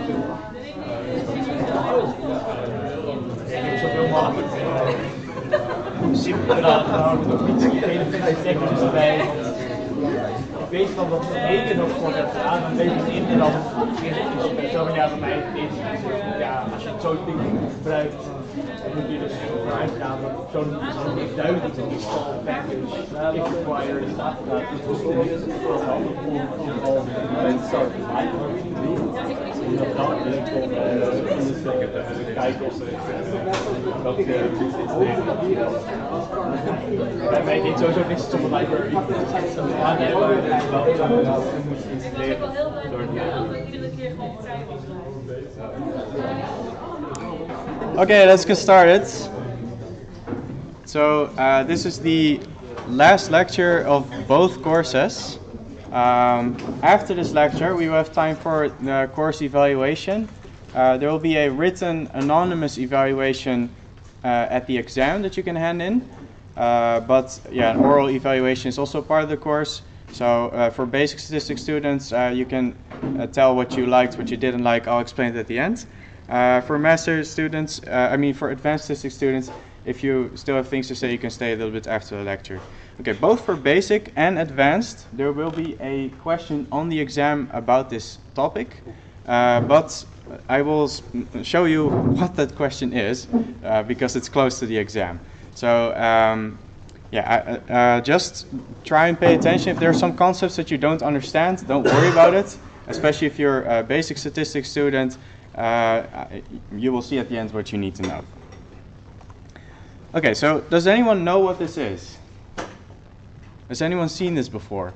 Ik heb zoveel mogelijk simpel gedaan, nog niet hele technisch erbij. Ik weet van dat de ene nog gewoon hebt gedaan, dan weet je het in en dan is het zo van ja, bij mij is ja, als je zo'n ding gebruikt, dan moet je dus vooruit gaan. Zo'n is duidelijk dat het zo package is required is afgedaan. Dus dat is wel handig om dat dan kijken of welke bij mij niet sowieso niks op de library. Ja, nee, maar je moet installeren door iedere keer gewoon kijken. Okay, let's get started. So this is the last lecture of both courses. After this lecture, we will have time for the course evaluation. There will be a written anonymous evaluation at the exam that you can hand in. But yeah, an oral evaluation is also part of the course. So for basic statistics students, you can tell what you liked, what you didn't like. I'll explain it at the end. For master students, for advanced statistics students, if you still have things to say, you can stay a little bit after the lecture. Okay, both for basic and advanced, there will be a question on the exam about this topic. But I will show you what that question is, because it's close to the exam. So just try and pay attention. If there are some concepts that you don't understand, don't worry about it. Especially if you're a basic statistics student, you will see at the end what you need to know. Okay, so does anyone know what this is? Has anyone seen this before?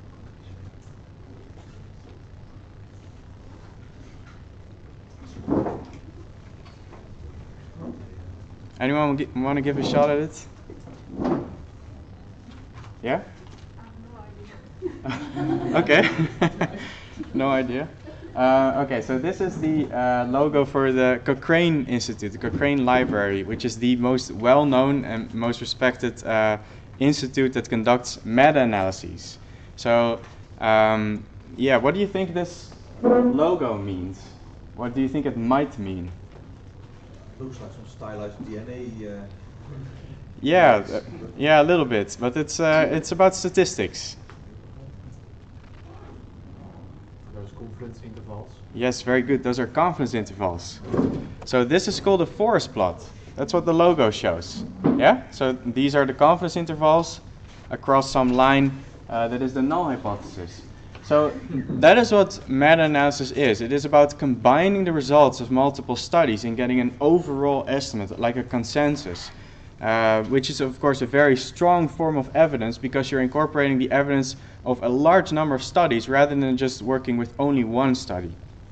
Anyone want to give a shot at it? Yeah? Okay. No idea. Okay, so this is the logo for the Cochrane Institute, the Cochrane Library, which is the most well-known and most respected institute that conducts meta-analyses. So, what do you think this logo means? What do you think it might mean? Looks like some stylized DNA Yeah, yeah, a little bit, but it's about statistics. Those confidence intervals. Yes, very good. Those are confidence intervals. So this is called a forest plot. That's what the logo shows. Yeah? So these are the confidence intervals across some line that is the null hypothesis. So that is what meta-analysis is. It is about combining the results of multiple studies and getting an overall estimate, like a consensus, which is of course a very strong form of evidence because you're incorporating the evidence of a large number of studies rather than just working with only one study.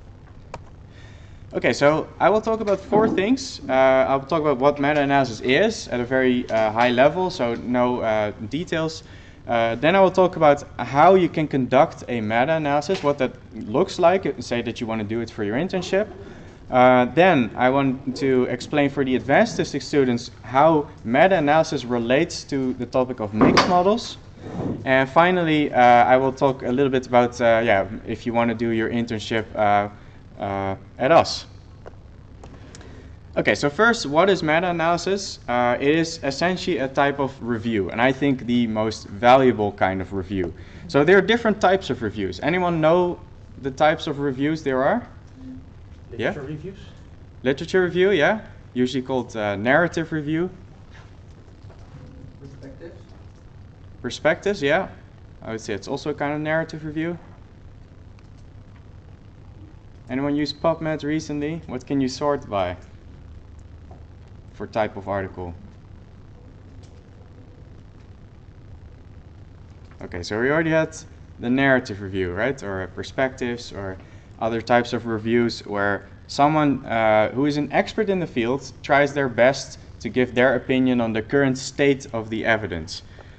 Okay, so I will talk about 4 things. I'll talk about what meta-analysis is at a very high level, so no details. Then I will talk about how you can conduct a meta-analysis, what that looks like, say that you want to do it for your internship. Then I want to explain for the advanced statistics students how meta-analysis relates to the topic of mixed models. And finally, I will talk a little bit about if you want to do your internship at us. Okay, so first, what is meta-analysis? It is essentially a type of review, and I think the most valuable kind of review. So there are different types of reviews. Anyone know the types of reviews there are? Literature reviews? Literature review, yeah. Usually called narrative review. Perspectives? Perspectives, yeah. I would say it's also a kind of narrative review. Anyone use PubMed recently? What can you sort by for type of article? Okay, so we already had the narrative review, right? Or perspectives or other types of reviews where someone who is an expert in the field tries their best to give their opinion on the current state of the evidence.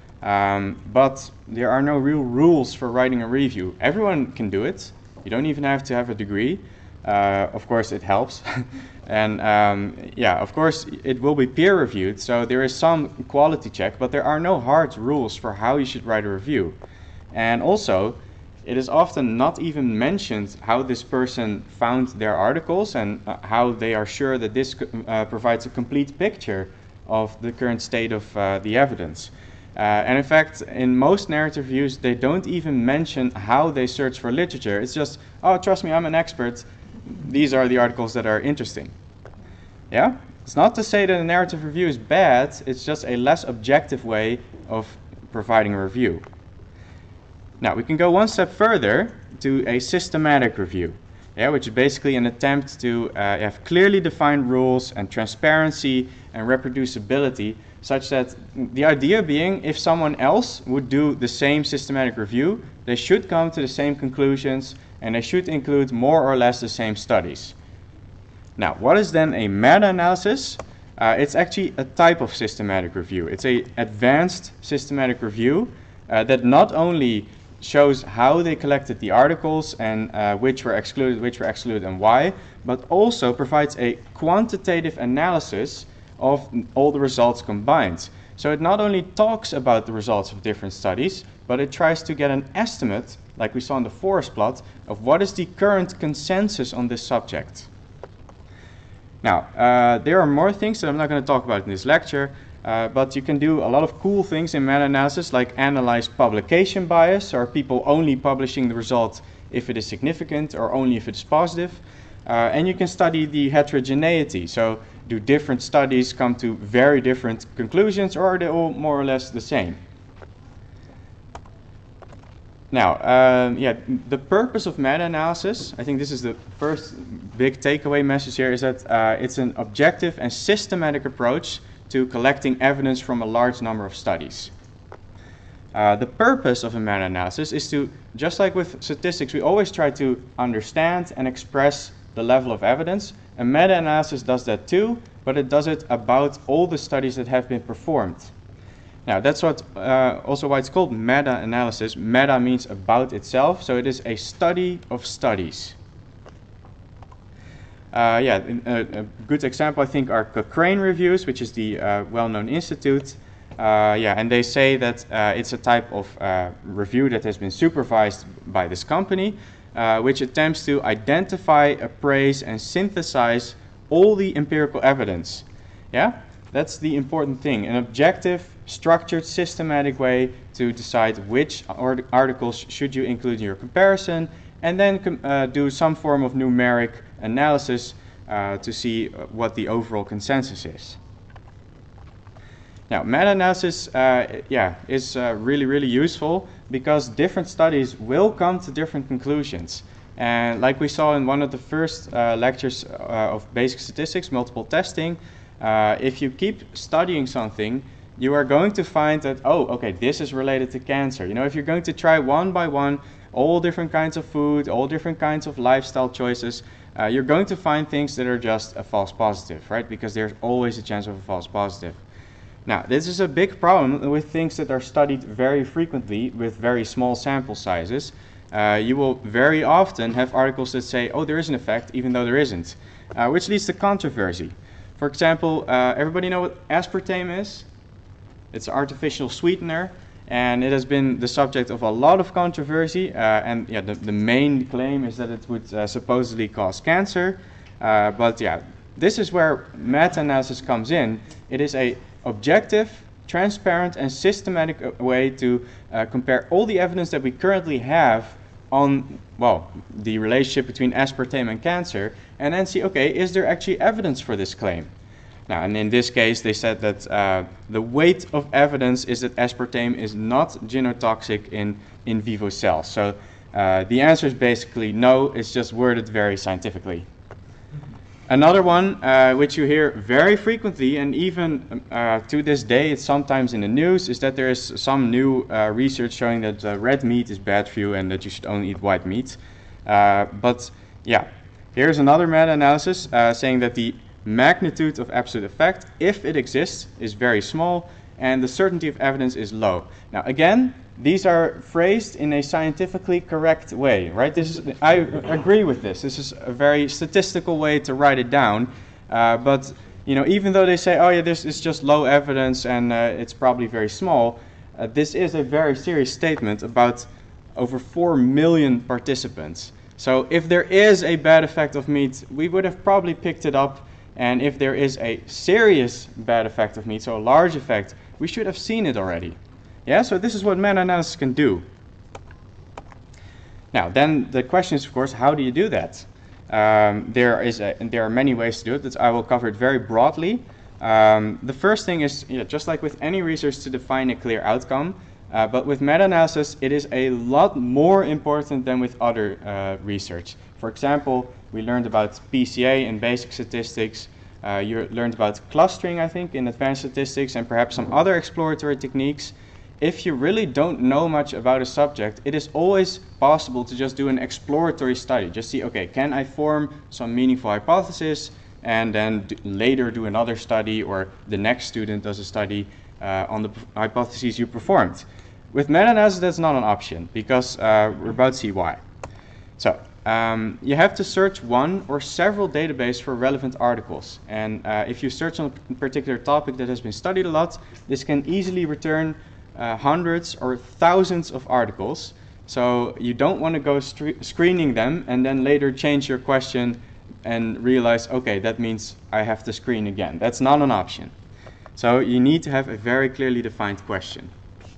But there are no real rules for writing a review. Everyone can do it. You don't even have to have a degree. Of course, it helps. And of course, it will be peer reviewed. So there is some quality check, but there are no hard rules for how you should write a review. And also, it is often not even mentioned how this person found their articles and how they are sure that this provides a complete picture of the current state of the evidence. And in fact, in most narrative reviews, they don't even mention how they search for literature. It's just, oh, trust me, I'm an expert. These are the articles that are interesting. Yeah? It's not to say that a narrative review is bad, it's just a less objective way of providing a review. Now, we can go one step further to a systematic review, which is basically an attempt to have clearly defined rules and transparency and reproducibility, such that the idea being if someone else would do the same systematic review, they should come to the same conclusions and they should include more or less the same studies. Now, what is then a meta-analysis? It's actually a type of systematic review. It's an advanced systematic review that not only shows how they collected the articles and which were excluded and why, but also provides a quantitative analysis of all the results combined. So it not only talks about the results of different studies, but it tries to get an estimate, like we saw in the forest plot, of what is the current consensus on this subject. Now, there are more things that I'm not going to talk about in this lecture, but you can do a lot of cool things in meta-analysis, like analyze publication bias, or people only publishing the result if it is significant or only if it is positive. And you can study the heterogeneity. So do different studies come to very different conclusions, or are they all more or less the same? Now, the purpose of meta-analysis, I think this is the first big takeaway message here, is that it's an objective and systematic approach to collecting evidence from a large number of studies. The purpose of a meta-analysis is to, just like with statistics, we always try to understand and express the level of evidence. A meta-analysis does that too, but it does it about all the studies that have been performed. Now, that's what also why it's called meta-analysis. Meta means about itself, so it is a study of studies. A good example, I think, are Cochrane reviews, which is the well-known institute. And they say that it's a type of review that has been supervised by this company, which attempts to identify, appraise, and synthesize all the empirical evidence. That's the important thing, an objective, structured, systematic way to decide which articles should you include in your comparison, and then do some form of numeric analysis to see what the overall consensus is. Now, meta-analysis is really useful because different studies will come to different conclusions. And like we saw in one of the first lectures of basic statistics, multiple testing, if you keep studying something, you are going to find that, oh, okay, this is related to cancer. You know, if you're going to try one by one all different kinds of food, all different kinds of lifestyle choices, you're going to find things that are just a false positive, right? Because there's always a chance of a false positive. Now, this is a big problem with things that are studied very frequently with very small sample sizes. You will very often have articles that say, oh, there is an effect, even though there isn't, which leads to controversy. For example, everybody know what aspartame is? It's an artificial sweetener, and it has been the subject of a lot of controversy, and yeah, the main claim is that it would supposedly cause cancer, but yeah, this is where meta-analysis comes in. It is a objective, transparent, and systematic way to compare all the evidence that we currently have on, well, the relationship between aspartame and cancer, and then see, okay, is there actually evidence for this claim? Now, and in this case, they said that the weight of evidence is that aspartame is not genotoxic in vivo cells. So the answer is basically no, it's just worded very scientifically. Another one, which you hear very frequently, and even to this day it's sometimes in the news, is that there is some new research showing that red meat is bad for you and that you should only eat white meat. But yeah, here's another meta-analysis saying that the magnitude of absolute effect, if it exists, is very small, and the certainty of evidence is low. Now again, these are phrased in a scientifically correct way, right? I agree with this. This is a very statistical way to write it down. But you know, even though they say, oh yeah, this is just low evidence and it's probably very small, this is a very serious statement about over 4 million participants. So if there is a bad effect of meat, we would have probably picked it up. And if there is a serious bad effect of meat, so a large effect, we should have seen it already. Yeah, so this is what meta-analysis can do. Now, then the question is, of course, how do you do that? There are many ways to do it, that I will cover it very broadly. The first thing is, just like with any research, to define a clear outcome. But with meta-analysis, it is a lot more important than with other research. For example, we learned about PCA in basic statistics. You learned about clustering, I think, in advanced statistics, and perhaps some other exploratory techniques. If you really don't know much about a subject, it is always possible to just do an exploratory study. Just see, okay, can I form some meaningful hypothesis, and then later do another study, or the next student does a study on the hypotheses you performed. With meta-analysis, that's not an option, because we're about to see why. So, you have to search one or several databases for relevant articles. And if you search on a particular topic that has been studied a lot, this can easily return hundreds or thousands of articles. So you don't want to go screening them and then later change your question and realize, okay, that means I have to screen again. That's not an option. So you need to have a very clearly defined question.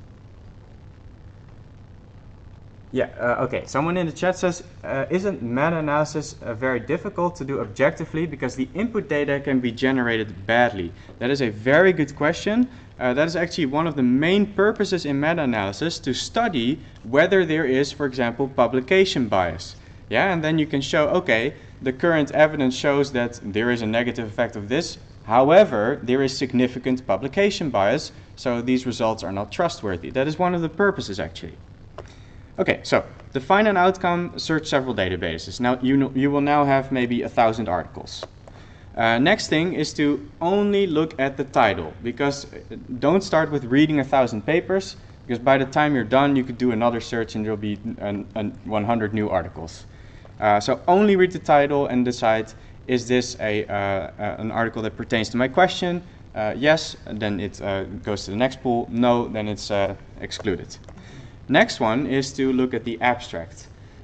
Yeah, okay. Someone in the chat says, isn't meta-analysis very difficult to do objectively because the input data can be generated badly? That is a very good question. That is actually one of the main purposes in meta-analysis, to study whether there is, for example, publication bias. Yeah, and then you can show, okay, the current evidence shows that there is a negative effect of this. However, there is significant publication bias, so these results are not trustworthy. That is one of the purposes, actually. Okay, so define an outcome, search several databases. Now you will now have maybe 1,000 articles. Next thing is to only look at the title, because don't start with reading 1,000 papers, because by the time you're done you could do another search and there'll be 100 new articles. So only read the title and decide, is this an article that pertains to my question? Yes, then it goes to the next pool. No, then it's excluded. Next one is to look at the abstract.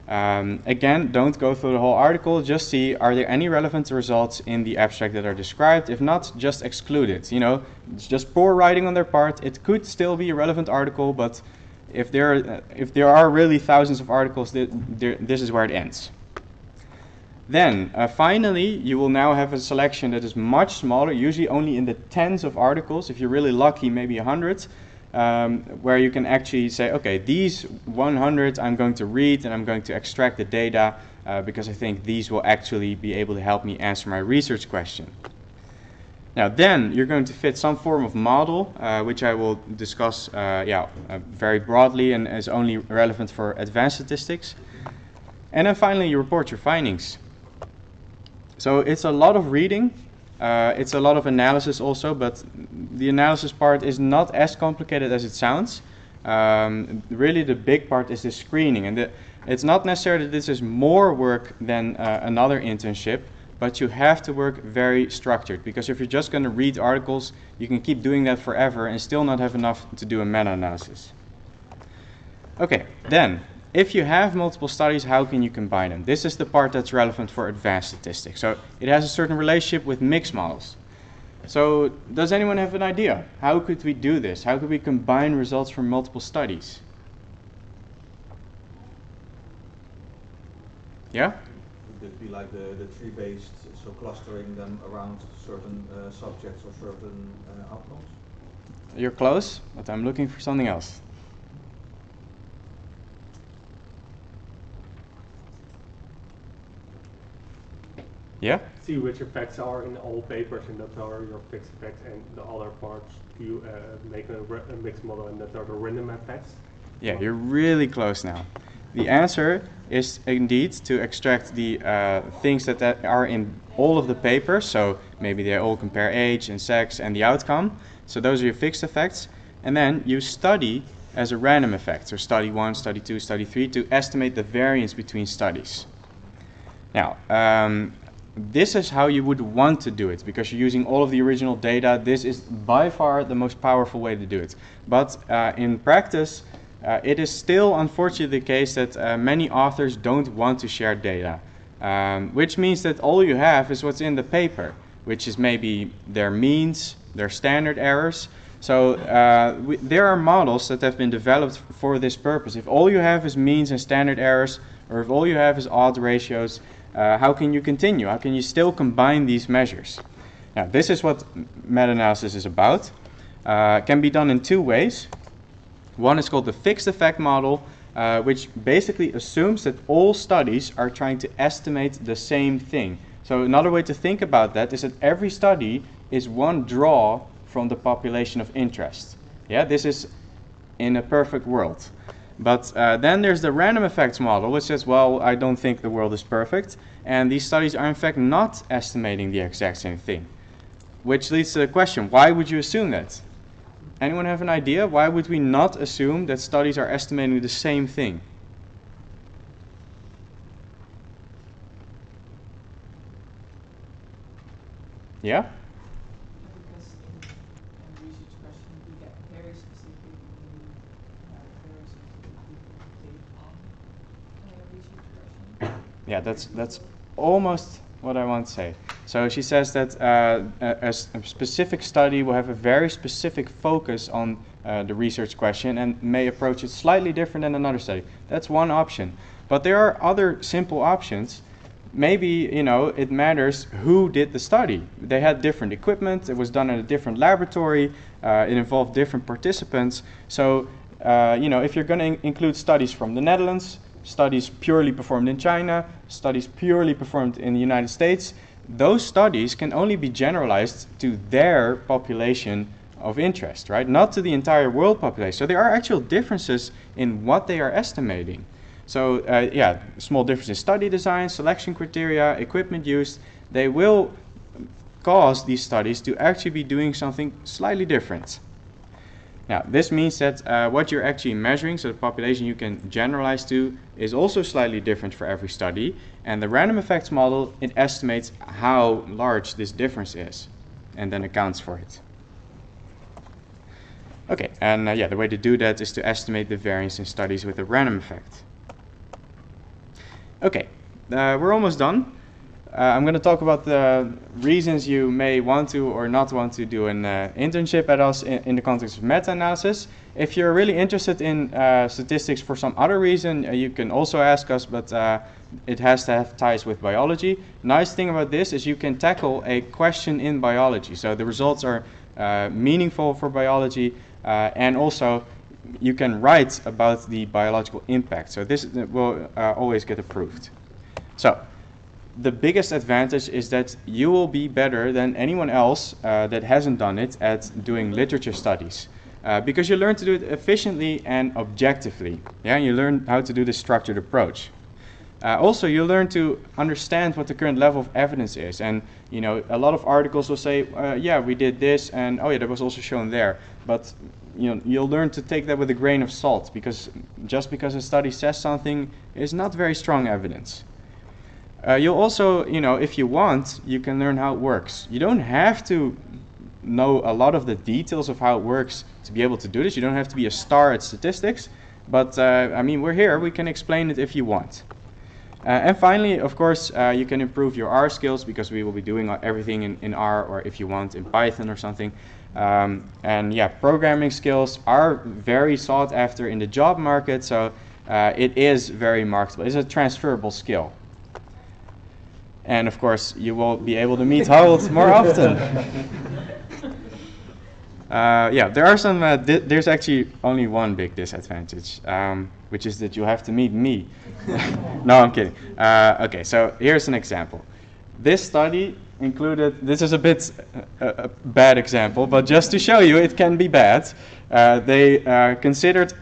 Again, don't go through the whole article, just see are there any relevant results in the abstract that are described. If not, just exclude it. You know, it's just poor writing on their part. It could still be a relevant article, but if there are really thousands of articles, this is where it ends. Then, finally, you will now have a selection that is much smaller, usually only in the tens of articles. If you're really lucky, maybe 100. Where you can actually say, okay, these 100 I'm going to read and I'm going to extract the data because I think these will actually be able to help me answer my research question. Now then you're going to fit some form of model, which I will discuss very broadly and is only relevant for advanced statistics. And then finally you report your findings. So it's a lot of reading. It's a lot of analysis also, but the analysis part is not as complicated as it sounds. Really the big part is the screening, and it's not necessarily that this is more work than another internship, but you have to work very structured, because if you're just going to read articles, you can keep doing that forever and still not have enough to do a meta-analysis. Okay, then, if you have multiple studies, how can you combine them? This is the part that's relevant for advanced statistics. So it has a certain relationship with mixed models. So does anyone have an idea? How could we do this? How could we combine results from multiple studies? Yeah? Would it be like the tree-based, so clustering them around certain subjects or certain outcomes? You're close, but I'm looking for something else. Yeah? See which effects are in all papers, and that are your fixed effects, and the other parts you make a mixed model, and that are the random effects. Yeah, you're really close now. The answer is indeed to extract the things that are in all of the papers. So maybe they all compare age and sex and the outcome. So those are your fixed effects. And then you study as a random effect. So study 1, study 2, study 3 to estimate the variance between studies. Now, this is how you would want to do it, because you're using all of the original data. This is by far the most powerful way to do it. But in practice, it is still unfortunately the case that many authors don't want to share data, which means that all you have is what's in the paper, which is maybe their means, their standard errors. So there are models that have been developed for this purpose. If all you have is means and standard errors, or if all you have is odds ratios, how can you continue? How can you still combine these measures? Now, this is what meta-analysis is about. It can be done in two ways. One is called the fixed effect model, which basically assumes that all studies are trying to estimate the same thing. So another way to think about that is that every study is one draw from the population of interest. Yeah, this is in a perfect world. But then there's the random effects model, which says, well, I don't think the world is perfect, and these studies are in fact not estimating the exact same thing. Which leads to the question, why would you assume that? Anyone have an idea? Why would we not assume that studies are estimating the same thing? Yeah? Because in research question we get very specific research question. Yeah, that's almost what I want to say. So she says that a specific study will have a very specific focus on the research question and may approach it slightly different than another study. That's one option. But there are other simple options. Maybe, it matters who did the study. They had different equipment, it was done in a different laboratory, it involved different participants. So, if you're going to include studies from the Netherlands, studies purely performed in China, studies purely performed in the United States, those studies can only be generalized to their population of interest, right? Not to the entire world population. So there are actual differences in what they are estimating. So small differences in study design, selection criteria, equipment used, they will cause these studies to actually be doing something slightly different. Now, this means that what you're actually measuring, so the population you can generalize to, is also slightly different for every study. And the random effects model, it estimates how large this difference is, and then accounts for it. Okay, and the way to do that is to estimate the variance in studies with a random effect. Okay, we're almost done. I'm going to talk about the reasons you may want to or not want to do an internship at us in the context of meta-analysis. If you're really interested in statistics for some other reason, you can also ask us, but it has to have ties with biology. Nice thing about this is you can tackle a question in biology. So the results are meaningful for biology, and also you can write about the biological impact. So this will always get approved. So the biggest advantage is that you will be better than anyone else that hasn't done it at doing literature studies. Because you learn to do it efficiently and objectively. Yeah, you learn how to do the structured approach. Also, you learn to understand what the current level of evidence is. And you know, a lot of articles will say, yeah, we did this, and oh yeah, that was also shown there. But you know, you'll learn to take that with a grain of salt, because just because a study says something is not very strong evidence. You'll also, you know, if you want, you can learn how it works. You don't have to know a lot of the details of how it works to be able to do this. You don't have to be a star at statistics, but I mean, we're here, we can explain it if you want. And finally, of course, you can improve your R skills, because we will be doing everything in R, or if you want, in Python or something. And yeah, programming skills are very sought after in the job market, so it is very marketable. It's a transferable skill. And of course, you will be able to meet Harold more often. Yeah, there are some. There's actually only one big disadvantage, which is that you have to meet me. No, I'm kidding. Okay, so here's an example. This study included. This is a bit a bad example, but just to show you, it can be bad. They considered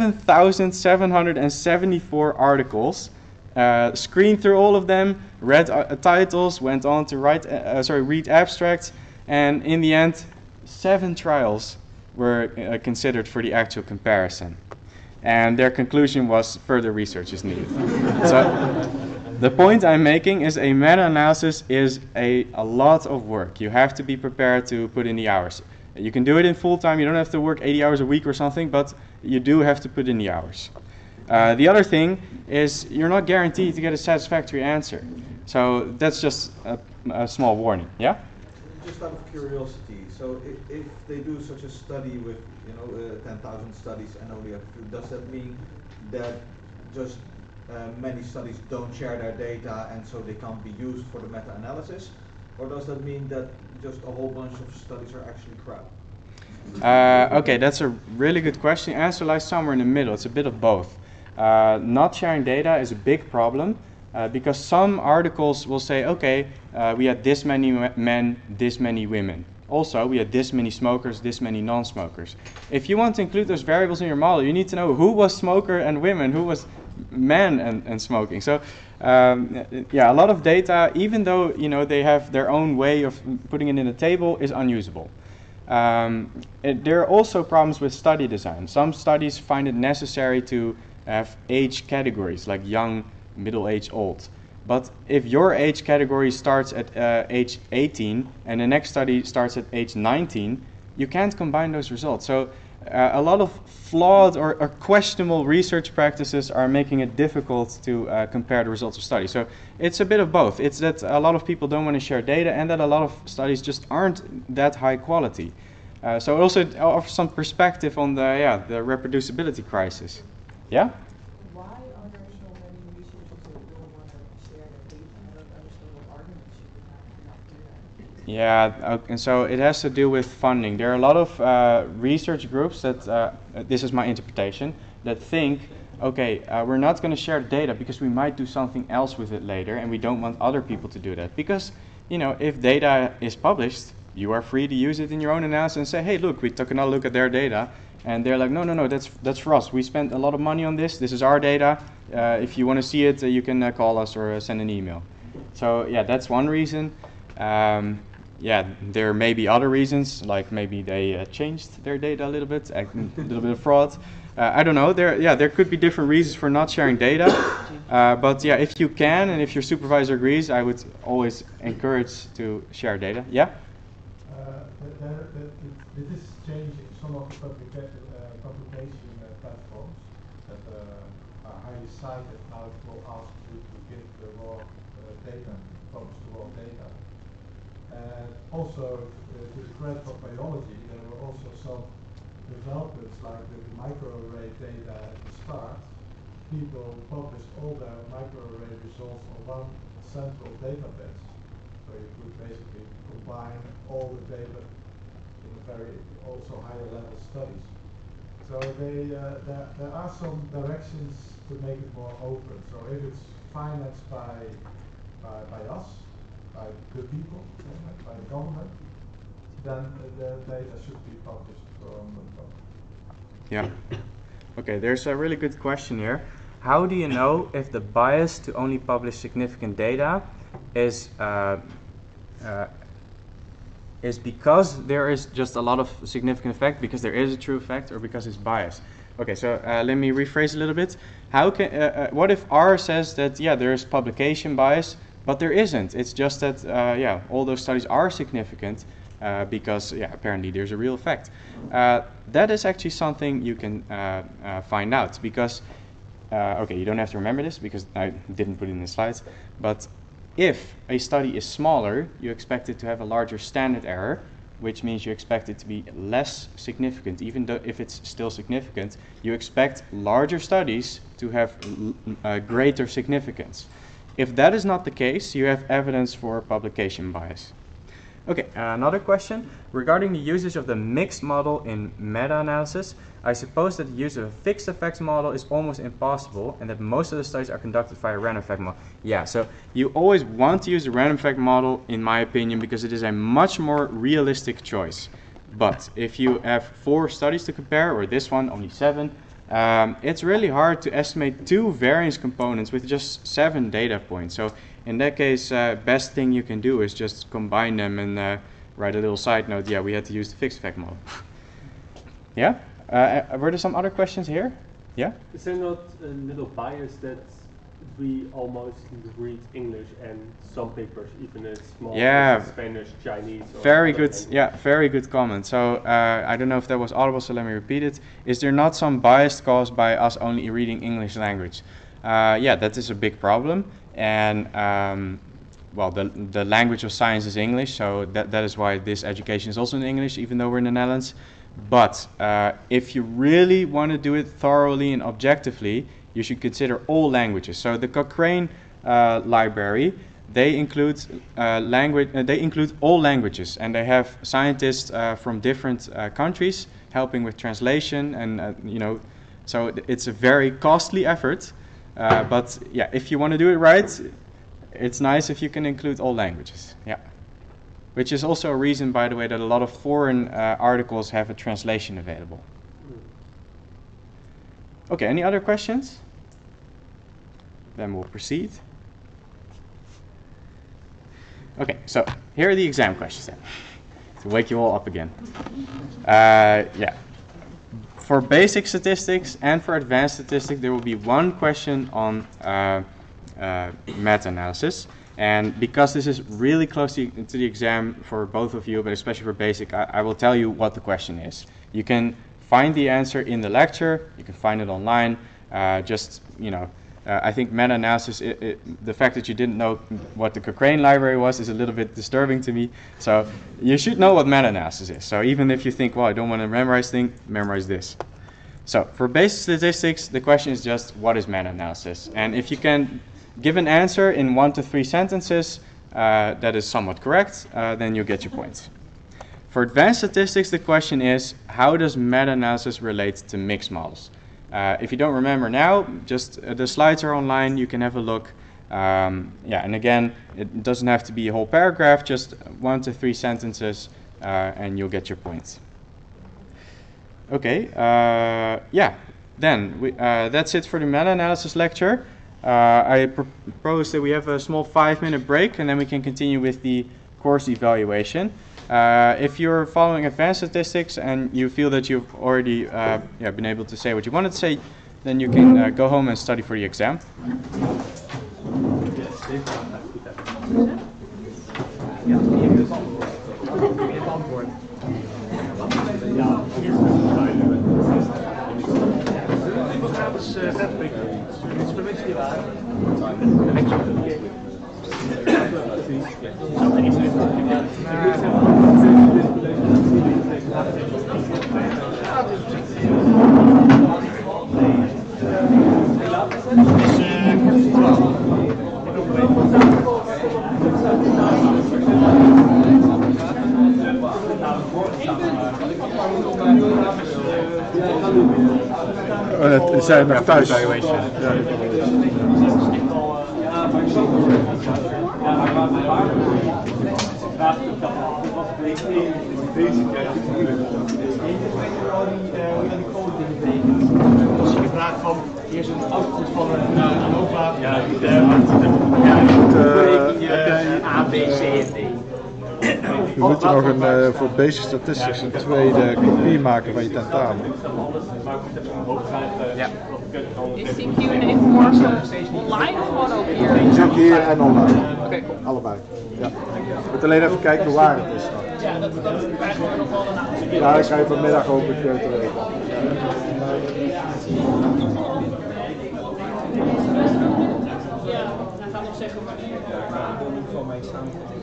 11,774 articles. Screened through all of them, read titles, went on to read abstracts, and in the end, 7 trials were considered for the actual comparison. And their conclusion was further research is needed. So the point I'm making is a meta-analysis is a lot of work. You have to be prepared to put in the hours. You can do it in full time, you don't have to work 80 hours a week or something, but you do have to put in the hours. The other thing is you're not guaranteed to get a satisfactory answer. So that's just a small warning, yeah? Just out of curiosity, so if they do such a study with 10,000 studies and only a few, does that mean that just many studies don't share their data and so they can't be used for the meta-analysis? Or does that mean that just a whole bunch of studies are actually crap? Okay, that's a really good question. The answer lies somewhere in the middle. It's a bit of both. Not sharing data is a big problem because some articles will say, okay, we had this many men, this many women. Also, we had this many smokers, this many non-smokers. If you want to include those variables in your model, you need to know who was smoker and women, who was men and smoking. So, yeah, a lot of data, even though they have their own way of putting it in a table, is unusable. There are also problems with study design. Some studies find it necessary to have age categories, like young, middle-aged, old. But if your age category starts at age 18 and the next study starts at age 19, you can't combine those results. So a lot of flawed or questionable research practices are making it difficult to compare the results of studies. So it's a bit of both. It's that a lot of people don't want to share data, and that a lot of studies just aren't that high quality. So it also offers some perspective on the reproducibility crisis. Yeah? Why are there so many researchers that don't want to share their data? I don't understand what arguments you would have not do that. Yeah, and so it has to do with funding. There are a lot of research groups that, this is my interpretation, that think, okay, we're not going to share the data because we might do something else with it later, and we don't want other people to do that. Because, if data is published, you are free to use it in your own analysis and say, hey, look, we took another look at their data. And they're like, no, that's for us. We spent a lot of money on this. This is our data. If you want to see it, you can call us or send an email. So yeah, that's one reason. Yeah, there may be other reasons, like maybe they changed their data a little bit, a little bit of fraud. I don't know. There could be different reasons for not sharing data. But yeah, if you can and if your supervisor agrees, I would always encourage to share data. Yeah. Did this change some of the publication platforms that highly cited, now it will ask you to give the raw data, publish the raw data. And also, to the credit of biology, there were also some developments like with the microarray data at the start. People published all their microarray results on one central database. So you could basically combine all the data in a very also higher level studies. So there are some directions to make it more open. So if it's financed by us, by the people, by the government, then the data should be published from the public. Yeah. Okay, there's a really good question here. How do you know if the bias to only publish significant data is because there is just a lot of significant effect, because there is a true effect, or because it's biased? Okay, so let me rephrase a little bit. How can what if R says that there is publication bias, but there isn't? It's just that all those studies are significant because apparently there's a real effect. That is actually something you can find out, because okay, you don't have to remember this because I didn't put it in the slides, but if a study is smaller, you expect it to have a larger standard error, which means you expect it to be less significant. Even though if it's still significant, you expect larger studies to have greater significance. If that is not the case, you have evidence for publication bias. Okay, another question. Regarding the usage of the mixed model in meta-analysis, I suppose that the use of a fixed effects model is almost impossible, and that most of the studies are conducted via a random effect model. Yeah, so you always want to use the random effect model, in my opinion, because it is a much more realistic choice. But if you have 4 studies to compare, or this one, only 7, it's really hard to estimate 2 variance components with just 7 data points. So in that case, best thing you can do is just combine them and write a little side note. Yeah, we had to use the fixed effect model. Yeah? Were there some other questions here? Yeah? Is there not a little bias that we almost read English and some papers, even as small as Spanish, Chinese? Very good. Language? Yeah, very good comment. So I don't know if that was audible, so let me repeat it. Is there not some bias caused by us only reading English language? Yeah, that is a big problem. And well, the language of science is English, so that is why this education is also in English, even though we're in the Netherlands. But if you really want to do it thoroughly and objectively, you should consider all languages. So the Cochrane library, they include they include all languages, and they have scientists from different countries helping with translation, and so it's a very costly effort. But yeah, if you want to do it right, it's nice if you can include all languages. Yeah, which is also a reason, by the way, that a lot of foreign articles have a translation available. Okay, any other questions? Then we'll proceed. Okay, so here are the exam questions then, to wake you all up again. Yeah. For basic statistics and for advanced statistics, there will be one question on meta-analysis. And because this is really close to the exam for both of you, but especially for basic, I will tell you what the question is. You can find the answer in the lecture, you can find it online. I think meta-analysis, the fact that you didn't know what the Cochrane library was is a little bit disturbing to me. So you should know what meta-analysis is. So even if you think, well, I don't want to memorize things, memorize this. So for basic statistics, the question is just, what is meta-analysis? And if you can give an answer in 1 to 3 sentences that is somewhat correct, then you'll get your points. For advanced statistics, the question is, how does meta-analysis relate to mixed models? If you don't remember now, just the slides are online, you can have a look. And again, it doesn't have to be a whole paragraph, just 1 to 3 sentences, and you'll get your points. Okay, then that's it for the meta-analysis lecture. I propose that we have a small 5-minute break, and then we can continue with the course evaluation. If you're following advanced statistics and you feel that you've already been able to say what you wanted to say, then you can go home and study for the exam. dat is vet. Iets voor mensen die waren. Het zijn nog thuis. Ja. Als je vraagt van, hier is een output van een ANOVA, A, B, C en D. We moeten nog voor Basic Statistics een tweede kopie maken van je tentamen. Ja. Is die Q&A morgen online of gewoon ook hier? Zit hier en online. Oké. Allebei. Ja. Je moet alleen even kijken waar het is. Ja, dat krijgen we nog wel een aantal. Ja, ik ga je vanmiddag hoop ik te weten. Ja, hij gaat nog zeggen wanneer. Van mijn samenvatting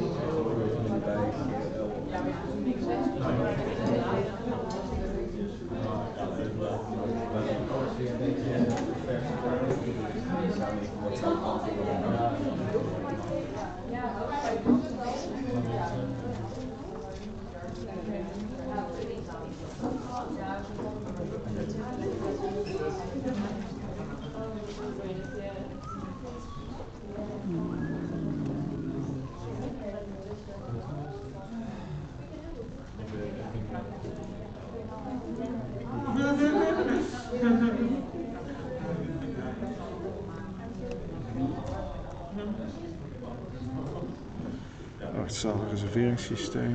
Hetzelfde reserveringssysteem.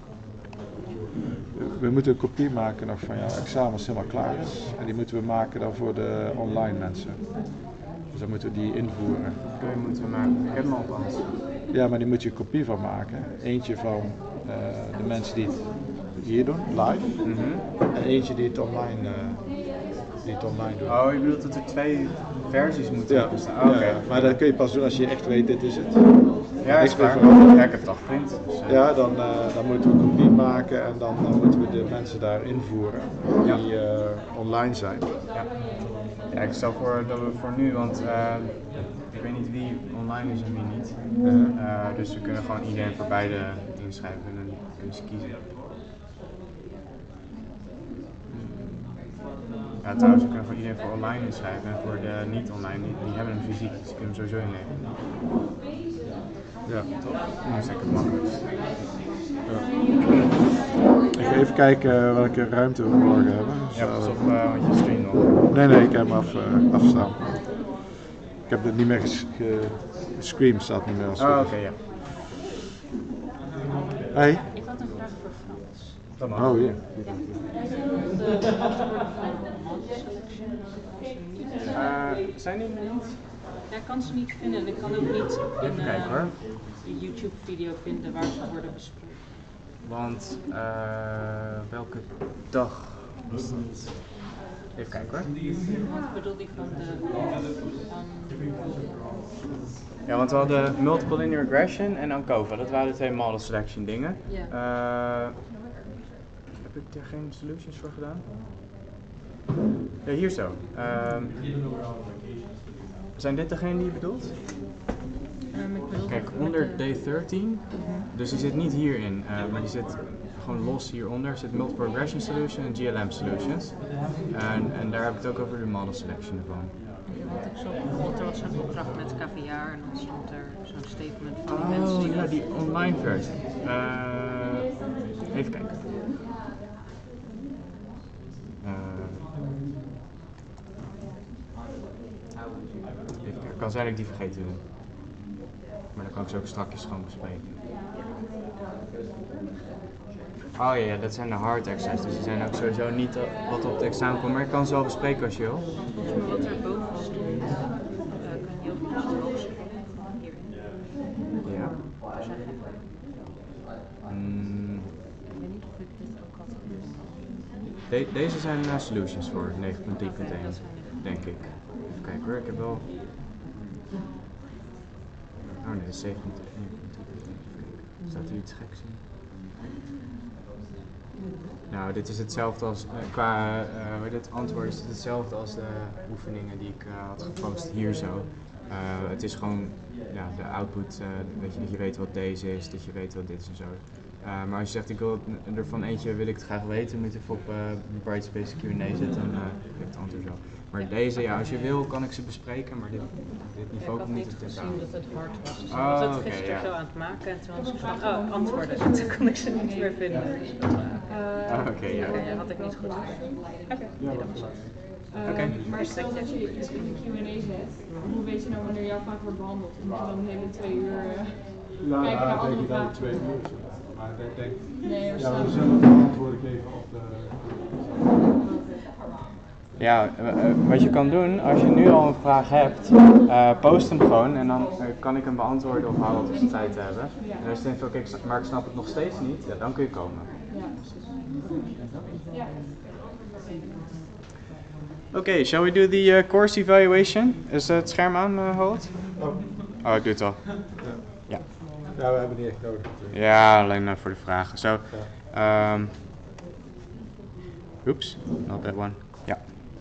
We moeten een kopie maken nog van jouw examen als het helemaal klaar is. En die moeten we maken dan voor de online mensen. Dus dan moeten we die invoeren. Die moeten we maken. Ik heb hem alvast. Ja, maar die moet je een kopie van maken. Eentje van de mensen die het hier doen, live. En eentje die het online doen. Oh, je bedoelt dat er 2 versies moeten bestaan? Ja, maar dat kun je pas doen als je echt weet, dit is het. Ja, is waar. Ja, ik heb het al geprint. Dus, ja, dan moeten we een kopie maken en dan moeten we de mensen daar invoeren die online zijn. Ja. Ja, ik stel voor dat we voor nu, want ik weet niet wie online is en wie niet. Dus we kunnen gewoon iedereen voor beide inschrijven en dan kunnen ze kiezen. Ja, trouwens, we kunnen voor iedereen voor online inschrijven en voor de niet online, die hebben een fysiek, dus die kunnen hem sowieso inleveren. Ja, toch? Dat is lekker makkelijk. Ja. Ik ga even kijken welke ruimte we morgen hebben. Ja, pas op, want je stream nog. Nee, ik heb hem afstaan. Ik heb het niet meer gescreamd, staat niet meer als Oh, oké, ja. Hey? Ik had een vraag voor Frans. Dat mag. Oh, ja. Zijn die er niet? Ja, ik kan ze niet vinden en ik kan ook niet in kijken, hoor. een YouTube-video vinden waar ze worden besproken. Want welke dag was dat? Even kijken hoor. Wat bedoel ik van de... Ja, want we hadden multiple linear regression en ANCOVA. Dat waren de 2 model selection dingen. Ja. Heb ik daar geen solutions voor gedaan? Ja, hier zo. Zijn dit degene die je bedoelt? Kijk, onder D13, dus die zit niet hierin, maar die zit gewoon los hieronder. Er zit multiple regression solution en GLM solutions. En daar heb ik het ook over de model selection ervan. Want ik zag bijvoorbeeld, er was een opdracht met KVR en dan stond er zo'n statement van mensen die... Oh ja, die online versie. Even kijken. Het kan zijn dat ik die vergeten ben. Maar dan kan ik ze ook strakjes gewoon bespreken. Oh ja, dat zijn de hard exercises, dus die zijn ook sowieso niet wat op de examen komt, maar ik kan ze wel bespreken als je wil. Maar wat er boven stond, kan je ook nog omhoog schrijven hierin. Ja. Ik weet niet of ik dit ook had. Deze zijn solutions voor 9.3.1, denk ik. Even kijken hoor, ik heb wel... Oh nee, 7.1. Staat hier iets geks in? Nou, dit is hetzelfde als, qua het antwoord is het hetzelfde als de oefeningen die ik had gepost hier zo. Het is gewoon ja, de output, dat je weet wat deze is, dat je weet wat dit is en zo. Maar als je zegt ik wil er van eentje wil ik het graag weten, moet je even op Brightspace Q&A zetten, dan heb ik het antwoord wel. Maar deze, ja, als je wil kan ik ze bespreken, maar dit niveau komt niet te staan. Ik had niet gezien dat het hard was. Dus Oh, ik was het oké, gisteren ja. zo aan het maken en toen was ik van, oh, antwoorden. Toen kon ik ze niet meer vinden. Oké, ja. Ja, had ik niet goed gedaan. Oké, nee, dat was het. Oké. Maar stel dat je iets in de Q&A zet, hoe weet je nou wanneer jouw vraag wordt behandeld? Moet je dan de hele 2 uur kijken naar andere vragen? 2 uur. Maar ik denk, Nee, ja, we zullen de antwoorden geven op de... Ja, wat je kan doen, als je nu al een vraag hebt, post hem gewoon en dan kan ik hem beantwoorden of houden als we tijd hebben. En als je denkt, oké, maar ik snap het nog steeds niet, ja, dan kun je komen. Ja, precies. Ja. Oké, shall we do the course evaluation? Is het scherm aan, Holt? Oh, ik doe het al. Ja. Ja, we hebben die echt nodig natuurlijk. Ja, alleen voor de vragen. So, oops, not that one. Yeah.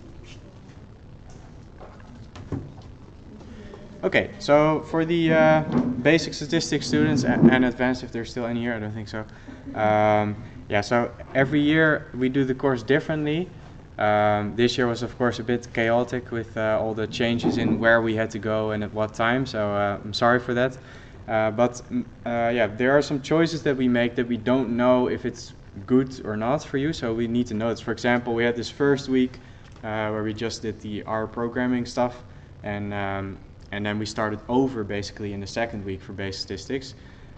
Okay, so for the basic statistics students and advanced, if there's still any here, I don't think so. Yeah, so every year we do the course differently. This year was of course a bit chaotic with all the changes in where we had to go and at what time, so I'm sorry for that. But yeah, there are some choices that we make that we don't know if it's good or not for you, so we need to know it. For example, we had this first week where we just did the R programming stuff, and then we started over basically in the second week for basic statistics.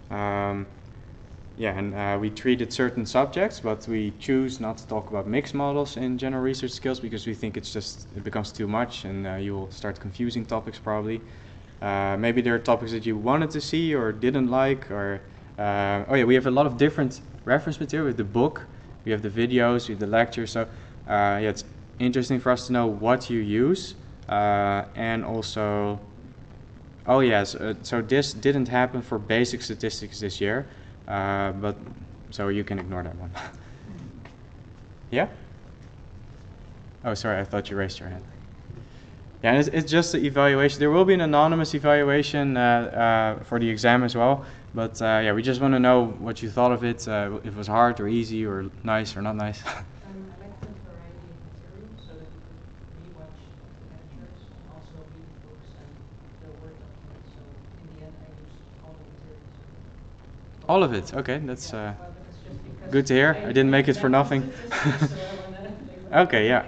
Yeah, and we treated certain subjects, but we choose not to talk about mixed models in general research skills because we think it becomes too much and you will start confusing topics probably. Maybe there are topics that you wanted to see or didn't like, or oh yeah, we have a lot of different reference material. We have the book, we have the videos, we have the lectures. So yeah, it's interesting for us to know what you use, and also, oh yes, so this didn't happen for basic statistics this year, but so you can ignore that one. Yeah? Oh, sorry, I thought you raised your hand. Yeah, and it's just the evaluation. There will be an anonymous evaluation for the exam as well. But yeah, we just want to know what you thought of it. If it was hard or easy or nice or not nice. I like the variety of material so that you can rewatch the lectures and also read the books and the Word documents. So in the end, I used all the materials. All of it. Okay, that's good to hear. I didn't make it for nothing. Okay, yeah.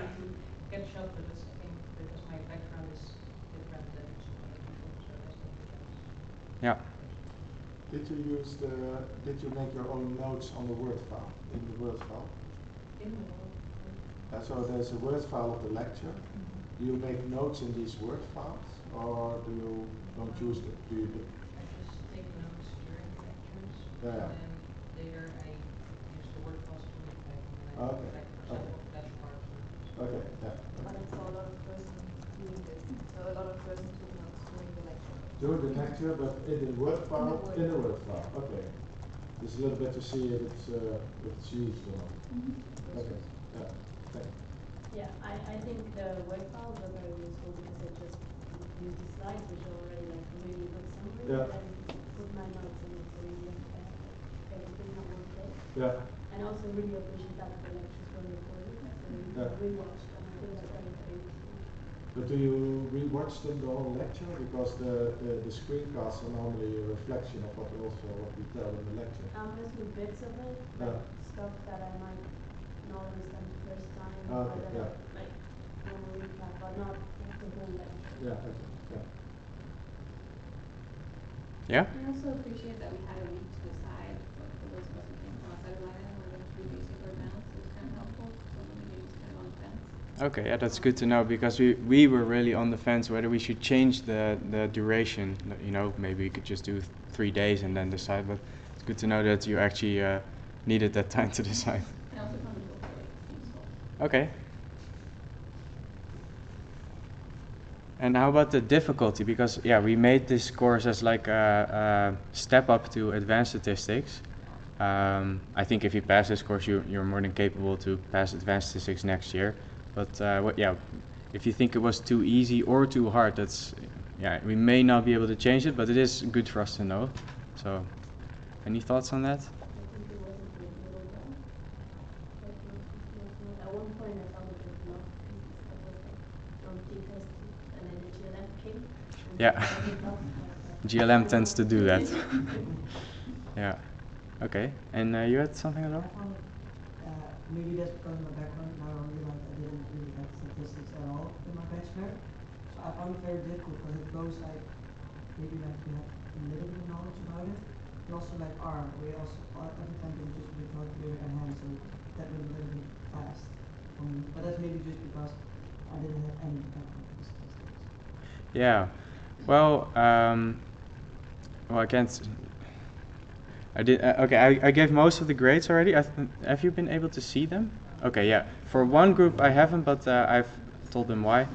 Yeah. Did you make your own notes on the Word file, in the Word file? In the Word. So there's a Word file of the lecture. Do you make notes in these Word files, or do you don't use them? Do you? I just take notes during the lectures, Yeah. and then later I use the Word files to look back, and then I Okay. like, for example, flashcards. Okay. Yeah. But it's a lot of persons doing this. So a lot of persons took notes during the lecture. During the lecture, but in the Word file, in the Word file. Okay. Just a little bit to see if it's used or not. Okay. Yeah. Thanks. Yeah, I think the Word files are very useful because I just use the slides which are already like a really good summary, Yeah. and then put my notes in it so you have everything on one place. Yeah. And also really appreciate that the lectures were recorded, so you Yeah. can rewatch them. I think that's very useful. But do you rewatch them the whole lecture? Because the screencasts are normally a reflection of what we tell in the lecture. Honestly, bits of it, Yeah. stuff that I might not understand the first time, Okay, or that yeah. like normal recap, but not like the whole lecture. Yeah. Okay. Yeah. Yeah? I also appreciate that we had a week to decide what for those of us who came from outside of Leiden whether to do basic or advanced. It was kind of helpful. So maybe it was kind of on the fence. Okay, yeah, that's good to know because we were really on the fence whether we should change the duration. You know, maybe we could just do 3 days and then decide. But it's good to know that you actually needed that time to decide. I also found the book very useful. Okay. And how about the difficulty? Because yeah, we made this course as like a step up to advanced statistics. I think if you pass this course, you're more than capable to pass advanced statistics next year. But if you think it was too easy or too hard, we may not be able to change it, but it is good for us to know. So, any thoughts on that? At one point I found it was not from t-test and then the GLM came. Yeah, GLM tends to do that. Yeah. Okay, and you had something as well? I found it, maybe that's because of my background. Now I realize I didn't really have statistics at all in my bachelor. So I found it very difficult because it goes like, maybe like you have a little bit of knowledge about it. And also like R, we also, every time we just with calculator at hand, so that was a little bit fast for me. But that's maybe just because I didn't have any background in statistics. Yeah, well, I can't. I did. Okay, I gave most of the grades already. Have you been able to see them? Okay, yeah. For one group I haven't, but I've told them why.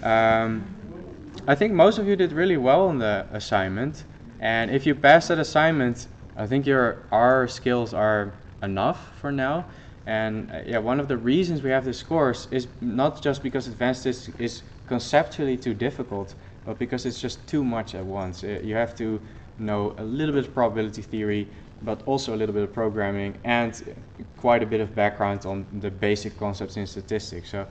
I think most of you did really well on the assignment, and if you pass that assignment, I think your R skills are enough for now. And one of the reasons we have this course is not just because advanced statistics is conceptually too difficult, but because it's just too much at once. You have to know a little bit of probability theory, but also a little bit of programming and quite a bit of background on the basic concepts in statistics. So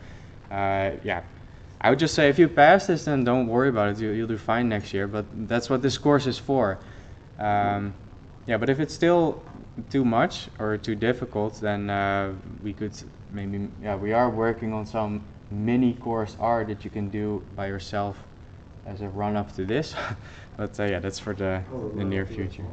I would just say if you pass this, then don't worry about it. You'll do fine next year, but that's what this course is for. But if it's still too much or too difficult, then we could maybe, we are working on some mini course R that you can do by yourself as a run-up to this. But that's for the near future.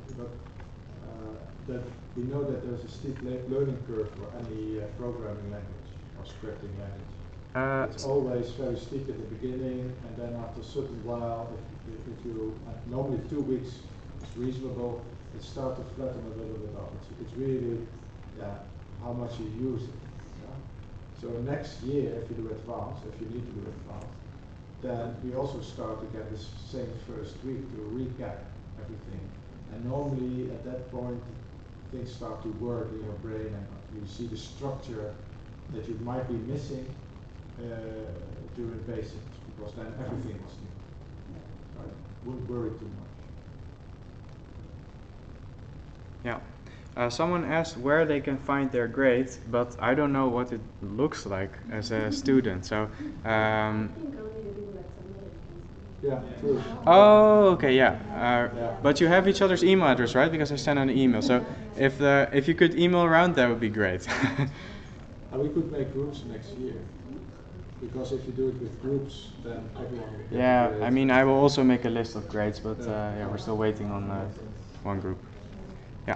That we know that there's a steep learning curve for any programming language or scripting language. It's always very steep at the beginning, and then after a certain while, if you normally 2 weeks is reasonable, it starts to flatten a little bit off. It's really how much you use it. Yeah? So next year, if you do advanced, if you need to do advanced, then we also start to get this same first week to recap everything. And normally at that point, things start to work in your brain and you see the structure that you might be missing during basics, because then everything was new. Right? Wouldn't worry too much. Yeah. Someone asked where they can find their grade, but I don't know what it looks like as a student. So. Yeah, true. Oh, okay, but you have each other's email address, right? Because I sent an email. So if you could email around, that would be great. We could make groups next year, because if you do it with groups, then everyone will get I mean, I will also make a list of grades, but we're still waiting on one group. Yeah.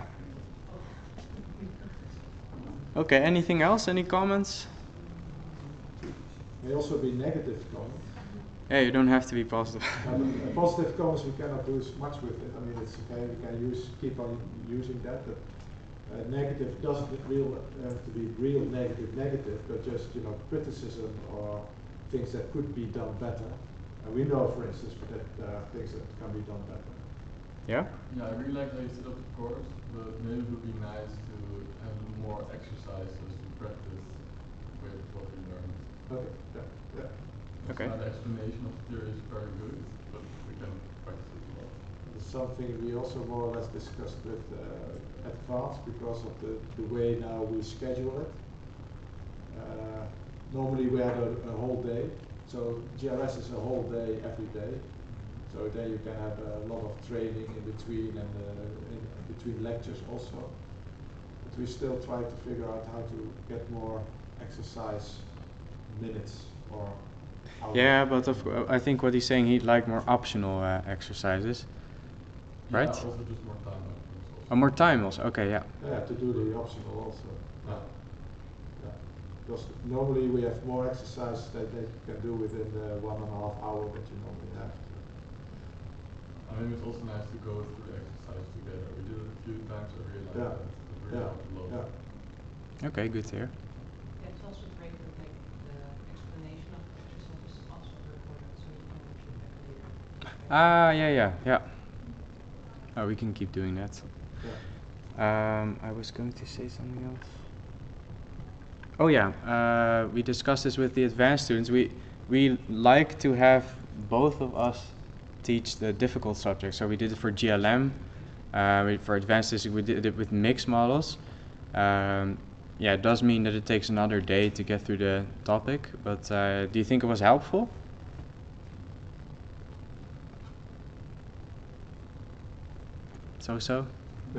Okay. Anything else? Any comments? May also be negative comments. Yeah, you don't have to be positive. Positive comments we cannot do much with it. I mean, it's okay. We can keep on using that, but negative doesn't have to be real negative, but just criticism or things that could be done better. And we know, for instance, that there are things that can be done better. Yeah. Yeah, I really like how you set up the course, but maybe it would be nice to have more exercises to practice with what we learned. Okay. Yeah. Okay. The explanation of the theory is very good, but we can practice it well. It's something we also more or less discussed with advanced because of the way now we schedule it. Normally we had a whole day, so GRS is a whole day every day. So there you can have a lot of training in between and in between lectures also. But we still try to figure out how to get more exercise minutes or. Yeah, but I think what he's saying, he'd like more optional exercises, right? Yeah, also just more time. More time also. Okay, yeah. Yeah, to do the optional also. Yeah. Because normally we have more exercises that you can do within the 1.5 hours that you normally have. I mean, it's also nice to go through the exercise together. We did it a few times. I realized that it really helped a lot. Okay, good to hear. Yeah, it's also great that like the explanation of the exercise is also recorded, so you can watch it back later. Yeah. Oh, we can keep doing that. I was going to say something else. Oh yeah, we discussed this with the advanced students. We like to have both of us teach the difficult subjects. So we did it for GLM. For advanced statistics, we did it with mixed models. Yeah, it does mean that it takes another day to get through the topic, but do you think it was helpful? So?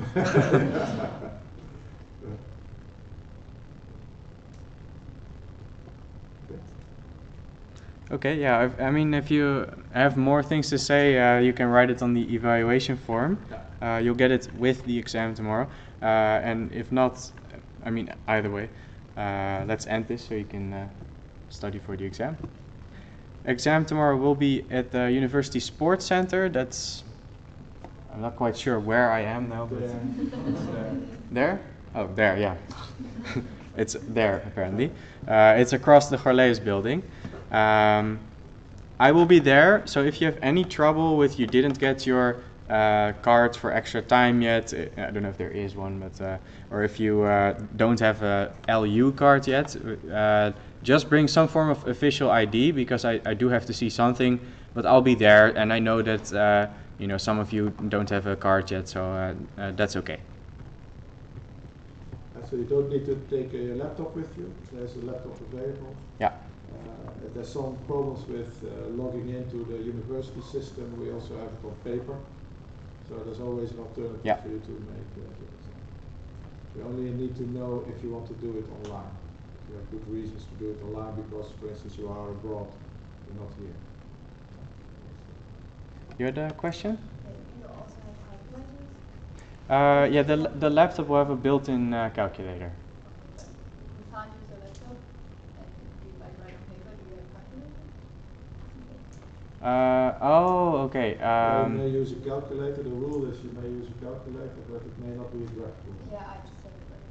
Okay, yeah, I mean, if you have more things to say, you can write it on the evaluation form. You'll get it with the exam tomorrow. And if not, I mean, either way, let's end this so you can study for the exam. Exam tomorrow will be at the University Sports Center. I'm not quite sure where I am now, but there? Oh, there, yeah. It's there, apparently. It's across the Gorlees building. I will be there, so if you have any trouble with you didn't get your cards for extra time yet, I don't know if there is one, but or if you don't have a LU card yet, just bring some form of official ID, because I do have to see something, but I'll be there, and I know that you know, some of you don't have a card yet, so that's okay. So you don't need to take a laptop with you. There's a laptop available. Yeah. If there's some problems with logging into the university system, we also have it on paper. So there's always an alternative for you to make it. You only need to know if you want to do it online. You have good reasons to do it online because, for instance, you are abroad, you're not here. You had a question? You also have calculators? Yeah, the laptop will have a built-in calculator. You can't use a laptop and you like write on paper, do you have a calculator? Oh, okay. You may use a calculator. The rule is you may use a calculator, but it may not be a graphical. Yeah, I just said it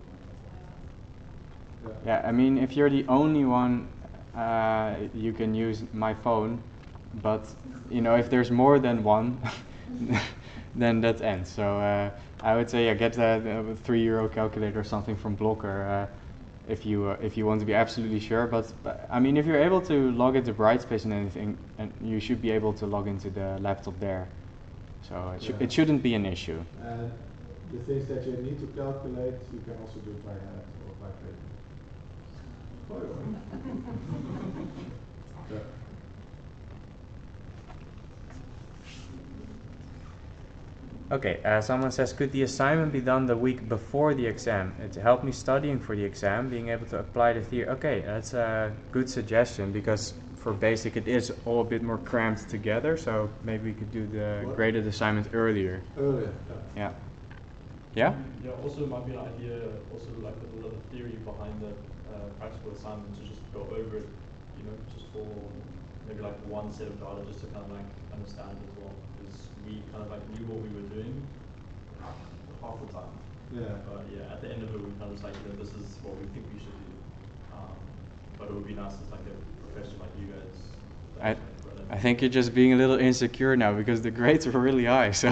like Yeah, I mean, if you're the only one, you can use my phone, but you know, if there's more than one, then that ends. So I would say, get a €3 calculator or something from Blocker if you want to be absolutely sure. But I mean, if you're able to log into Brightspace and anything, and you should be able to log into the laptop there. So it shouldn't be an issue. And the things that you need to calculate, you can also do by hand or by paper. Okay, someone says, could the assignment be done the week before the exam? It helped me studying for the exam, being able to apply the theory. Okay, that's a good suggestion, because for basic it is all a bit more cramped together, so maybe we could do the graded assignment earlier. Earlier, yeah. Yeah? Yeah, also it might be an idea, also like a lot of theory behind the practical assignment, to just go over it, you know, just for maybe like one set of data, just to kind of like understand it as well. We kind of like knew what we were doing half the time. Yeah. But yeah, at the end of it, we kind of like, you know, this is what we think we should do. But it would be nice as like a professional like you guys. I think you're just being a little insecure now because the grades were really high. So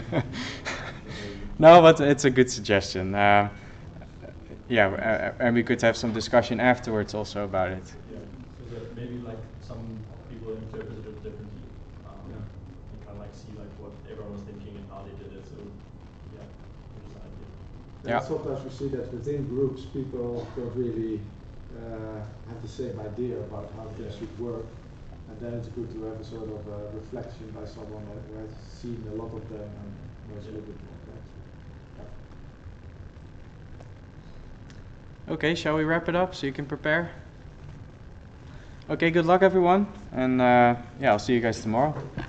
no, but it's a good suggestion. Yeah, and we could have some discussion afterwards also about it. Yeah. So that maybe like some people interpreted it differently. See like what everyone was thinking and how they did it. So yeah, just an idea. Yeah. Sometimes we see that within groups people don't really have the same idea about how things should work, and then it's good to have a sort of reflection by someone who has seen a lot of them and knows a little bit more. Okay, shall we wrap it up so you can prepare? Okay, good luck everyone, and yeah, I'll see you guys tomorrow.